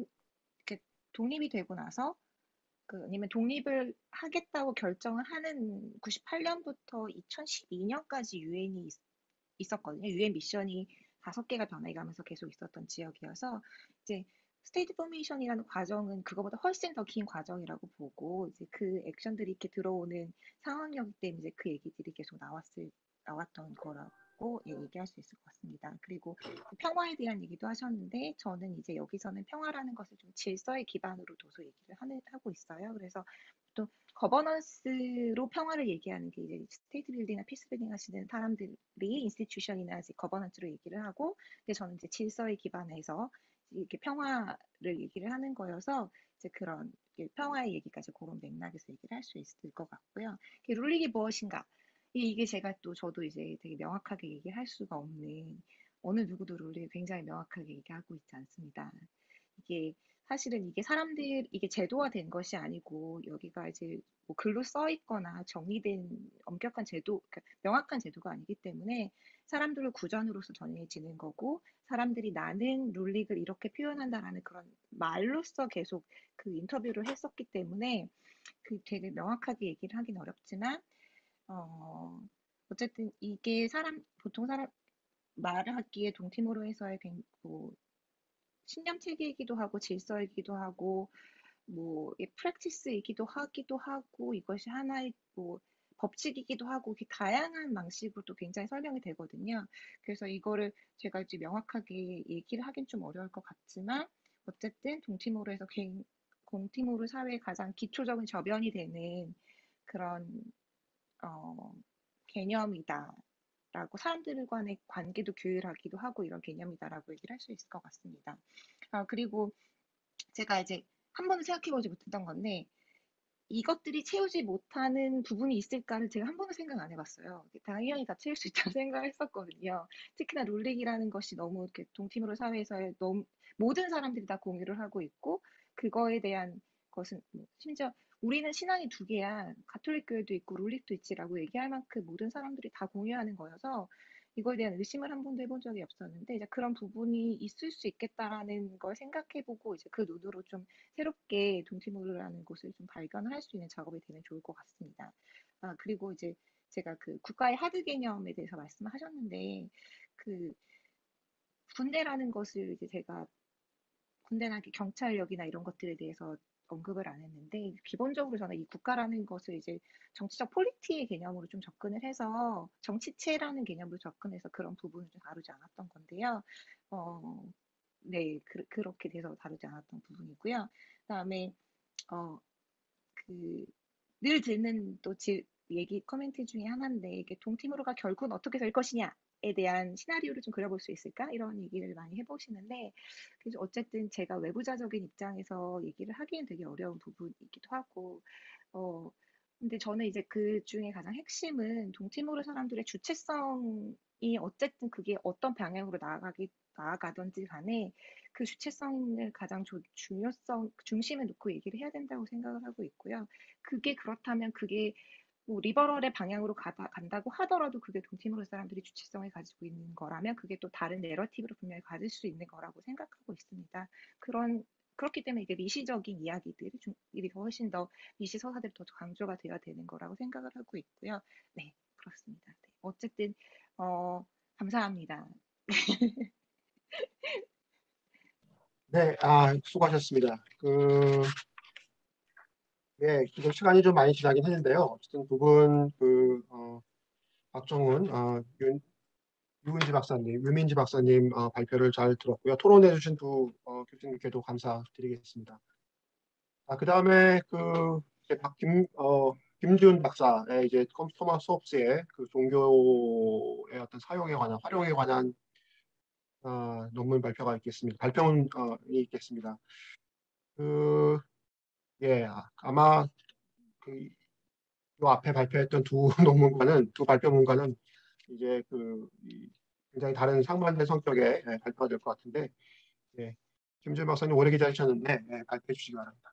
독립이 되고 나서 아니면 독립을 하겠다고 결정을 하는 98년부터 2012년까지 유엔이 있었거든요. 유엔 미션이 5개가 변해가면서 계속 있었던 지역이어서 이제 스테이트 포메이션이라는 과정은 그거보다 훨씬 더 긴 과정이라고 보고 이제 그 액션들이 이렇게 들어오는 상황이었기 때문에 이제 그 얘기들이 계속 나왔던 거라고 얘기할 수 있을 것 같습니다. 그리고 평화에 대한 얘기도 하셨는데 저는 이제 여기서는 평화라는 것을 좀 질서의 기반으로 둬서 얘기를 하고 있어요. 그래서 또 거버넌스로 평화를 얘기하는 게 이제 스테이트 빌딩이나 피스 빌딩 하시는 사람들이 인스티튜션이나 이제 거버넌스로 얘기를 하고, 근데 저는 이제 질서에 기반해서 이렇게 평화를 얘기를 하는 거여서 이제 그런 평화의 얘기까지 그런 맥락에서 얘기를 할 수 있을 것 같고요. 룰릭이 무엇인가? 이게 저도 이제 되게 명확하게 얘기를 할 수가 없는 어느 누구도 룰릭을 굉장히 명확하게 얘기하고 있지 않습니다. 이게 사실은 이게 제도화된 것이 아니고 여기가 이제 뭐 글로 써 있거나 정리된 엄격한 제도, 그러니까 명확한 제도가 아니기 때문에 사람들을 구전으로서 정해지는 거고 사람들이 나는 룰릭을 이렇게 표현한다라는 그런 말로써 계속 그 인터뷰를 했었기 때문에 그 되게 명확하게 얘기를 하긴 어렵지만 어쨌든 이게 보통 사람 말을 하기에 동티모르에서의 뭐 신념 체계이기도 하고 질서이기도 하고 뭐 하기도 하고 이것이 하나의 뭐 법칙이기도 하고 이렇게 다양한 방식으로 또 굉장히 설명이 되거든요. 그래서 이거를 제가 이제 명확하게 얘기를 하긴 좀 어려울 것 같지만 어쨌든 동티모르 사회의 가장 기초적인 저변이 되는 그런 개념이다. 라고 사람들 간의 관계도 규율하기도 하고 이런 개념이다라고 얘기를 할 수 있을 것 같습니다. 그리고 제가 이제 한 번도 생각해보지 못했던 건데 이것들이 채우지 못하는 부분이 있을까를 제가 한 번도 생각 안 해봤어요. 당연히 다 채울 수 있다고 생각을 했었거든요. 특히나 룰릭이라는 것이 너무 이렇게 동티모르 사회에서의 너무 모든 사람들이 다 공유를 하고 있고 그거에 대한 것은 심지어 우리는 신앙이 2개야. 가톨릭 교회도 있고 룰릭도 있지라고 얘기할 만큼 모든 사람들이 다 공유하는 거여서 이거에 대한 의심을 한 번도 해본 적이 없었는데 이제 그런 부분이 있을 수 있겠다라는 걸 생각해보고 이제 그 눈으로 좀 새롭게 동티모르라는 곳을 좀 발견을 할 수 있는 작업이 되면 좋을 것 같습니다. 그리고 이제 제가 그 국가의 하드 개념에 대해서 말씀하셨는데 그 군대라는 것을 이제 제가 군대나 경찰력이나 이런 것들에 대해서 언급을 안 했는데 기본적으로 저는 이 국가라는 것을 이제 정치적 폴리티의 개념으로 좀 접근을 해서 정치체라는 개념으로 접근해서 그런 부분을 좀 다루지 않았던 건데요. 네, 그렇게 돼서 다루지 않았던 부분이고요. 그다음에 늘 듣는 또 얘기 코멘트 중에 하나인데 이게 동티모르가 결국은 어떻게 될 것이냐에 대한 시나리오를 좀 그려볼 수 있을까? 이런 얘기를 많이 해보시는데 그래서 어쨌든 제가 외부자적인 입장에서 얘기를 하기엔 되게 어려운 부분이기도 하고 근데 저는 이제 그 중에 가장 핵심은 동티모르 사람들의 주체성이 어쨌든 그게 어떤 방향으로 나아가든지 간에 그 주체성을 가장 중심에 놓고 얘기를 해야 된다고 생각을 하고 있고요. 그게 그렇다면 그게 뭐 리버럴의 방향으로 간다고 하더라도 그게 동티모르 사람들이 주체성을 가지고 있는 거라면 그게 또 다른 내러티브를 분명히 가질 수 있는 거라고 생각하고 있습니다. 그렇기 때문에 이게 미시적인 이야기들이 훨씬 더 미시 서사들이 더 강조가 되어야 되는 거라고 생각을 하고 있고요. 네, 그렇습니다. 네. 어쨌든 감사합니다. 네, 수고하셨습니다. 예, 지금 시간이 좀 많이 지나긴 했는데요. 어쨌든 두 분, 박정훈, 유은지 박사님, 유민지 박사님 발표를 잘 들었고요. 토론해주신 두 교수님께도 감사드리겠습니다. 그 다음에 이제 김지훈 박사의 이제 토마스 홉스의 그 종교의 어떤 사용에 관한, 활용에 관한 논문 발표가 있겠습니다. 발표문이 있겠습니다. 예, 아마 요 앞에 발표했던 두 논문과는, 두 발표문과는 이제 굉장히 다른 상반된 성격의 발표가 될 것 같은데, 예, 김지훈 박사님 오래 기다리셨는데 발표해 주시기 바랍니다.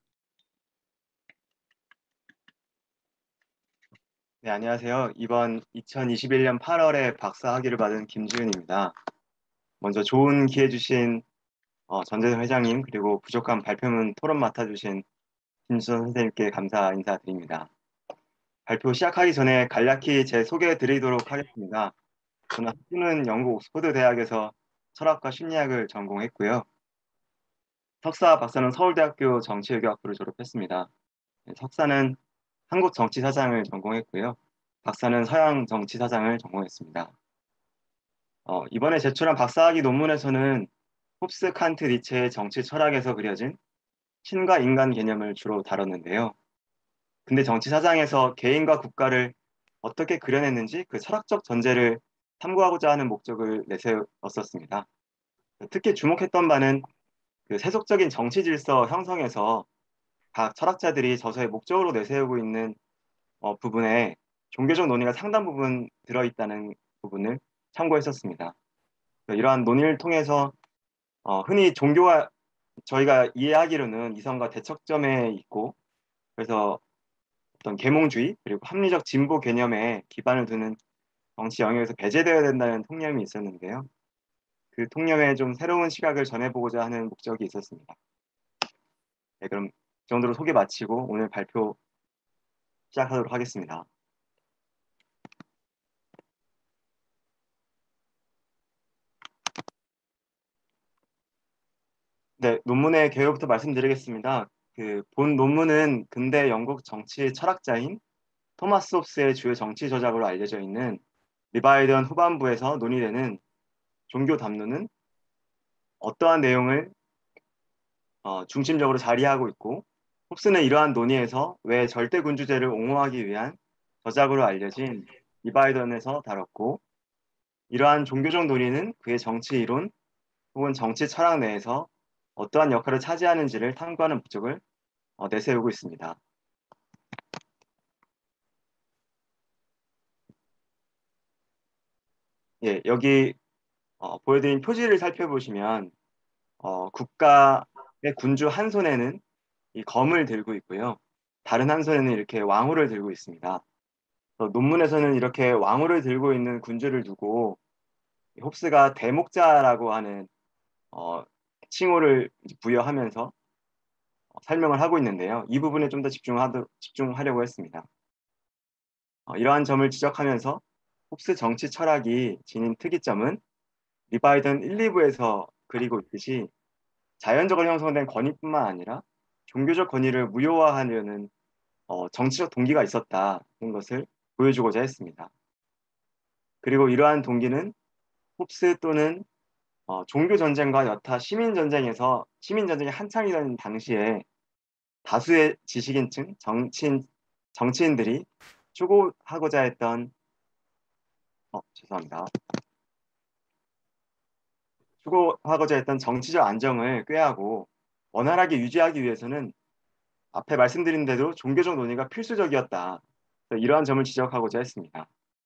네, 안녕하세요. 이번 2021년 8월에 박사학위를 받은 김지훈입니다. 먼저 좋은 기회 주신 전재선 회장님, 그리고 부족한 발표문 토론 맡아주신 김수선 선생님께 감사 인사드립니다. 발표 시작하기 전에 간략히 제 소개해 드리도록 하겠습니다. 저는 학부는 영국 옥스퍼드 대학에서 철학과 심리학을 전공했고요. 석사, 박사는 서울대학교 정치외교학부를 졸업했습니다. 석사는 한국 정치사상을 전공했고요. 박사는 서양 정치사상을 전공했습니다. 이번에 제출한 박사학위 논문에서는 홉스, 칸트, 니체의 정치 철학에서 그려진 신과 인간 개념을 주로 다뤘는데요. 근데 정치사상에서 개인과 국가를 어떻게 그려냈는지 그 철학적 전제를 탐구하고자 하는 목적을 내세웠었습니다. 특히 주목했던 바는 그 세속적인 정치 질서 형성에서 각 철학자들이 저서의 목적으로 내세우고 있는 부분에 종교적 논의가 상당 부분 들어있다는 부분을 참고했었습니다. 이러한 논의를 통해서 흔히 종교가 저희가 이해하기로는 이성과 대척점에 있고, 그래서 어떤 계몽주의 그리고 합리적 진보 개념에 기반을 두는 정치 영역에서 배제되어야 된다는 통념이 있었는데요. 그 통념에 좀 새로운 시각을 전해보고자 하는 목적이 있었습니다. 네, 그럼 이 정도로 소개 마치고 오늘 발표 시작하도록 하겠습니다. 네, 논문의 개요부터 말씀드리겠습니다. 본 논문은 근대 영국 정치 철학자인 토마스 홉스의 주요 정치 저작으로 알려져 있는 리바이던 후반부에서 논의되는 종교 담론은 어떠한 내용을 중심적으로 자리하고 있고, 홉스는 이러한 논의에서 왜 절대군주제를 옹호하기 위한 저작으로 알려진 리바이던에서 다뤘고, 이러한 종교적 논의는 그의 정치 이론 혹은 정치 철학 내에서 어떠한 역할을 차지하는지를 탐구하는 목적을 내세우고 있습니다. 예, 여기 보여드린 표지를 살펴보시면 국가의 군주 한 손에는 이 검을 들고 있고요. 다른 한 손에는 이렇게 왕후를 들고 있습니다. 논문에서는 이렇게 왕후를 들고 있는 군주를 두고 홉스가 대목자라고 하는 칭호를 부여하면서 설명을 하고 있는데요. 이 부분에 좀 더 집중하려고 했습니다. 이러한 점을 지적하면서 홉스 정치 철학이 지닌 특이점은 리바이던 1, 2부에서 그리고 있듯이 자연적으로 형성된 권위뿐만 아니라 종교적 권위를 무효화하려는 정치적 동기가 있었다는 것을 보여주고자 했습니다. 그리고 이러한 동기는 홉스 또는 종교 전쟁과 여타 시민 전쟁이 한창이던 당시에 다수의 지식인층, 정치인들이 추구하고자 했던 정치적 안정을 꾀하고 원활하게 유지하기 위해서는 앞에 말씀드린 대로 종교적 논의가 필수적이었다. 이러한 점을 지적하고자 했습니다.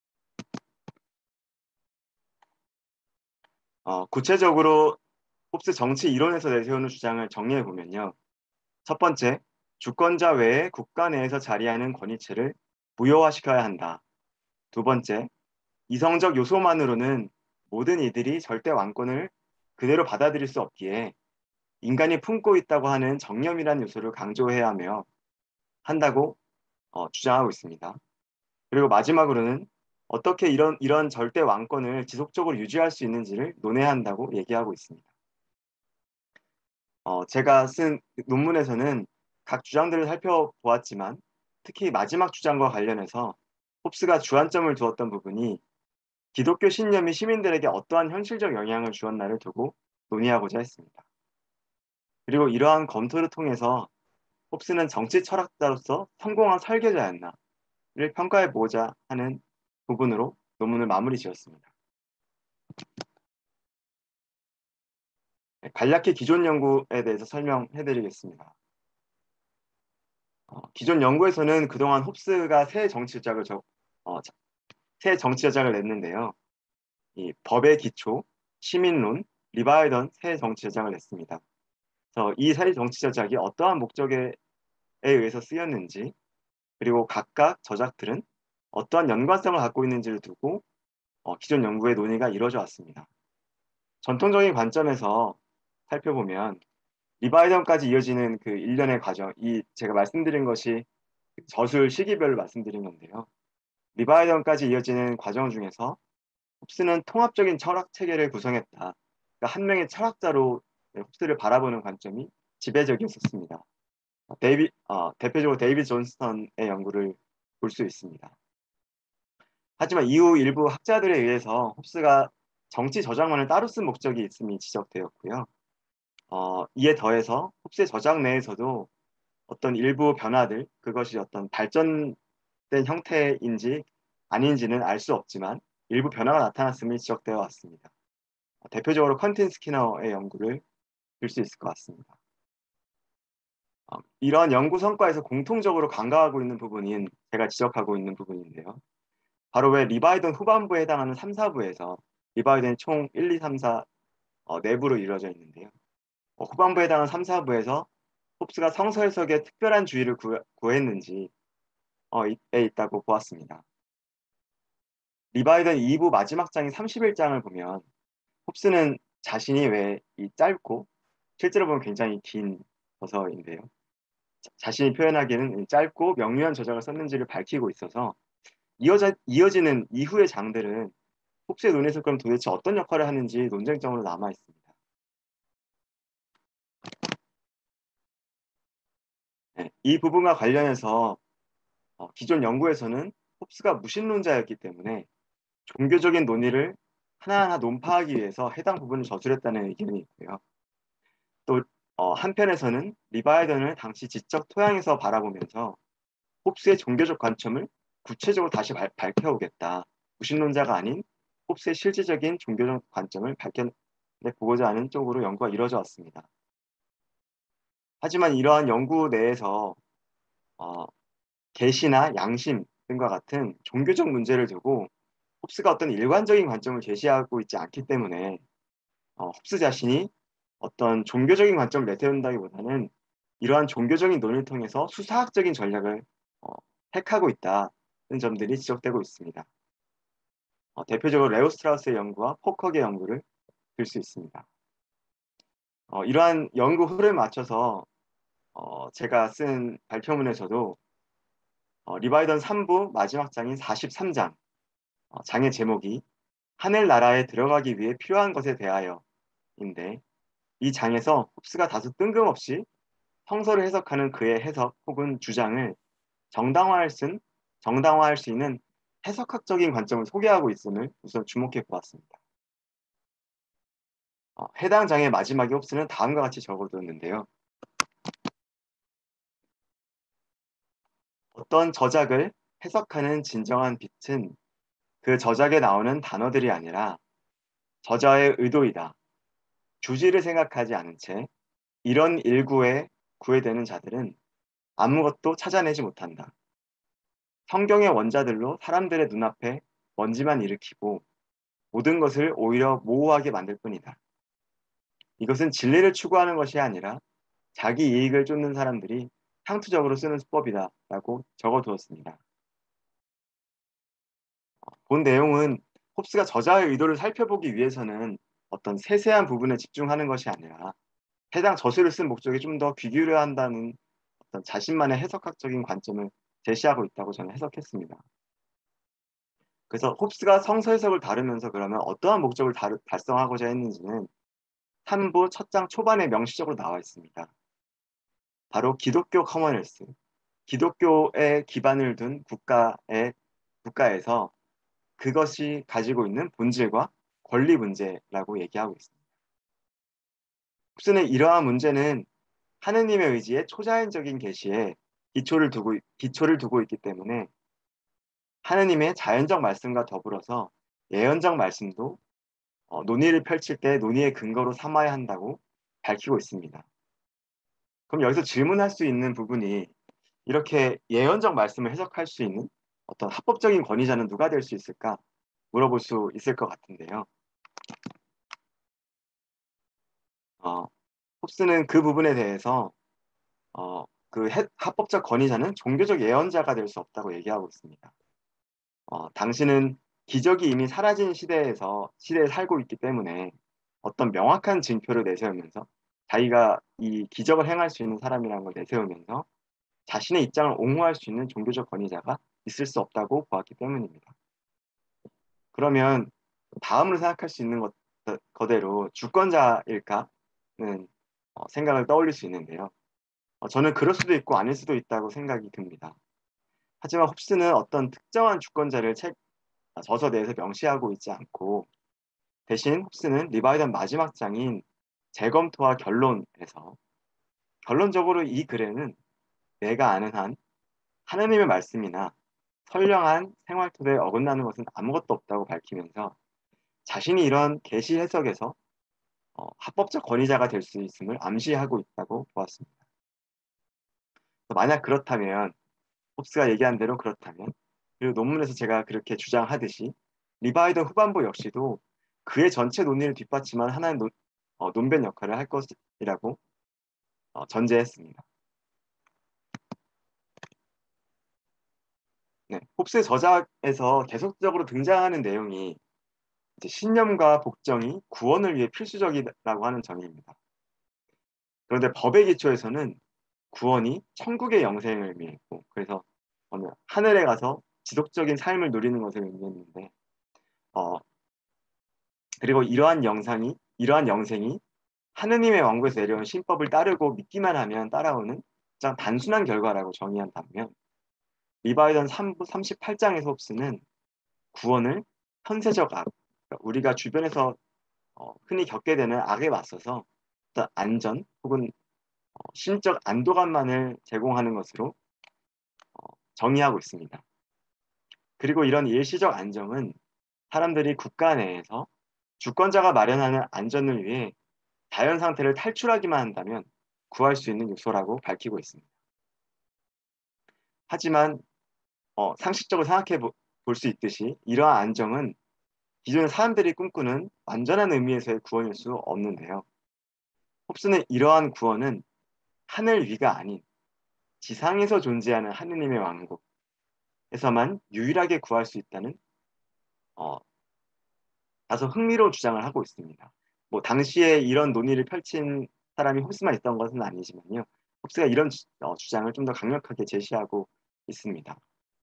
구체적으로 홉스 정치 이론에서 내세우는 주장을 정리해 보면요. 첫 번째, 주권자 외에 국가 내에서 자리하는 권위체를 무효화시켜야 한다. 두 번째, 이성적 요소만으로는 모든 이들이 절대 왕권을 그대로 받아들일 수 없기에 인간이 품고 있다고 하는 정념이라는 요소를 강조해야 한다고 주장하고 있습니다. 그리고 마지막으로는 어떻게 이런 절대 왕권을 지속적으로 유지할 수 있는지를 논해야 한다고 얘기하고 있습니다. 제가 쓴 논문에서는 각 주장들을 살펴보았지만 특히 마지막 주장과 관련해서 홉스가 주안점을 두었던 부분이 기독교 신념이 시민들에게 어떠한 현실적 영향을 주었나를 두고 논의하고자 했습니다. 그리고 이러한 검토를 통해서 홉스는 정치 철학자로서 성공한 설계자였나를 평가해 보고자 하는 부분으로 논문을 마무리 지었습니다. 간략히 기존 연구에 대해서 설명해 드리겠습니다. 기존 연구에서는 그동안 홉스가 세 정치 저작을 냈는데요. 이 법의 기초, 시민론, 리바이던 세 정치 저작을 냈습니다. 그래서 이 세 정치 저작이 어떠한 목적에 의해서 쓰였는지, 그리고 각각 저작들은 어떠한 연관성을 갖고 있는지를 두고 기존 연구의 논의가 이루어져 왔습니다. 전통적인 관점에서 살펴보면 리바이던까지 이어지는 그 일련의 과정, 제가 말씀드린 것이 저술 시기별로 말씀드린 건데요. 리바이던까지 이어지는 과정 중에서 홉스는 통합적인 철학 체계를 구성했다. 그러니까 한 명의 철학자로 홉스를 바라보는 관점이 지배적이었습니다. 대표적으로 데이비드 존스턴의 연구를 볼 수 있습니다. 하지만 이후 일부 학자들에 의해서 홉스가 정치 저작만을 따로 쓴 목적이 있음이 지적되었고요. 이에 더해서 홉스의 저작 내에서도 어떤 일부 변화들, 그것이 어떤 발전된 형태인지 아닌지는 알 수 없지만 일부 변화가 나타났음이 지적되어 왔습니다. 대표적으로 퀀틴 스키너의 연구를 들 수 있을 것 같습니다. 이러한 연구 성과에서 공통적으로 간과하고 있는 부분인 제가 지적하고 있는 부분인데요. 바로 왜 리바이던 후반부에 해당하는 3, 4부에서 리바이던이 총 1, 2, 3, 4 내부로 이루어져 있는데요. 후반부에 해당하는 3, 4부에서 홉스가 성서 해석에 특별한 주의를 구했는지 에 있다고 보았습니다. 리바이던 2부 마지막 장인 31장을 보면 홉스는 자신이 왜 이 짧고 실제로 보면 굉장히 긴 저서인데요. 자신이 표현하기에는 짧고 명료한 저작을 썼는지를 밝히고 있어서 이어지는 이후의 장들은 홉스의 논에서 그럼 도대체 어떤 역할을 하는지 논쟁점으로 남아 있습니다. 네, 이 부분과 관련해서 기존 연구에서는 홉스가 무신론자였기 때문에 종교적인 논의를 하나하나 논파하기 위해서 해당 부분을 저술했다는 의견이 있고요. 또 한편에서는 리바이던을 당시 지적 토양에서 바라보면서 홉스의 종교적 관점을 구체적으로 다시 밝혀오겠다. 무신론자가 아닌 홉스의 실질적인 종교적 관점을 밝혀내보고자 하는 쪽으로 연구가 이루어져 왔습니다. 하지만 이러한 연구 내에서 계시나 양심 등과 같은 종교적 문제를 두고 홉스가 어떤 일관적인 관점을 제시하고 있지 않기 때문에 홉스 자신이 어떤 종교적인 관점을 내세운다기보다는 이러한 종교적인 논의를 통해서 수사학적인 전략을 택하고 있다는 점들이 지적되고 있습니다. 대표적으로 레오 스트라우스의 연구와 포커의 연구를 들 수 있습니다. 이러한 연구 흐름에 맞춰서 제가 쓴 발표문에서도 리바이던 3부 마지막 장인 43장 장의 제목이 하늘나라에 들어가기 위해 필요한 것에 대하여인데 이 장에서 홉스가 다소 뜬금없이 성서를 해석하는 그의 해석 혹은 주장을 정당화할 수 있는 해석학적인 관점을 소개하고 있음을 우선 주목해 보았습니다. 해당 장의 마지막에 홉스는 다음과 같이 적어두었는데요. 어떤 저작을 해석하는 진정한 빛은 그 저작에 나오는 단어들이 아니라 저자의 의도이다. 주지를 생각하지 않은 채 이런 일구에 구애되는 자들은 아무것도 찾아내지 못한다. 성경의 원자들로 사람들의 눈앞에 먼지만 일으키고 모든 것을 오히려 모호하게 만들 뿐이다. 이것은 진리를 추구하는 것이 아니라 자기 이익을 쫓는 사람들이 상투적으로 쓰는 수법이다 라고 적어두었습니다. 본 내용은 홉스가 저자의 의도를 살펴보기 위해서는 어떤 세세한 부분에 집중하는 것이 아니라 해당 저술을 쓴 목적에 좀 더 귀 기울여야 한다는 어떤 자신만의 해석학적인 관점을 제시하고 있다고 저는 해석했습니다. 그래서 홉스가 성서 해석을 다루면서 그러면 어떠한 목적을 달성하고자 했는지는 3부 첫 장 초반에 명시적으로 나와 있습니다. 바로 기독교 커머널스, 기독교에 기반을 둔 국가에서 그것이 가지고 있는 본질과 권리 문제라고 얘기하고 있습니다. 홉스는 이러한 문제는 하느님의 의지의 초자연적인 계시에 기초를 두고 있기 때문에 하느님의 자연적 말씀과 더불어서 예언적 말씀도 논의를 펼칠 때 논의의 근거로 삼아야 한다고 밝히고 있습니다. 그럼 여기서 질문할 수 있는 부분이 이렇게 예언적 말씀을 해석할 수 있는 어떤 합법적인 권위자는 누가 될 수 있을까 물어볼 수 있을 것 같은데요. 홉스는 그 부분에 대해서 그 합법적 권위자는 종교적 예언자가 될 수 없다고 얘기하고 있습니다. 당신은 기적이 이미 사라진 시대에 살고 있기 때문에 어떤 명확한 징표를 내세우면서 자기가 이 기적을 행할 수 있는 사람이라는 걸 내세우면서 자신의 입장을 옹호할 수 있는 종교적 권위자가 있을 수 없다고 보았기 때문입니다. 그러면 다음으로 생각할 수 있는 거대로 주권자일까는 생각을 떠올릴 수 있는데요. 저는 그럴 수도 있고 아닐 수도 있다고 생각이 듭니다. 하지만 홉스는 어떤 특정한 주권자를 저서 내에서 명시하고 있지 않고 대신 홉스는 리바이던 마지막 장인 재검토와 결론에서 결론적으로 이 글에는 내가 아는 한 하느님의 말씀이나 선량한 생활 토대에 어긋나는 것은 아무것도 없다고 밝히면서 자신이 이런 계시 해석에서 합법적 권위자가 될 수 있음을 암시하고 있다고 보았습니다. 만약 그렇다면 홉스가 얘기한 대로 그렇다면 그리고 논문에서 제가 그렇게 주장하듯이 리바이던 후반부 역시도 그의 전체 논의를 뒷받침한 하나의 논변 역할을 할 것이라고 전제했습니다. 네, 홉스의 저작에서 계속적으로 등장하는 내용이 이제 신념과 복정이 구원을 위해 필수적이라고 하는 정의입니다. 그런데 법의 기초에서는 구원이 천국의 영생을 의미했고 그래서 하늘에 가서 지속적인 삶을 누리는 것을 의미했는데 그리고 이러한 영생이 하느님의 왕국에서 내려온 신법을 따르고 믿기만 하면 따라오는 가장 단순한 결과라고 정의한 반면 리바이던 3부 38장에서 홉스는 구원을 현세적 악, 그러니까 우리가 주변에서 흔히 겪게 되는 악에 맞서서 어떤 안전 혹은 심적 안도감만을 제공하는 것으로 정의하고 있습니다. 그리고 이런 일시적 안정은 사람들이 국가 내에서 주권자가 마련하는 안전을 위해 자연 상태를 탈출하기만 한다면 구할 수 있는 요소라고 밝히고 있습니다. 하지만 상식적으로 생각해 볼 수 있듯이 이러한 안정은 기존 사람들이 꿈꾸는 완전한 의미에서의 구원일 수 없는데요. 홉스는 이러한 구원은 하늘 위가 아닌 지상에서 존재하는 하느님의 왕국에서만 유일하게 구할 수 있다는 다소 흥미로운 주장을 하고 있습니다. 뭐 당시에 이런 논의를 펼친 사람이 홉스만 있던 것은 아니지만요. 홉스가 이런 주장을 좀 더 강력하게 제시하고 있습니다.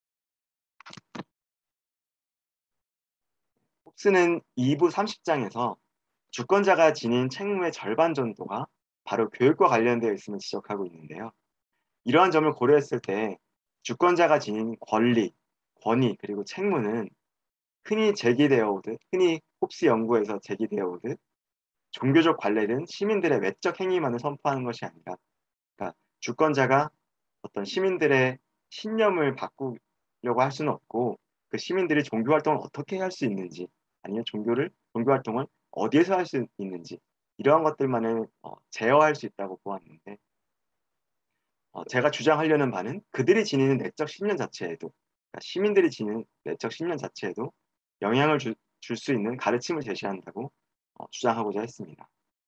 홉스는 2부 30장에서 주권자가 지닌 책무의 절반 정도가 바로 교육과 관련되어 있음을 지적하고 있는데요. 이러한 점을 고려했을 때 주권자가 지닌 권리, 권위, 그리고 책무는 흔히 홉스 연구에서 제기되어 오듯 종교적 관례든 시민들의 외적 행위만을 선포하는 것이 아니라 그러니까 주권자가 어떤 시민들의 신념을 바꾸려고 할 수는 없고 그 시민들이 종교 활동을 어떻게 할 수 있는지 아니면 종교 활동을 어디에서 할 수 있는지 이러한 것들만을 제어할 수 있다고 보았는데 제가 주장하려는 바는 그들이 지니는 내적 신념 자체에도 그러니까 시민들이 지니는 내적 신념 자체에도 영향을 줄 수 있는 가르침을 제시한다고 주장하고자 했습니다.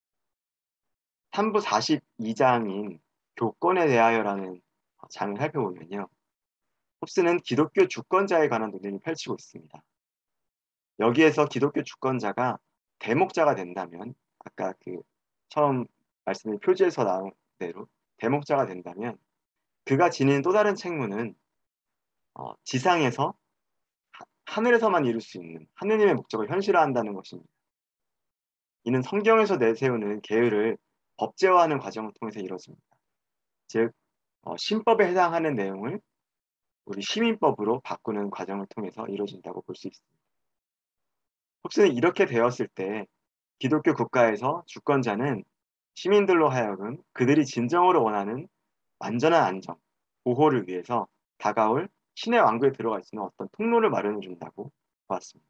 3부 42장인 교권에 대하여라는 장을 살펴보면요. 홉스는 기독교 주권자에 관한 논의를 펼치고 있습니다. 여기에서 기독교 주권자가 대목자가 된다면 아까 그 처음 말씀드린 표지에서 나온 대로 대목자가 된다면 그가 지닌 또 다른 책무는 지상에서 하늘에서만 이룰 수 있는 하느님의 목적을 현실화한다는 것입니다. 이는 성경에서 내세우는 계율을 법제화하는 과정을 통해서 이루어집니다. 즉, 신법에 해당하는 내용을 우리 시민법으로 바꾸는 과정을 통해서 이루어진다고 볼 수 있습니다. 홉스는 이렇게 되었을 때 기독교 국가에서 주권자는 시민들로 하여금 그들이 진정으로 원하는 완전한 안정, 보호를 위해서 다가올 신의 왕국에 들어갈 수 있는 어떤 통로를 마련해 준다고 보았습니다.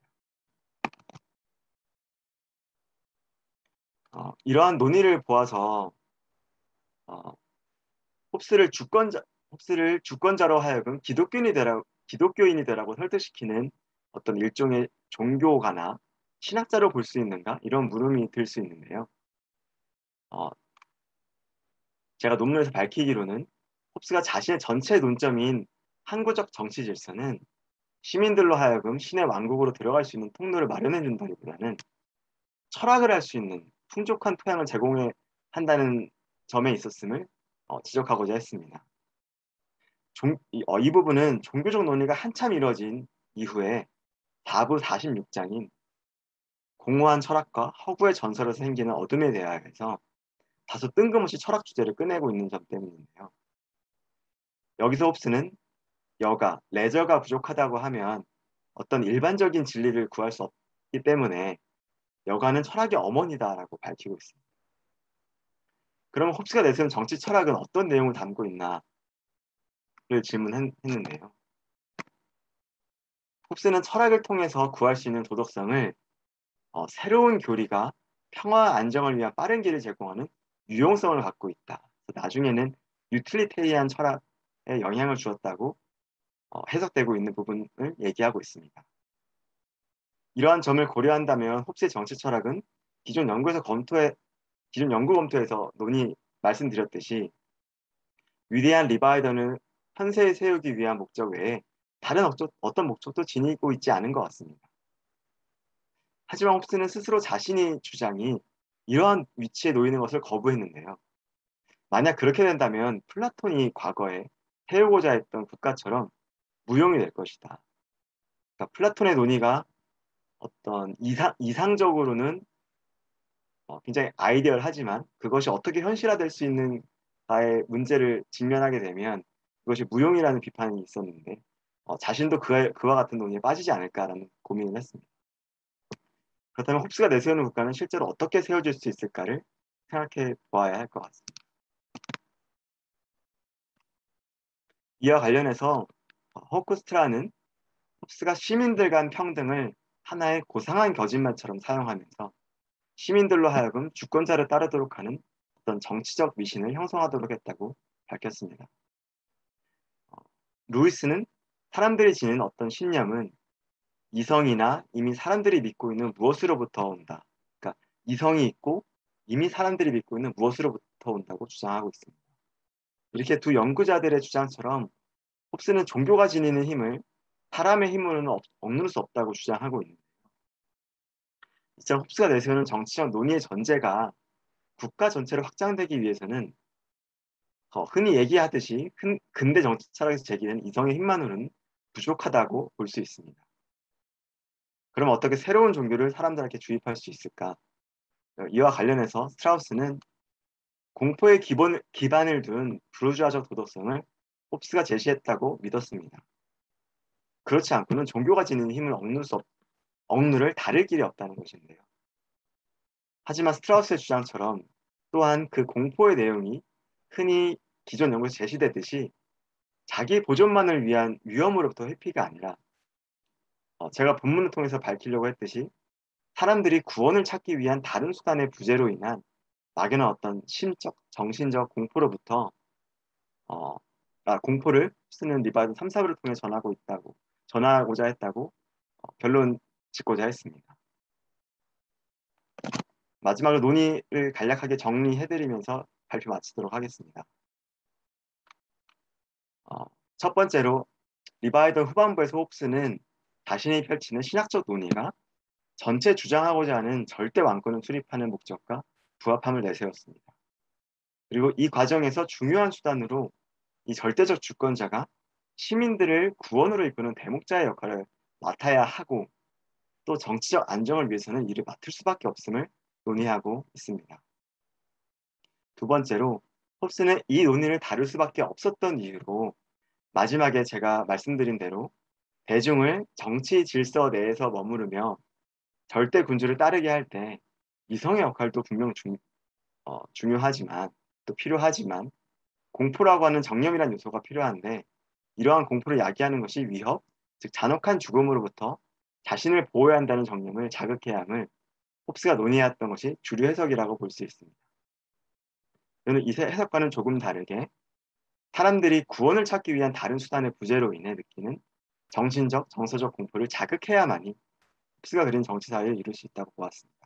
이러한 논의를 보아서 홉스를 주권자로 하여금 기독교인이 되라고 설득시키는 어떤 일종의 종교가나 신학자로 볼 수 있는가? 이런 물음이 들 수 있는데요. 제가 논문에서 밝히기로는 홉스가 자신의 전체 논점인 항구적 정치 질서는 시민들로 하여금 신의 왕국으로 들어갈 수 있는 통로를 마련해 준다기보다는 철학을 할 수 있는 풍족한 토양을 제공해 한다는 점에 있었음을 지적하고자 했습니다. 이 부분은 종교적 논의가 한참 이뤄진 이후에 4부 46장인 공허한 철학과 허구의 전설에서 생기는 어둠에 대하여서 다소 뜬금없이 철학 주제를 꺼내고 있는 점 때문인데요. 여기서 홉스는 레저가 부족하다고 하면 어떤 일반적인 진리를 구할 수 없기 때문에 여가는 철학의 어머니다라고 밝히고 있습니다. 그러면 홉스가 내세운 정치 철학은 어떤 내용을 담고 있나를 질문했는데요. 홉스는 철학을 통해서 구할 수 있는 도덕성을 새로운 교리가 평화와 안정을 위한 빠른 길을 제공하는 유용성을 갖고 있다. 나중에는 유틸리테리안 철학에 영향을 주었다고 해석되고 있는 부분을 얘기하고 있습니다. 이러한 점을 고려한다면 홉스의 정치 철학은 기존 연구 검토에서 말씀드렸듯이 위대한 리바이던을 현세에 세우기 위한 목적 외에 다른 어떤 목적도 지니고 있지 않은 것 같습니다. 하지만 홉스는 스스로 자신의 주장이 이러한 위치에 놓이는 것을 거부했는데요. 만약 그렇게 된다면 플라톤이 과거에 세우고자 했던 국가처럼 무용이 될 것이다. 그러니까 플라톤의 논의가 어떤 이상적으로는 굉장히 아이디얼하지만 그것이 어떻게 현실화될 수 있는가의 문제를 직면하게 되면 그것이 무용이라는 비판이 있었는데 자신도 그와 같은 논의에 빠지지 않을까라는 고민을 했습니다. 그렇다면 홉스가 내세우는 국가는 실제로 어떻게 세워질 수 있을까를 생각해 보아야 할 것 같습니다. 이와 관련해서 호쿠스트라는 홉스가 시민들 간 평등을 하나의 고상한 거짓말처럼 사용하면서 시민들로 하여금 주권자를 따르도록 하는 어떤 정치적 미신을 형성하도록 했다고 밝혔습니다. 루이스는 사람들이 지닌 어떤 신념은 이성이나 이미 사람들이 믿고 있는 무엇으로부터 온다. 그러니까 이성이 있고 이미 사람들이 믿고 있는 무엇으로부터 온다고 주장하고 있습니다. 이렇게 두 연구자들의 주장처럼 홉스는 종교가 지니는 힘을 사람의 힘으로는 억누를 수 없다고 주장하고 있는데요. 이처럼 홉스가 내세우는 정치적 논의의 전제가 국가 전체로 확장되기 위해서는 흔히 얘기하듯이 근대 정치 철학에서 제기된 이성의 힘만으로는 부족하다고 볼 수 있습니다. 그럼 어떻게 새로운 종교를 사람들에게 주입할 수 있을까? 이와 관련해서 스트라우스는 공포의 기반을 둔 부르주아적 도덕성을 홉스가 제시했다고 믿었습니다. 그렇지 않고는 종교가 지니는 힘을 억누를 다를 길이 없다는 것인데요. 하지만 스트라우스의 주장처럼 또한 그 공포의 내용이 흔히 기존 연구에서 제시되듯이 자기 보존만을 위한 위험으로부터 회피가 아니라 제가 본문을 통해서 밝히려고 했듯이 사람들이 구원을 찾기 위한 다른 수단의 부재로 인한 막연한 어떤 심적, 정신적 공포로부터 공포를 쓰는 리바이든 3, 4부를 통해 전하고자 했다고 결론 짓고자 했습니다. 마지막으로 논의를 간략하게 정리해드리면서 발표 마치도록 하겠습니다. 첫 번째로 리바이던 후반부에서 홉스는 자신이 펼치는 신학적 논의가 전체 주장하고자 하는 절대 왕권을 수립하는 목적과 부합함을 내세웠습니다. 그리고 이 과정에서 중요한 수단으로 이 절대적 주권자가 시민들을 구원으로 이끄는 대목자의 역할을 맡아야 하고 또 정치적 안정을 위해서는 이를 맡을 수밖에 없음을 논의하고 있습니다. 두 번째로 홉스는 이 논의를 다룰 수밖에 없었던 이유로 마지막에 제가 말씀드린 대로 대중을 정치 질서 내에서 머무르며 절대 군주를 따르게 할 때 이성의 역할도 분명 중요하지만 또 필요하지만 공포라고 하는 정념이라는 요소가 필요한데 이러한 공포를 야기하는 것이 위협, 즉 잔혹한 죽음으로부터 자신을 보호해야 한다는 정념을 자극해야 함을 홉스가 논의했던 것이 주류 해석이라고 볼 수 있습니다. 저는 이 해석과는 조금 다르게 사람들이 구원을 찾기 위한 다른 수단의 부재로 인해 느끼는 정신적, 정서적 공포를 자극해야만이 홉스가 그린 정치사회를 이룰 수 있다고 보았습니다.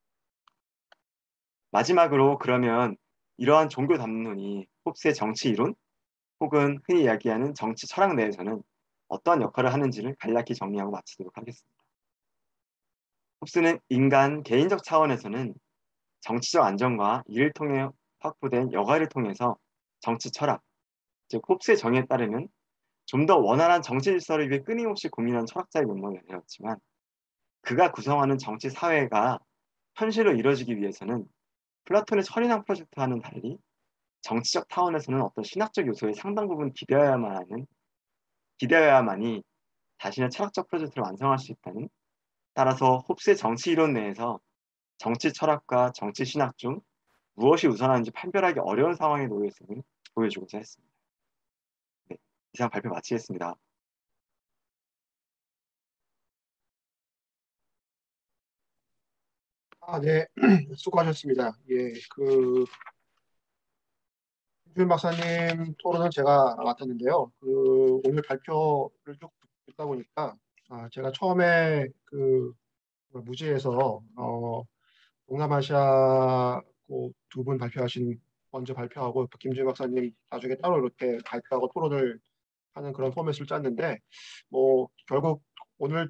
마지막으로 그러면 이러한 종교 담론이 홉스의 정치 이론 혹은 흔히 이야기하는 정치 철학 내에서는 어떠한 역할을 하는지를 간략히 정리하고 마치도록 하겠습니다. 홉스는 인간 개인적 차원에서는 정치적 안정과 이를 통해 확보된 여가를 통해서 정치 철학, 즉 홉스의 정의에 따르면 좀 더 원활한 정치 질서를 위해 끊임없이 고민한 철학자의 면모를 내었지만 그가 구성하는 정치 사회가 현실로 이루어지기 위해서는 플라톤의 철인왕 프로젝트와는 달리 정치적 타원에서는 어떤 신학적 요소의 상당 부분 기대어야만이 자신의 철학적 프로젝트를 완성할 수 있다는, 따라서 홉스의 정치 이론 내에서 정치 철학과 정치 신학 중 무엇이 우선하는지 판별하기 어려운 상황에 놓여 있음을 보여주고자 했습니다. 네, 이상 발표 마치겠습니다. 네, 수고하셨습니다. 예, 김주현 박사님 토론은 제가 맡았는데요. 오늘 발표를 쭉 듣다 보니까 제가 처음에 무지에서 동남아시아 두 분 먼저 발표하고 또 김주현 박사님 나중에 따로 이렇게 발표하고 토론을 하는 그런 포맷을 짰는데 결국 오늘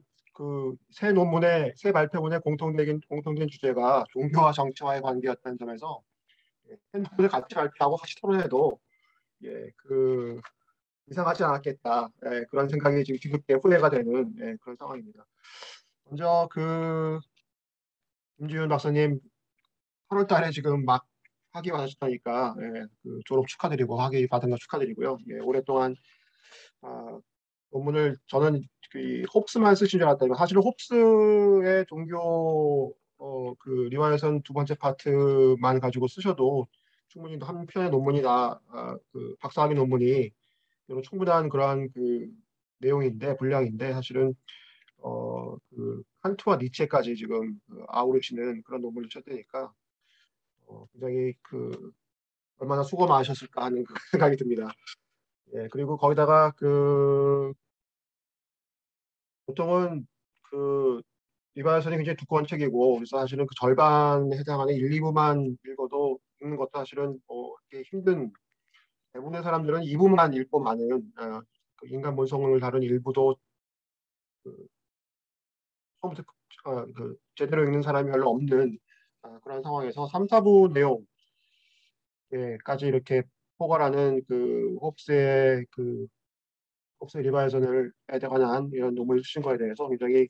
새 발표문의 공통된 주제가 종교와 정치와의 관계였다는 점에서 팬분들 같이 발표하고 같이 토론해도 이상하지 않았겠다. 그런 생각이 지금 뒤늦게 후회가 되는 그런 상황입니다. 먼저 김지윤 박사님 8월 달에 지금 막 학위 받으셨다니까 졸업 축하드리고 학위 받은 거 축하드리고요. 오랫동안 논문을 저는 홉스만 쓰신 줄 알았다면 사실은 홉스의 종교 리와에선 두 번째 파트만 가지고 쓰셔도 충분히 한 편의 논문이 박사학위 논문이 충분한 그러한 분량인데 사실은 칸트와 니체까지 지금 아우르시는 그런 논문을 쳤다니까 굉장히 얼마나 수고 많으셨을까 하는 생각이 듭니다. 그리고 거기다가 보통은 리바이어션이 굉장히 두꺼운 책이고 그래서 사실은 절반에 해당하는 1, 2부만 읽어도 읽는 것도 사실은 그렇게 힘든, 대부분의 사람들은 2부만 읽고 많은 인간 본성을 다룬 일부도 처음부터 제대로 읽는 사람이 별로 없는 그런 상황에서 3, 4부 내용까지 이렇게 포괄하는 홉스의 리바이어션을 관한 이런 논문을 쓰신 거에 대해서 굉장히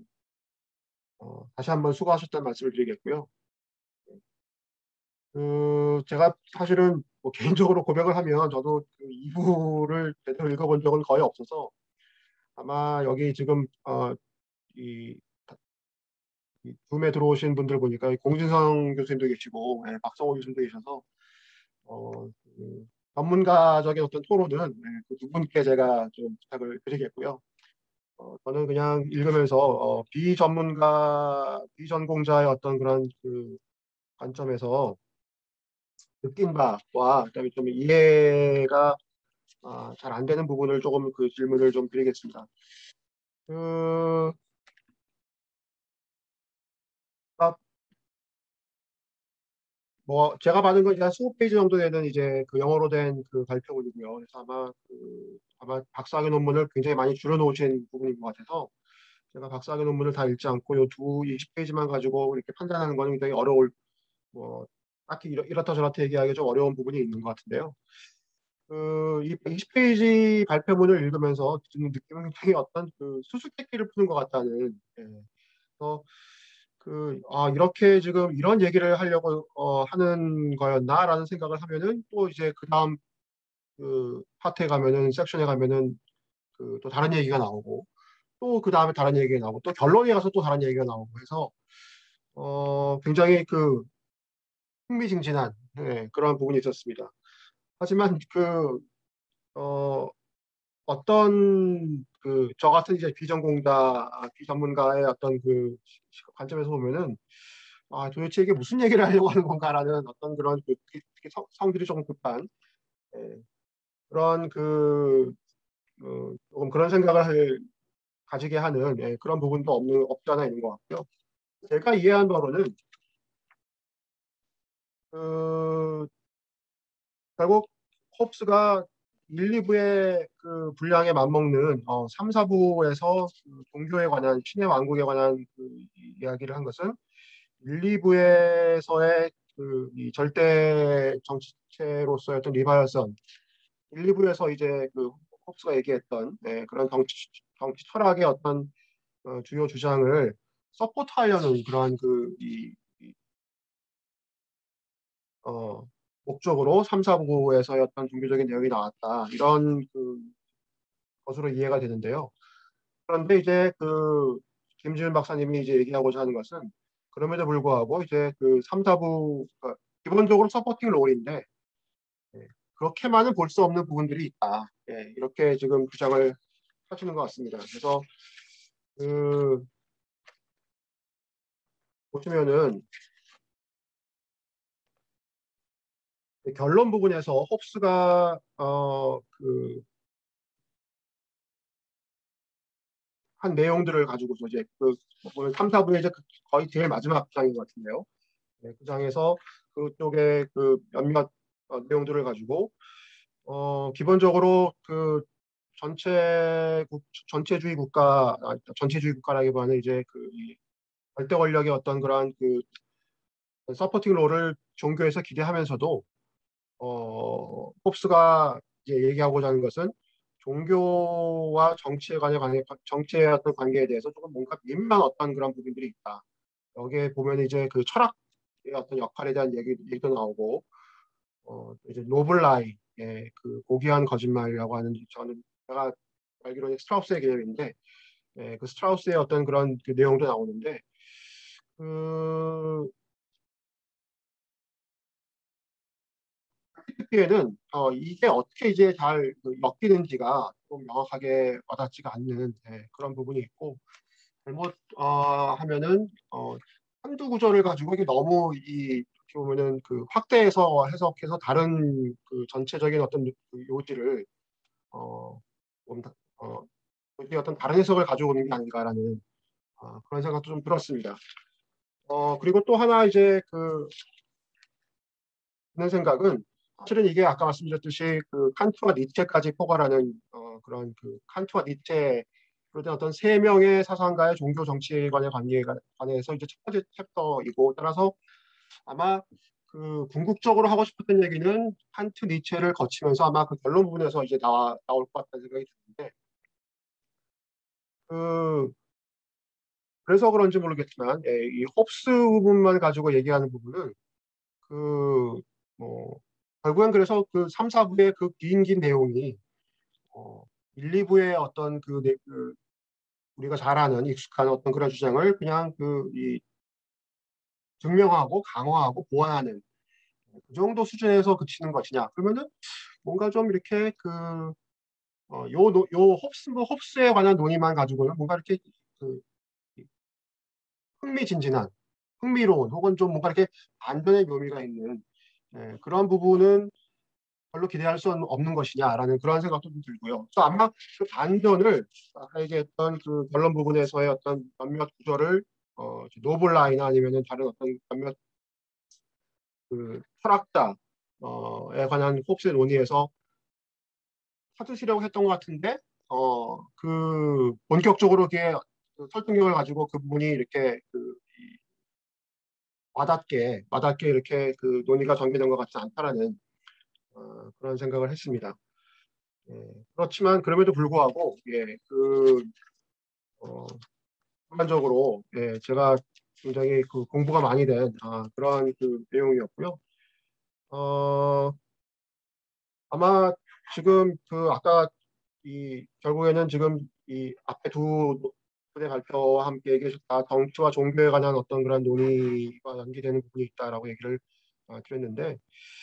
다시 한번 수고하셨다는 말씀을 드리겠고요. 제가 사실은 개인적으로 고백을 하면 저도 2부를 제대로 읽어본 적은 거의 없어서 아마 여기 지금 이 줌에 들어오신 분들 보니까 공진성 교수님도 계시고 박성호 교수님도 계셔서 전문가적인 어떤 토론은 두 분께 제가 좀 부탁을 드리겠고요. 저는 그냥 읽으면서 비전공자의 어떤 그런 관점에서 느낀 바와 그다음에 좀 이해가 잘 안 되는 부분을 조금 질문을 좀 드리겠습니다. 제가 받은 건 이제 한 20페이지 정도 되는 이제 영어로 된 발표문이고요. 그래서 아마 박사학위 논문을 굉장히 많이 줄여놓으신 부분인 것 같아서 제가 박사학위 논문을 다 읽지 않고 요 20페이지만 가지고 이렇게 판단하는 거는 굉장히 딱히 이렇다 저렇다 얘기하기 좀 어려운 부분이 있는 것 같은데요. 이 120페이지 발표문을 읽으면서 드는 느낌은 굉장히 어떤 그 수수께끼를 푸는 것 같다는. 그래서 이렇게 지금 이런 얘기를 하려고 하는 거였나라는 생각을 하면은 또 이제 그 다음 그 파트에 가면은 섹션에 가면은 또 다른 얘기가 나오고 또 그 다음에 다른 얘기가 나오고 또 결론에 가서 또 다른 얘기가 나오고 해서 굉장히 흥미진진한 그런 부분이 있었습니다. 하지만 어, 어떤 저 같은 이제 비전문가의 어떤 관점에서 보면은 도대체 이게 무슨 얘기를 하려고 하는 건가라는 어떤 그런 특히 성질이 조금 급한 그런 조금 그런 생각을 가지게 하는 그런 부분도 없지 않아 있는 것 같고요. 제가 이해한 바로는 결국 홉스가 1, 2부의 분량에 맞먹는 3, 4부에서 종교에 관한 신의 왕국에 관한 이야기를 한 것은 1, 2부에서의 이 절대 정치체로서의 어떤 리바이어선 1, 2부에서 이제 홉스가 얘기했던 그런 정치 철학의 어떤 주요 주장을 서포트하려는 그러한 목적으로 3, 4부에서의 어떤 종교적인 내용이 나왔다. 이런 것으로 이해가 되는데요. 그런데 이제 김지훈 박사님이 이제 얘기하고자 하는 것은 그럼에도 불구하고 이제 3, 4부 기본적으로 서포팅 롤인데 그렇게만은 볼 수 없는 부분들이 있다. 이렇게 지금 주장을 하시는 것 같습니다. 그래서 보시면은 결론 부분에서 홉스가 한 내용들을 가지고서 이제 3, 4부의 이제 거의 제일 마지막 장인 것 같은데요. 그 장에서 그쪽에 몇몇 내용들을 가지고 기본적으로 전체주의 국가라기보다는 이제 이 절대 권력의 어떤 그러한 서포팅 롤을 종교에서 기대하면서도 홉스가 이제 얘기하고자 하는 것은 종교와 정치의 어떤 관계에 대해서 조금 뭔가 미묘한 어떤 그런 부분들이 있다. 여기에 보면 이제 철학의 어떤 역할에 대한 얘기도 나오고, 이제 노블라이, 고귀한 거짓말이라고 하는 제가 알기로는 스트라우스의 개념인데, 그 스트라우스의 어떤 그런 내용도 나오는데, TP에는 이게 어떻게 이제 잘 엮이는지가 좀 명확하게 와닿지가 않는 그런 부분이 있고 하면은 한두 구절을 가지고 이게 너무 어떻게 보면은 확대해서 해석해서 다른 전체적인 어떤 요지를 좀 요지의 어떤 다른 해석을 가져오는 게 아닌가라는 그런 생각도 좀 들었습니다. 그리고 또 하나 이제 드는 생각은 사실은 이게 아까 말씀드렸듯이 칸트와 니체까지 포괄하는 그런 칸트와 니체에 그런 어떤 세 명의 사상가의 종교 정치관의 관계에 관해서 이제 첫 번째 챕터이고 따라서 아마 궁극적으로 하고 싶었던 얘기는 칸트 니체를 거치면서 아마 결론 부분에서 이제 나올 것 같다는 생각이 드는데 그래서 그런지 모르겠지만 이 홉스 부분만 가지고 얘기하는 부분은 뭐 결국엔 그래서 3, 4부의 긴 내용이 1, 2부의 어떤 우리가 잘 아는 익숙한 어떤 그런 주장을 그냥 증명하고 강화하고 보완하는 그 정도 수준에서 그치는 것이냐 그러면은 뭔가 좀 이렇게 홉스에 관한 논의만 가지고는 뭔가 이렇게 흥미진진한 흥미로운 혹은 좀 뭔가 이렇게 반전의 묘미가 있는 그런 부분은 별로 기대할 수 없는 것이냐라는 그런 생각도 좀 들고요. 그래서 아마 반전을 아까 얘기했던 결론 부분에서의 어떤 몇몇 구절을 노블라이나 아니면은 다른 어떤 몇몇 철학자에 관한 홉스의 논의에서 찾으시려고 했던 것 같은데 본격적으로 이게 설득력을 가지고 그 부분이 이렇게 와닿게 이렇게 논의가 전개된 것 같지 않다라는 그런 생각을 했습니다. 그렇지만 그럼에도 불구하고 전반적으로 제가 굉장히 공부가 많이 된 그런 내용이었고요. 아마 지금 아까 결국에는 지금 이 앞에 두 분의 발표와 함께 얘기하셨다 정치와 종교에 관한 어떤 그런 논의가 연계되는 부분이 있다라고 얘기를 드렸는데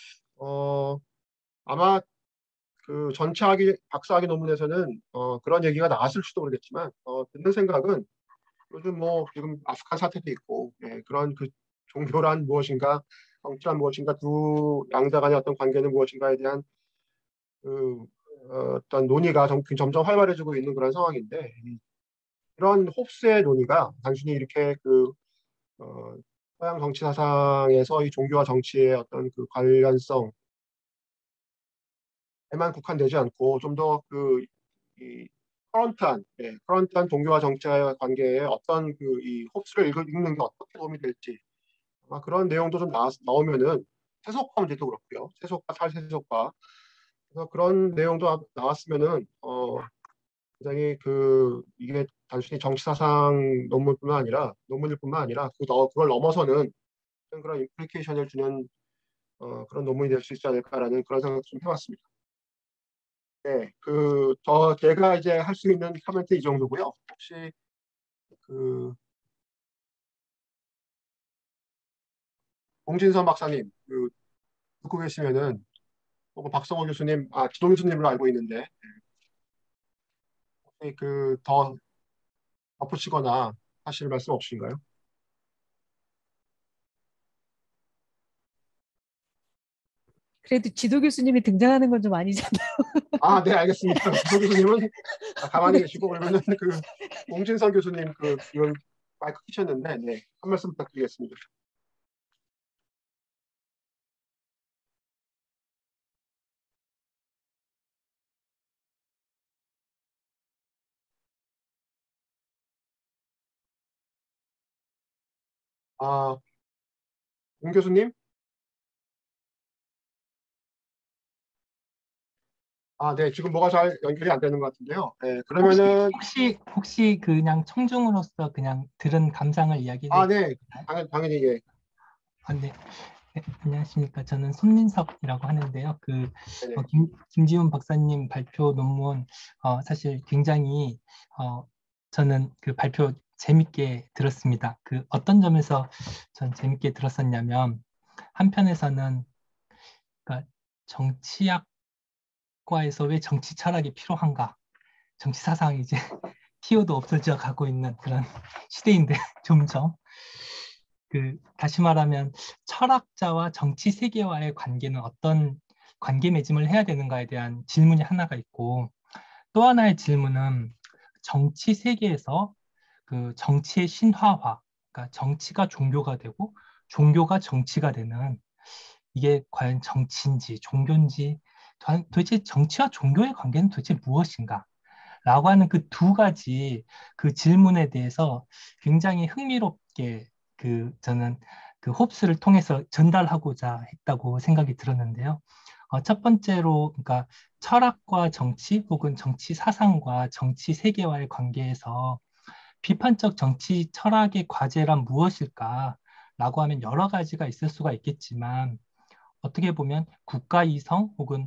아마 전체 박사학위 논문에서는 그런 얘기가 나왔을지도 모르겠지만 듣는 생각은 요즘 지금 아프간 사태도 있고 그런 종교란 무엇인가 정치란 무엇인가 두 양자 간의 어떤 관계는 무엇인가에 대한 어떤 논의가 점점 활발해지고 있는 그런 상황인데 이런 홉스의 논의가 단순히 이렇게 서양 정치 사상에서 이 종교와 정치의 어떤 관련성에만 국한되지 않고 좀 더 이 커런트한 종교와 정치의 관계에 어떤 이 홉스를 읽는 게 어떻게 도움이 될지 아마 그런 내용도 좀 나오면은 세속화 문제도 그렇고요. 세속화, 탈세속화 그래서 그런 내용도 나왔으면은 굉장히 이게 단순히 정치 사상 논문일 뿐만 아니라 그걸 넘어서는 그런 임플리케이션을 주는 그런 논문이 될 수 있지 않을까라는 그런 생각 좀 해봤습니다. 네, 제가 이제 할 수 있는 코멘트 이 정도고요. 혹시 공진선 박사님 듣고 계시면은 혹은 박성호 교수님, 지도 교수님으로 알고 있는데 혹시 더 덧붙이거나 하실 말씀 없으신가요? 그래도 지도 교수님이 등장하는 건 좀 아니잖아요. 네, 알겠습니다. 지도 교수님은 가만히 계시고 그러면은 공진선 교수님 이걸 마이크 키셨는데 한 말씀 부탁드리겠습니다. 공 교수님? 네, 지금 뭐가 잘 연결이 안 되는 것 같은데요. 네, 그러면은 혹시 그냥 청중으로서 그냥 들은 감상을 이야기해 네, 당연히 예. 네. 네, 안녕하십니까. 저는 손민석이라고 하는데요. 네네. 김지훈 박사님 발표 논문 사실 굉장히 저는 그 발표 재밌게 들었습니다. 어떤 점에서 전 재밌게 들었었냐면 한편에서는 그러니까 정치학과에서 왜 정치 철학이 필요한가? 정치 사상이 이제 티오도 없어져 가고 있는 그런 시대인데 점점 다시 말하면 철학자와 정치 세계와의 관계는 어떤 관계 맺음을 해야 되는가에 대한 질문이 하나가 있고 또 하나의 질문은 정치 세계에서 정치의 신화화, 그러니까 정치가 종교가 되고 종교가 정치가 되는 이게 과연 정치인지 종교인지 도대체 정치와 종교의 관계는 도대체 무엇인가? 라고 하는 그 두 가지 질문에 대해서 굉장히 흥미롭게 저는 홉스를 통해서 전달하고자 했다고 생각이 들었는데요. 첫 번째로 그러니까 철학과 정치 혹은 정치 사상과 정치 세계와의 관계에서 비판적 정치 철학의 과제란 무엇일까라고 하면 여러 가지가 있을 수가 있겠지만 어떻게 보면 국가 이성 혹은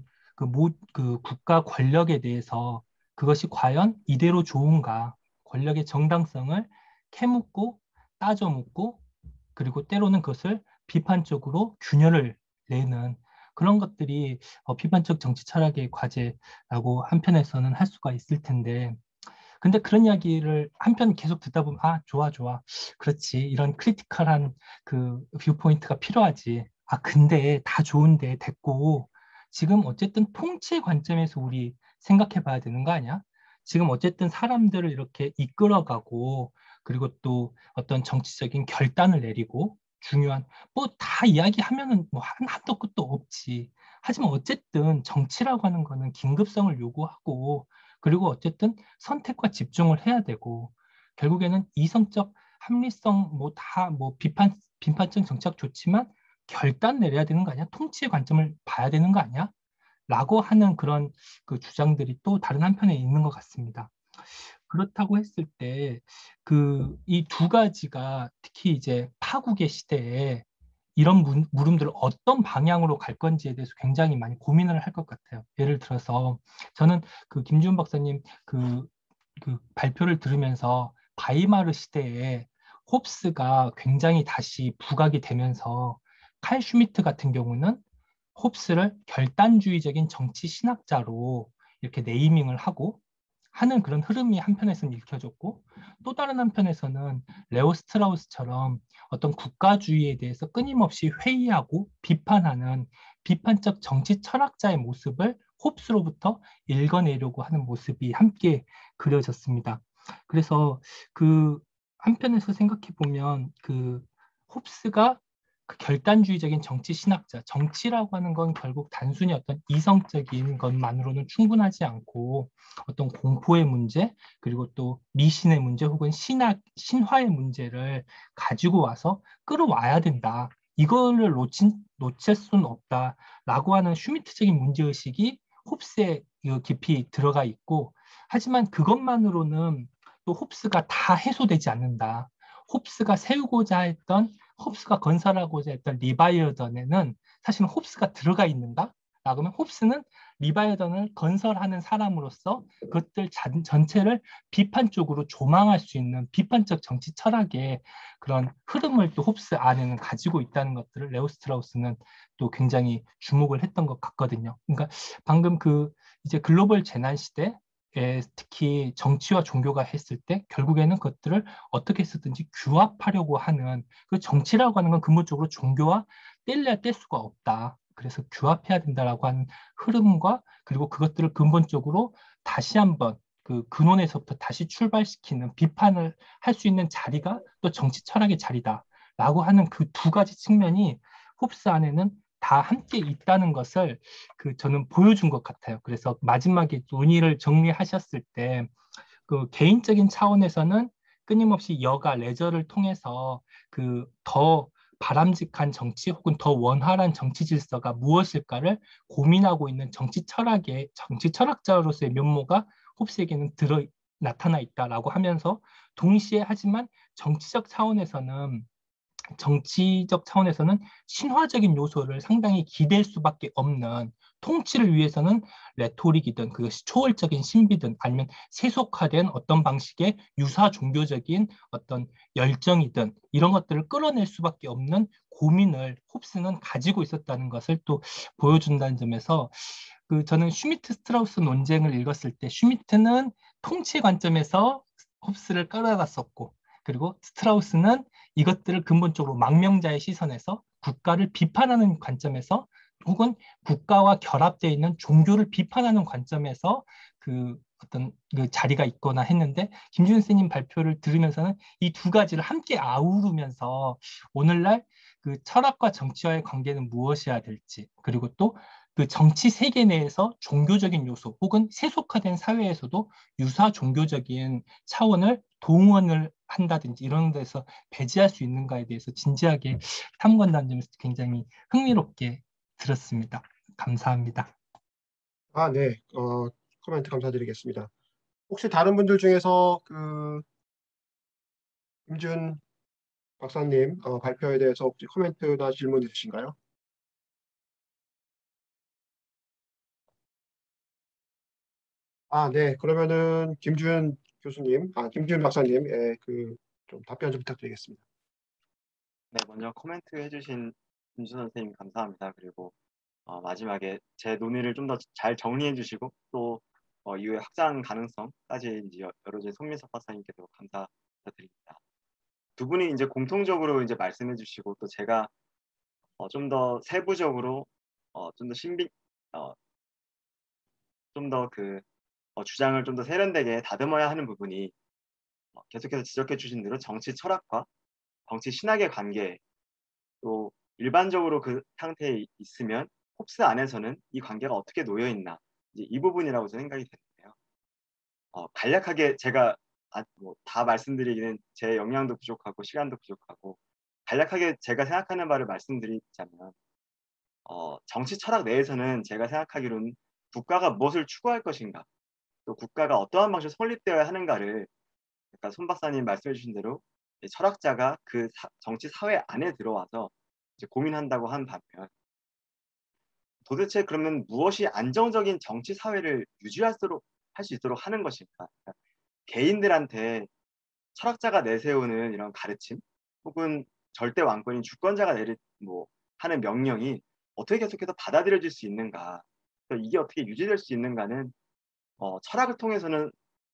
국가 권력에 대해서 그것이 과연 이대로 좋은가, 권력의 정당성을 캐묻고 따져묻고 그리고 때로는 그것을 비판적으로 균열을 내는 그런 것들이 비판적 정치 철학의 과제라고 한편에서는 할 수가 있을 텐데 근데 그런 이야기를 한편 계속 듣다 보면 좋아 그렇지 이런 크리티컬한 뷰포인트가 필요하지 근데 다 좋은데 됐고 지금 어쨌든 통치의 관점에서 우리 생각해 봐야 되는 거 아니야? 지금 어쨌든 사람들을 이렇게 이끌어가고 그리고 또 어떤 정치적인 결단을 내리고 중요한 다 이야기하면은 한도 끝도 없지. 하지만 어쨌든 정치라고 하는 거는 긴급성을 요구하고 그리고 어쨌든 선택과 집중을 해야 되고 결국에는 이성적 합리성 비판적 정책 좋지만 결단 내려야 되는 거 아니야? 통치의 관점을 봐야 되는 거 아니야? 라고 하는 그런 그 주장들이 또 다른 한편에 있는 것 같습니다. 그렇다고 했을 때 그 이 두 가지가 특히 이제 파국의 시대에 이런 물음들을 어떤 방향으로 갈 건지에 대해서 굉장히 많이 고민을 할 것 같아요. 예를 들어서 저는 그 김지훈 박사님 그 발표를 들으면서 바이마르 시대에 홉스가 굉장히 다시 부각이 되면서 칼 슈미트 같은 경우는 홉스를 결단주의적인 정치 신학자로 이렇게 네이밍을 하고 하는 그런 흐름이 한편에서는 읽혀졌고, 또 다른 한편에서는 레오 스트라우스처럼 어떤 국가주의에 대해서 끊임없이 회의하고 비판하는 비판적 정치 철학자의 모습을 홉스로부터 읽어내려고 하는 모습이 함께 그려졌습니다. 그래서 그 한편에서 생각해 보면 그 홉스가 그 결단주의적인 정치 신학자, 정치라고 하는 건 결국 단순히 어떤 이성적인 것만으로는 충분하지 않고 어떤 공포의 문제, 그리고 또 미신의 문제 혹은 신화의 문제를 가지고 와서 끌어와야 된다. 이거를 놓칠 수는 없다라고 하는 슈미트적인 문제의식이 홉스에 깊이 들어가 있고, 하지만 그것만으로는 또 홉스가 다 해소되지 않는다. 홉스가 건설하고자 했던 리바이어던에는 사실은 홉스가 들어가 있는가? 라고 하면 홉스는 리바이어던을 건설하는 사람으로서 그것들 전체를 비판적으로 조망할 수 있는 비판적 정치 철학의 그런 흐름을 또 홉스 안에는 가지고 있다는 것들을 레오 스트라우스는 또 굉장히 주목을 했던 것 같거든요. 그러니까 방금 그 이제 글로벌 재난 시대 특히 정치와 종교가 했을 때 결국에는 그것들을 어떻게 쓰든지 규합하려고 하는 그 정치라고 하는 건 근본적으로 종교와 뗄래야 뗄 수가 없다. 그래서 규합해야 된다라고 하는 흐름과 그리고 그것들을 근본적으로 다시 한번 그 근원에서부터 다시 출발시키는 비판을 할 수 있는 자리가 또 정치 철학의 자리다라고 하는 그 두 가지 측면이 홉스 안에는 다 함께 있다는 것을 그 저는 보여준 것 같아요. 그래서 마지막에 논의를 정리하셨을 때 그 개인적인 차원에서는 끊임없이 여가 레저를 통해서 그 더 바람직한 정치 혹은 더 원활한 정치 질서가 무엇일까를 고민하고 있는 정치 철학자로서의 면모가 홉스에게는 나타나 있다라고 하면서 동시에 하지만 정치적 차원에서는 신화적인 요소를 상당히 기댈 수밖에 없는, 통치를 위해서는 레토릭이든 그것이 초월적인 신비든 아니면 세속화된 어떤 방식의 유사 종교적인 어떤 열정이든 이런 것들을 끌어낼 수밖에 없는 고민을 홉스는 가지고 있었다는 것을 또 보여준다는 점에서 그 저는 슈미트 스트라우스 논쟁을 읽었을 때 슈미트는 통치 관점에서 홉스를 끌어갔었고, 그리고 스트라우스는 이것들을 근본적으로 망명자의 시선에서 국가를 비판하는 관점에서 혹은 국가와 결합되어 있는 종교를 비판하는 관점에서 그 어떤 그 자리가 있거나 했는데, 김준현 선생님 발표를 들으면서는 이 두 가지를 함께 아우르면서 오늘날 그 철학과 정치와의 관계는 무엇이어야 될지, 그리고 또 그 정치 세계 내에서 종교적인 요소 혹은 세속화된 사회에서도 유사 종교적인 차원을 동원을 한다든지 이런 데서 배제할 수 있는가에 대해서 진지하게 탐구한다는 점에서 굉장히 흥미롭게 들었습니다. 감사합니다. 아, 네. 코멘트 감사드리겠습니다. 혹시 다른 분들 중에서 그 김준 박사님 발표에 대해서 혹시 코멘트나 질문 있으신가요? 아, 네. 그러면은 김준 박사님, 그 좀 답변 좀 부탁드리겠습니다. 네, 먼저 코멘트 해주신 김수 선생님 감사합니다. 그리고 마지막에 제 논의를 좀 더 잘 정리해 주시고 또 이후에 확장 가능성까지 이제 열어준 손민석 박사님께도 감사드립니다. 두 분이 이제 공통적으로 이제 말씀해 주시고 또 제가 좀 더 세부적으로 좀 더 좀 더 그 주장을 좀 더 세련되게 다듬어야 하는 부분이 계속해서 지적해 주신 대로 정치 철학과 정치 신학의 관계, 또 일반적으로 그 상태에 있으면 홉스 안에서는 이 관계가 어떻게 놓여 있나, 이제 이 부분이라고 저는 생각이 되는데요. 간략하게 제가 다 말씀드리기는 제 역량도 부족하고 시간도 부족하고 간략하게 제가 생각하는 바를 말씀드리자면 정치 철학 내에서는 제가 생각하기로는 국가가 무엇을 추구할 것인가, 또 국가가 어떠한 방식으로 설립되어야 하는가를 아까 손 박사님 말씀해 주신 대로 철학자가 그 정치 사회 안에 들어와서 이제 고민한다고 한 반면, 도대체 그러면 무엇이 안정적인 정치 사회를 유지할 수 있도록 하는 것인가? 그러니까 개인들한테 철학자가 내세우는 이런 가르침 혹은 절대 왕권인 주권자가 하는 명령이 어떻게 계속해서 받아들여질 수 있는가? 이게 어떻게 유지될 수 있는가는 철학을 통해서는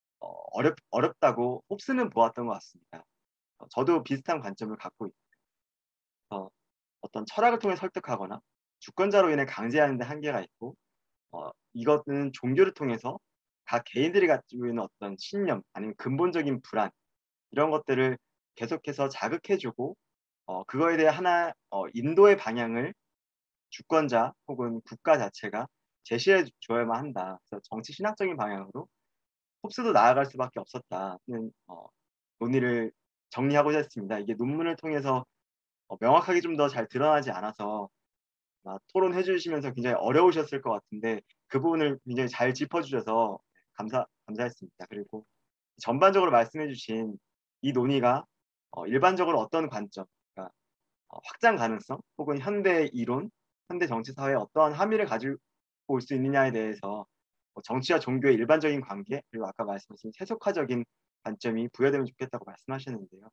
어렵다고 홉스는 보았던 것 같습니다. 저도 비슷한 관점을 갖고 있어요. 어떤 철학을 통해 설득하거나 주권자로 인해 강제하는 데 한계가 있고, 이것은 종교를 통해서 각 개인들이 가지고 있는 어떤 신념 아니면 근본적인 불안, 이런 것들을 계속해서 자극해주고 그거에 대해 인도의 방향을 주권자 혹은 국가 자체가 제시해 줘야만 한다. 그래서 정치 신학적인 방향으로 홉스도 나아갈 수밖에 없었다는 논의를 정리하고자 했습니다. 이게 논문을 통해서 명확하게 좀 더 잘 드러나지 않아서 토론해 주시면서 굉장히 어려우셨을 것 같은데, 그 부분을 굉장히 잘 짚어주셔서 감사했습니다. 그리고 전반적으로 말씀해 주신 이 논의가 일반적으로 어떤 관점, 그러니까 확장 가능성 혹은 현대 이론, 현대 정치 사회에 어떠한 함의를 가지고 올 수 있느냐에 대해서 정치와 종교의 일반적인 관계, 그리고 아까 말씀하신 세속화적인 관점이 부여되면 좋겠다고 말씀하셨는데요.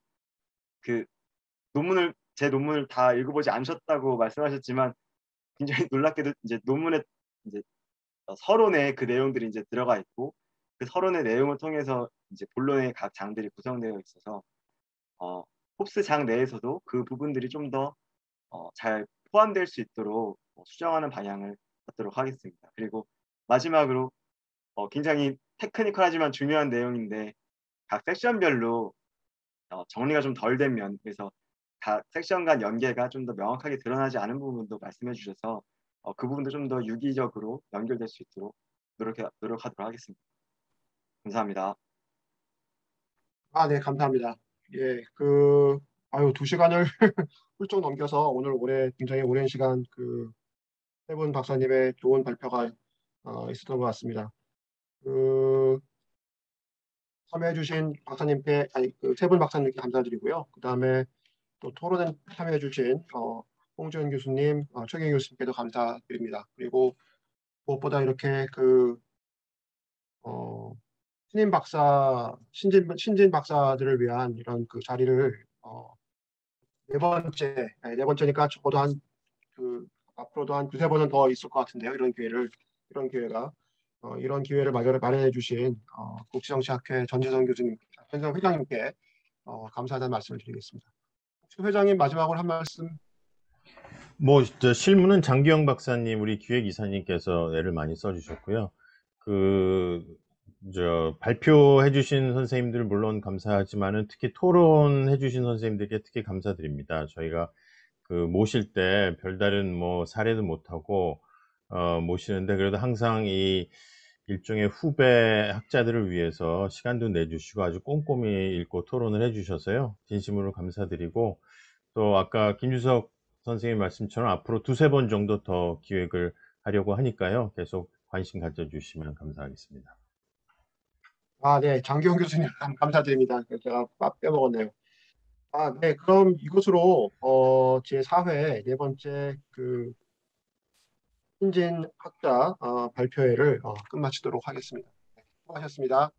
제 논문을 다 읽어보지 않으셨다고 말씀하셨지만, 굉장히 놀랍게도 이제 논문에 이제 서론에 그 내용들이 이제 들어가 있고, 그 서론의 내용을 통해서 이제 본론의 각 장들이 구성되어 있어서 홉스 장 내에서도 그 부분들이 좀 더 잘 포함될 수 있도록 수정하는 방향을 갖도록 하겠습니다. 그리고 마지막으로 굉장히 테크니컬하지만 중요한 내용인데, 각 섹션별로 정리가 좀 덜 되면, 그래서 각 섹션 간 연계가 좀 더 명확하게 드러나지 않은 부분도 말씀해 주셔서 그 부분도 좀 더 유기적으로 연결될 수 있도록 노력하도록 하겠습니다. 감사합니다. 네, 감사합니다. 예, 아유, 2시간을 훌쩍 넘겨서 오늘 굉장히 오랜 시간 세분 박사님의 좋은 발표가 있었던 것 같습니다. 참여해주신 박사님께, 세분 박사님께 감사드리고요. 그 다음에 또 토론에 참여해주신 홍지연 교수님, 최경 교수님께도 감사드립니다. 그리고 무엇보다 이렇게 신진 박사들을 위한 이런 자리를 네 번째니까 적어도 앞으로도 한 2-3번은 더 있을 것 같은데요. 이런 기회를 마련해 주신 국제정치학회 전재성 회장님께 감사하다는 말씀을 드리겠습니다. 혹시 회장님 마지막으로 한 말씀? 실무는 장기영 박사님, 우리 기획이사님께서 애를 많이 써주셨고요. 발표해주신 선생님들 물론 감사하지만은 특히 토론해주신 선생님들께 특히 감사드립니다. 저희가 모실 때 별다른 사례도 못하고 모시는데, 그래도 항상 이 일종의 후배 학자들을 위해서 시간도 내주시고 아주 꼼꼼히 읽고 토론을 해주셔서요, 진심으로 감사드리고, 또 아까 김주석 선생님 말씀처럼 앞으로 2-3번 정도 더 기획을 하려고 하니까요, 계속 관심 가져주시면 감사하겠습니다. 네, 장기영 교수님 감사드립니다. 제가 빼먹었네요. 네, 그럼 이것으로 제4회 네 번째 신진 학자 발표회를 끝마치도록 하겠습니다. 수고하셨습니다.